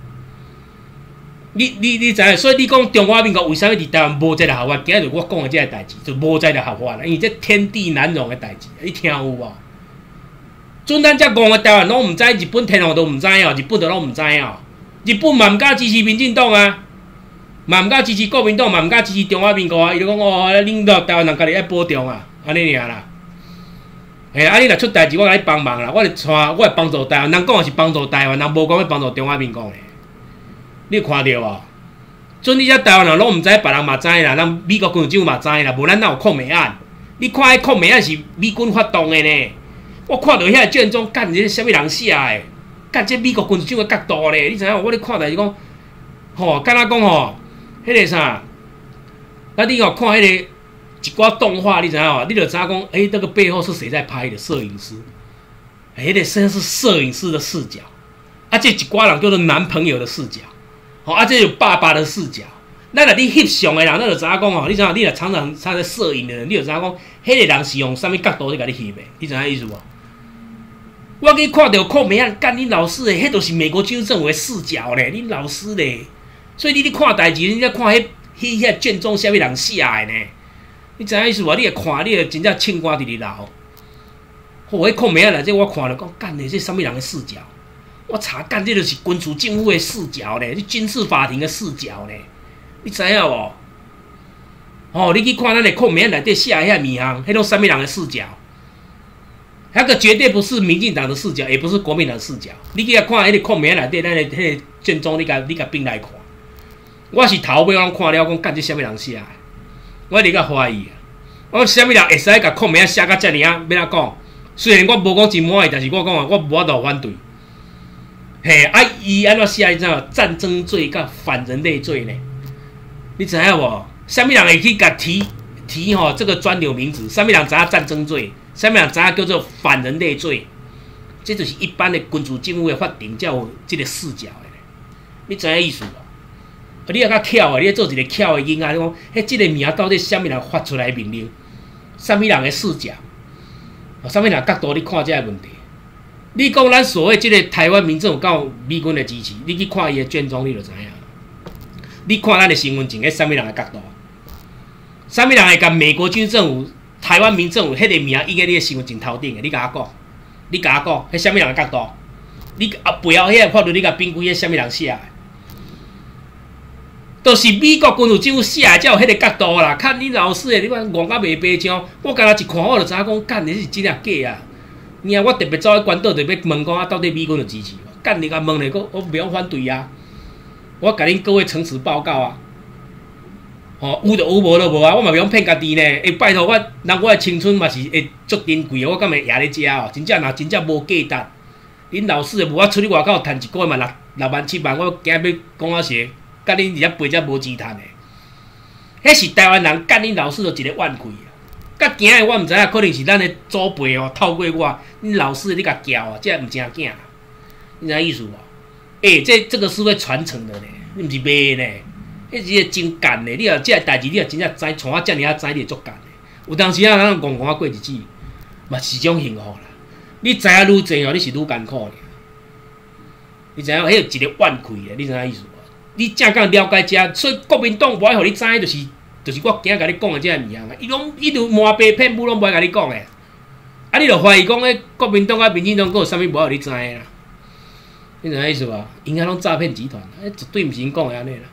你你你知影？所以你讲中华民国为啥物伫台湾无这个合法？今日就我讲的这个代志，就无这个合法啦。因为这天地难容的代志，你听有无？准咱遮戆的台湾拢毋知，日本天皇都毋知哦，日本都拢毋知哦。日本嘛毋敢支持民进党啊，嘛毋敢支持国民党，嘛毋敢支持中华民国啊。伊就讲哦，恁到台湾人家己爱保重啊，安尼尔啦。嘿，啊你若出代志，我甲你帮忙啦，我会带，我会帮助台湾。人讲的是帮助台湾，人无讲要帮助中华民国咧。你有看到无？准你遮台湾人拢毋知，别人嘛知啦，人美国军长嘛知啦，无咱哪有抗美案？你看迄抗美案是美军发动的呢。我看到遐卷宗，干这啥物人写的？ 干这美国军事怎个角度咧？你知影？我咧看代志讲，吼，敢若讲吼，迄个啥，啊，你哦看迄个一寡动画，你知影？你就知影讲，哎、欸，那个背后是谁在拍的？摄影师，哎、欸，那实际是摄影师的视角。啊，这一寡人叫做男朋友的视角，吼，啊，这有爸爸的视角。咱若你翕相的人，咱就知影讲吼，你知影？你若常常常在摄影的人，你就知影讲，迄个人是用啥物角度在甲你翕的？你知影意思无？我去看到靠美啊，干恁老师诶，迄都是美国军事政府的视角咧，恁老师咧，所以你咧看代志，你咧看迄迄遐卷宗啥物人写诶呢？你知影意思无？你会看，你会真正凊汗伫咧流。我迄靠美啊来，这我看了讲，干诶，这啥物人的视角？我查干，这就是军事政府的视角咧，这军事法庭的视角咧，你知影无？哦，你去看咱的靠美啊内底写诶遐物项，迄种啥物人的视角？那个绝对不是民进党的视角，也不是国民党的视角。你去看迄个控名内底，咱的迄个卷宗，你甲你甲并来看。我是头尾我看了，讲干这啥物人写的？我伫甲怀疑啊！我啥物人会使甲控名写到遮尔啊？要哪讲？虽然我无讲真满意，但是我讲啊，我无法度反对。嘿，啊，伊安怎写？你知道战争罪甲反人类罪呢？你知影无？啥物人会去甲提提吼、哦、这个专有名词？啥物人知影战争罪？啥物人知影叫做反人类罪？这就是一般的军事政府的法庭才有这个视角的。你知影意思无？你也较巧的，你做一个巧的囡仔，你讲，迄这个名到底啥物人发出来命令？啥物人的视角？啥物人角度？你看这个问题？你讲咱所谓这个台湾民政有够美军的支持，你去看伊的卷宗，你就知影。你看咱的身份证，迄啥物人的角度？啥物人会甲美国军政府？台湾民政府迄个名应该你的身份证头顶的，你甲我讲，你甲我讲，迄啥物人的角度？你啊背后迄个法律，你甲编规迄啥物人写的？都、就是美国军事政府写的，才有迄个角度啦。看你老师的，你看戇甲袂白章，我刚才一看我就知影讲，干你是真啊假啊！你啊，我特别走去关岛，就要问讲啊，到底美军的支持无？干你甲问咧，我我袂用反对啊！我甲恁各位诚实报告啊！哦，有就有，无就无啊！我嘛袂用骗家己呢。诶，拜托我，人我的青春嘛是会足珍贵的，我敢会压咧遮哦？真正若真正无价值，恁老师的无我出去外口趁一个月嘛六六万七万，我惊要讲啊是，甲恁伫遐陪遮无钱趁的。迄是台湾人干恁老师就一个怨气啊！甲今日我毋知影，可能是咱的祖辈哦透过我，恁老师你甲教啊，这毋正经，你知影意思无？诶、欸，这这个是会传承的呢，你毋是卖呢。迄是个真干的，你若这代志，你若真正知，像我遮尔啊知，你会足干的。有当时啊，咱戆戆啊过日子，嘛是种幸福啦。你知影愈济哦，你是愈艰苦的。你知影，迄一个怨气的，你知影意思无？你正讲了解遮，所以国民党无爱互你知，就是，就是我今仔甲你讲的这个物件啊。伊拢伊就瞒白骗母，拢无爱甲你讲的。啊，你就怀疑讲，迄国民党啊、民进党，佫有啥物无爱互你知的啦？你知影意思无？因遐拢诈骗集团，迄绝对毋是因讲的安尼啦。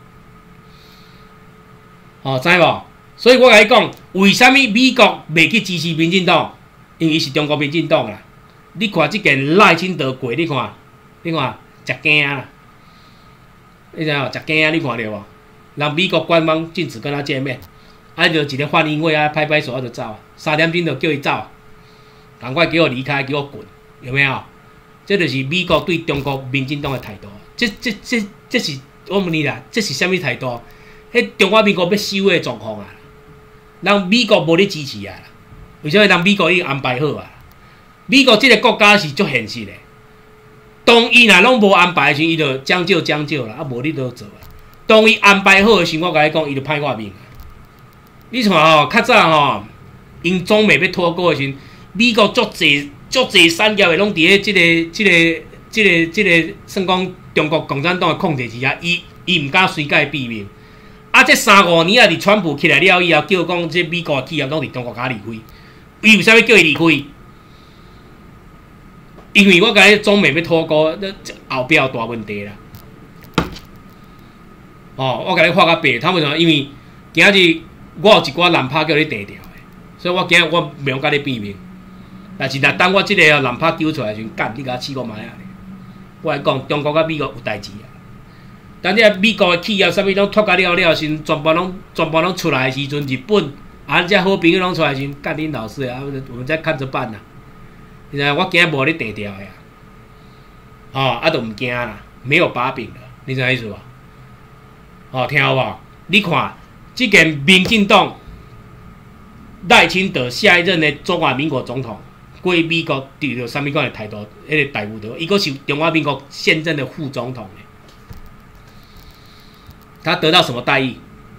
哦，知无？所以我甲你讲，为什么美国袂去支持民进党？因为伊是中国民进党啦。你看即件赖清德过，你看，你看，食惊啦！你知影？食惊啊！你看着无？让美国官方禁止跟他见面，啊，就一个欢迎会啊，拍拍手就走啊，三点钟就叫伊走，赶快给我离开，给我滚，有没有？这就是美国对中国民进党的态度。这、这、这、这是我问你啦，这是啥物态度？迄中华民国要收的状况啊，人美国无咧支持啊，为什么人美国已经安排好啊？美国这个国家是足现实的，当伊若拢无安排的时候，伊就将就将就啦，啊无你都做啊。当伊安排好的时候，我甲你讲，伊就歹我面啊。你看吼，较早吼，因中美要脱钩的时候，美国足济足济产业的拢伫咧即个、即、这个、即、这个、即、这个，算讲中国共产党的控制之下，伊伊毋敢随甲伊避免。啊！这三五年啊，伫川普起来了以后，叫讲这美国企业拢伫中国甲离开，伊为啥物叫伊离开？因为我甲你中美要脱钩，那后壁有大问题啦。哦，我甲你画较白，他为什么？因为今日我有一寡蓝拍叫你低调的，所以我今日我袂用甲你变面。但是若当我即个蓝拍丢出来的时候，干你甲我试过买啊！我来讲，中国甲美国有代志啊。但这美国的企业，啥物拢脱甲了了，先全部拢全部拢出来的时阵，日本啊，这好朋友拢出来的时阵，干恁老师啊，我们再看着办啦。现在我今日无咧低调的啊， 哦，啊都毋惊啦，没有把柄了，你知影意思无？哦，听有无？你看，即个民进党赖清德下一任的中华民国总统，归美国伫着啥物款的态度，迄、那个待遇的，伊个是中华民国现任的副总统呢。他得到什么待遇？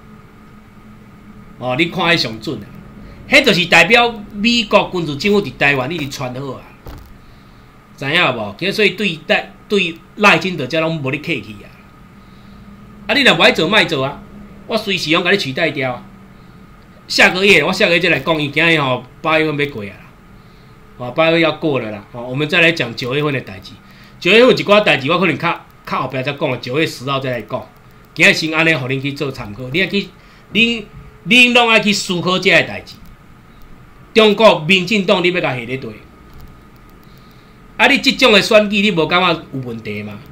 哦，你看迄上准啊，迄就是代表美国军事政府伫台湾一直传好啊，知影无？其实所以对赖对赖清德遮拢无咧客气啊。啊，你若不爱做，卖做啊，我随时用甲你取代掉啊。下个月我下个月再来讲，伊今日吼八月份要过啊啦，哦八月份要过了啦，哦我们再来讲九月份的代志。九月份一寡代志，我可能较较后壁再讲，九月十号再来讲。今日先安尼，互恁去做参考。你爱去，恁恁拢爱去思考这个代志。中国民进党你要甲下咧对，啊你即种的选举，你无感觉有问题吗？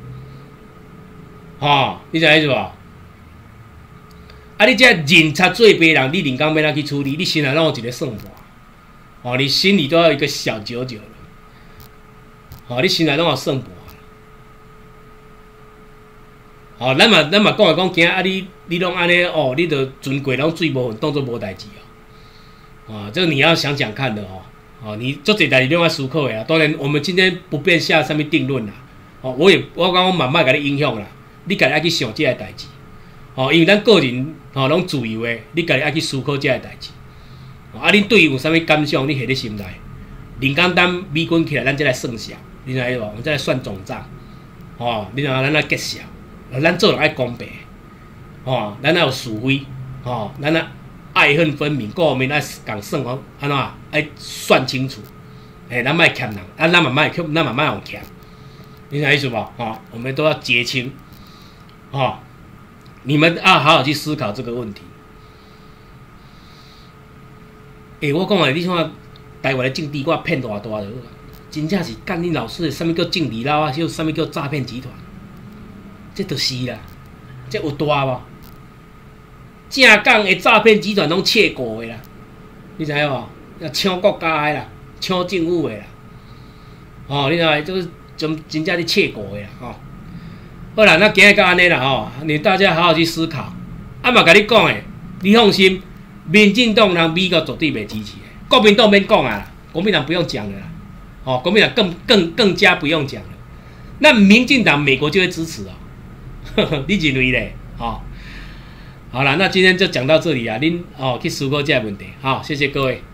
吼、哦，你知影意思无？啊，你这人差做白人，你人工要哪去处理？你心内拢有一个算盘，哦，你心里都要有一个小九九了，哦，你心内拢有算盘。哦，咱嘛咱嘛讲来讲，今啊你你拢安尼哦，你着船过拢水无份，当作无代志哦。啊，这个你要想想看的哦。哦，你做这代志你要思考的啊。当然，我们今天不便下什么定论啦。哦，我也我讲我慢慢甲你影响啦，你家己爱去想这个代志。哦，因为咱个人哦拢自由的，你家己爱去思考这个代志。啊，恁对伊有啥物感想？你下咧心内。人工等美军起来，咱再来算账，你知影无？我们再来算总账。哦，你知影咱来结账。咱做人爱公平，吼，咱爱有是非，吼，咱爱爱恨分明，各方面爱共算哦，安怎爱算清楚，诶、欸，咱莫欠人，啊，咱嘛莫欠，咱嘛莫互欠，你懂意思无？吼，我们都要结清，吼，你们要好好去思考这个问题。诶、欸，我讲诶，你看台湾的政治，我骗大大的，真正是干你老师的，啥物叫政治佬啊？叫啥物叫诈骗集团？这就是啦，这有大无？正港的诈骗集团拢窃国的啦，你知影无？要抢国家的啦，抢政府的啦，哦，你知影，就是真真正咧窃国的啦，吼、哦。好啦，那今日到安尼啦，吼，你大家好好去思考。啊嘛，甲你讲诶，你放心，民进党人美国绝对袂支持的，国民党免讲啊，国民党不用讲了啦，哦，国民党更更更加不用讲了。那民进党美国就会支持哦。你认为咧？哦，好了，那今天就讲到这里啊，您哦去思考这个问题，好，谢谢各位。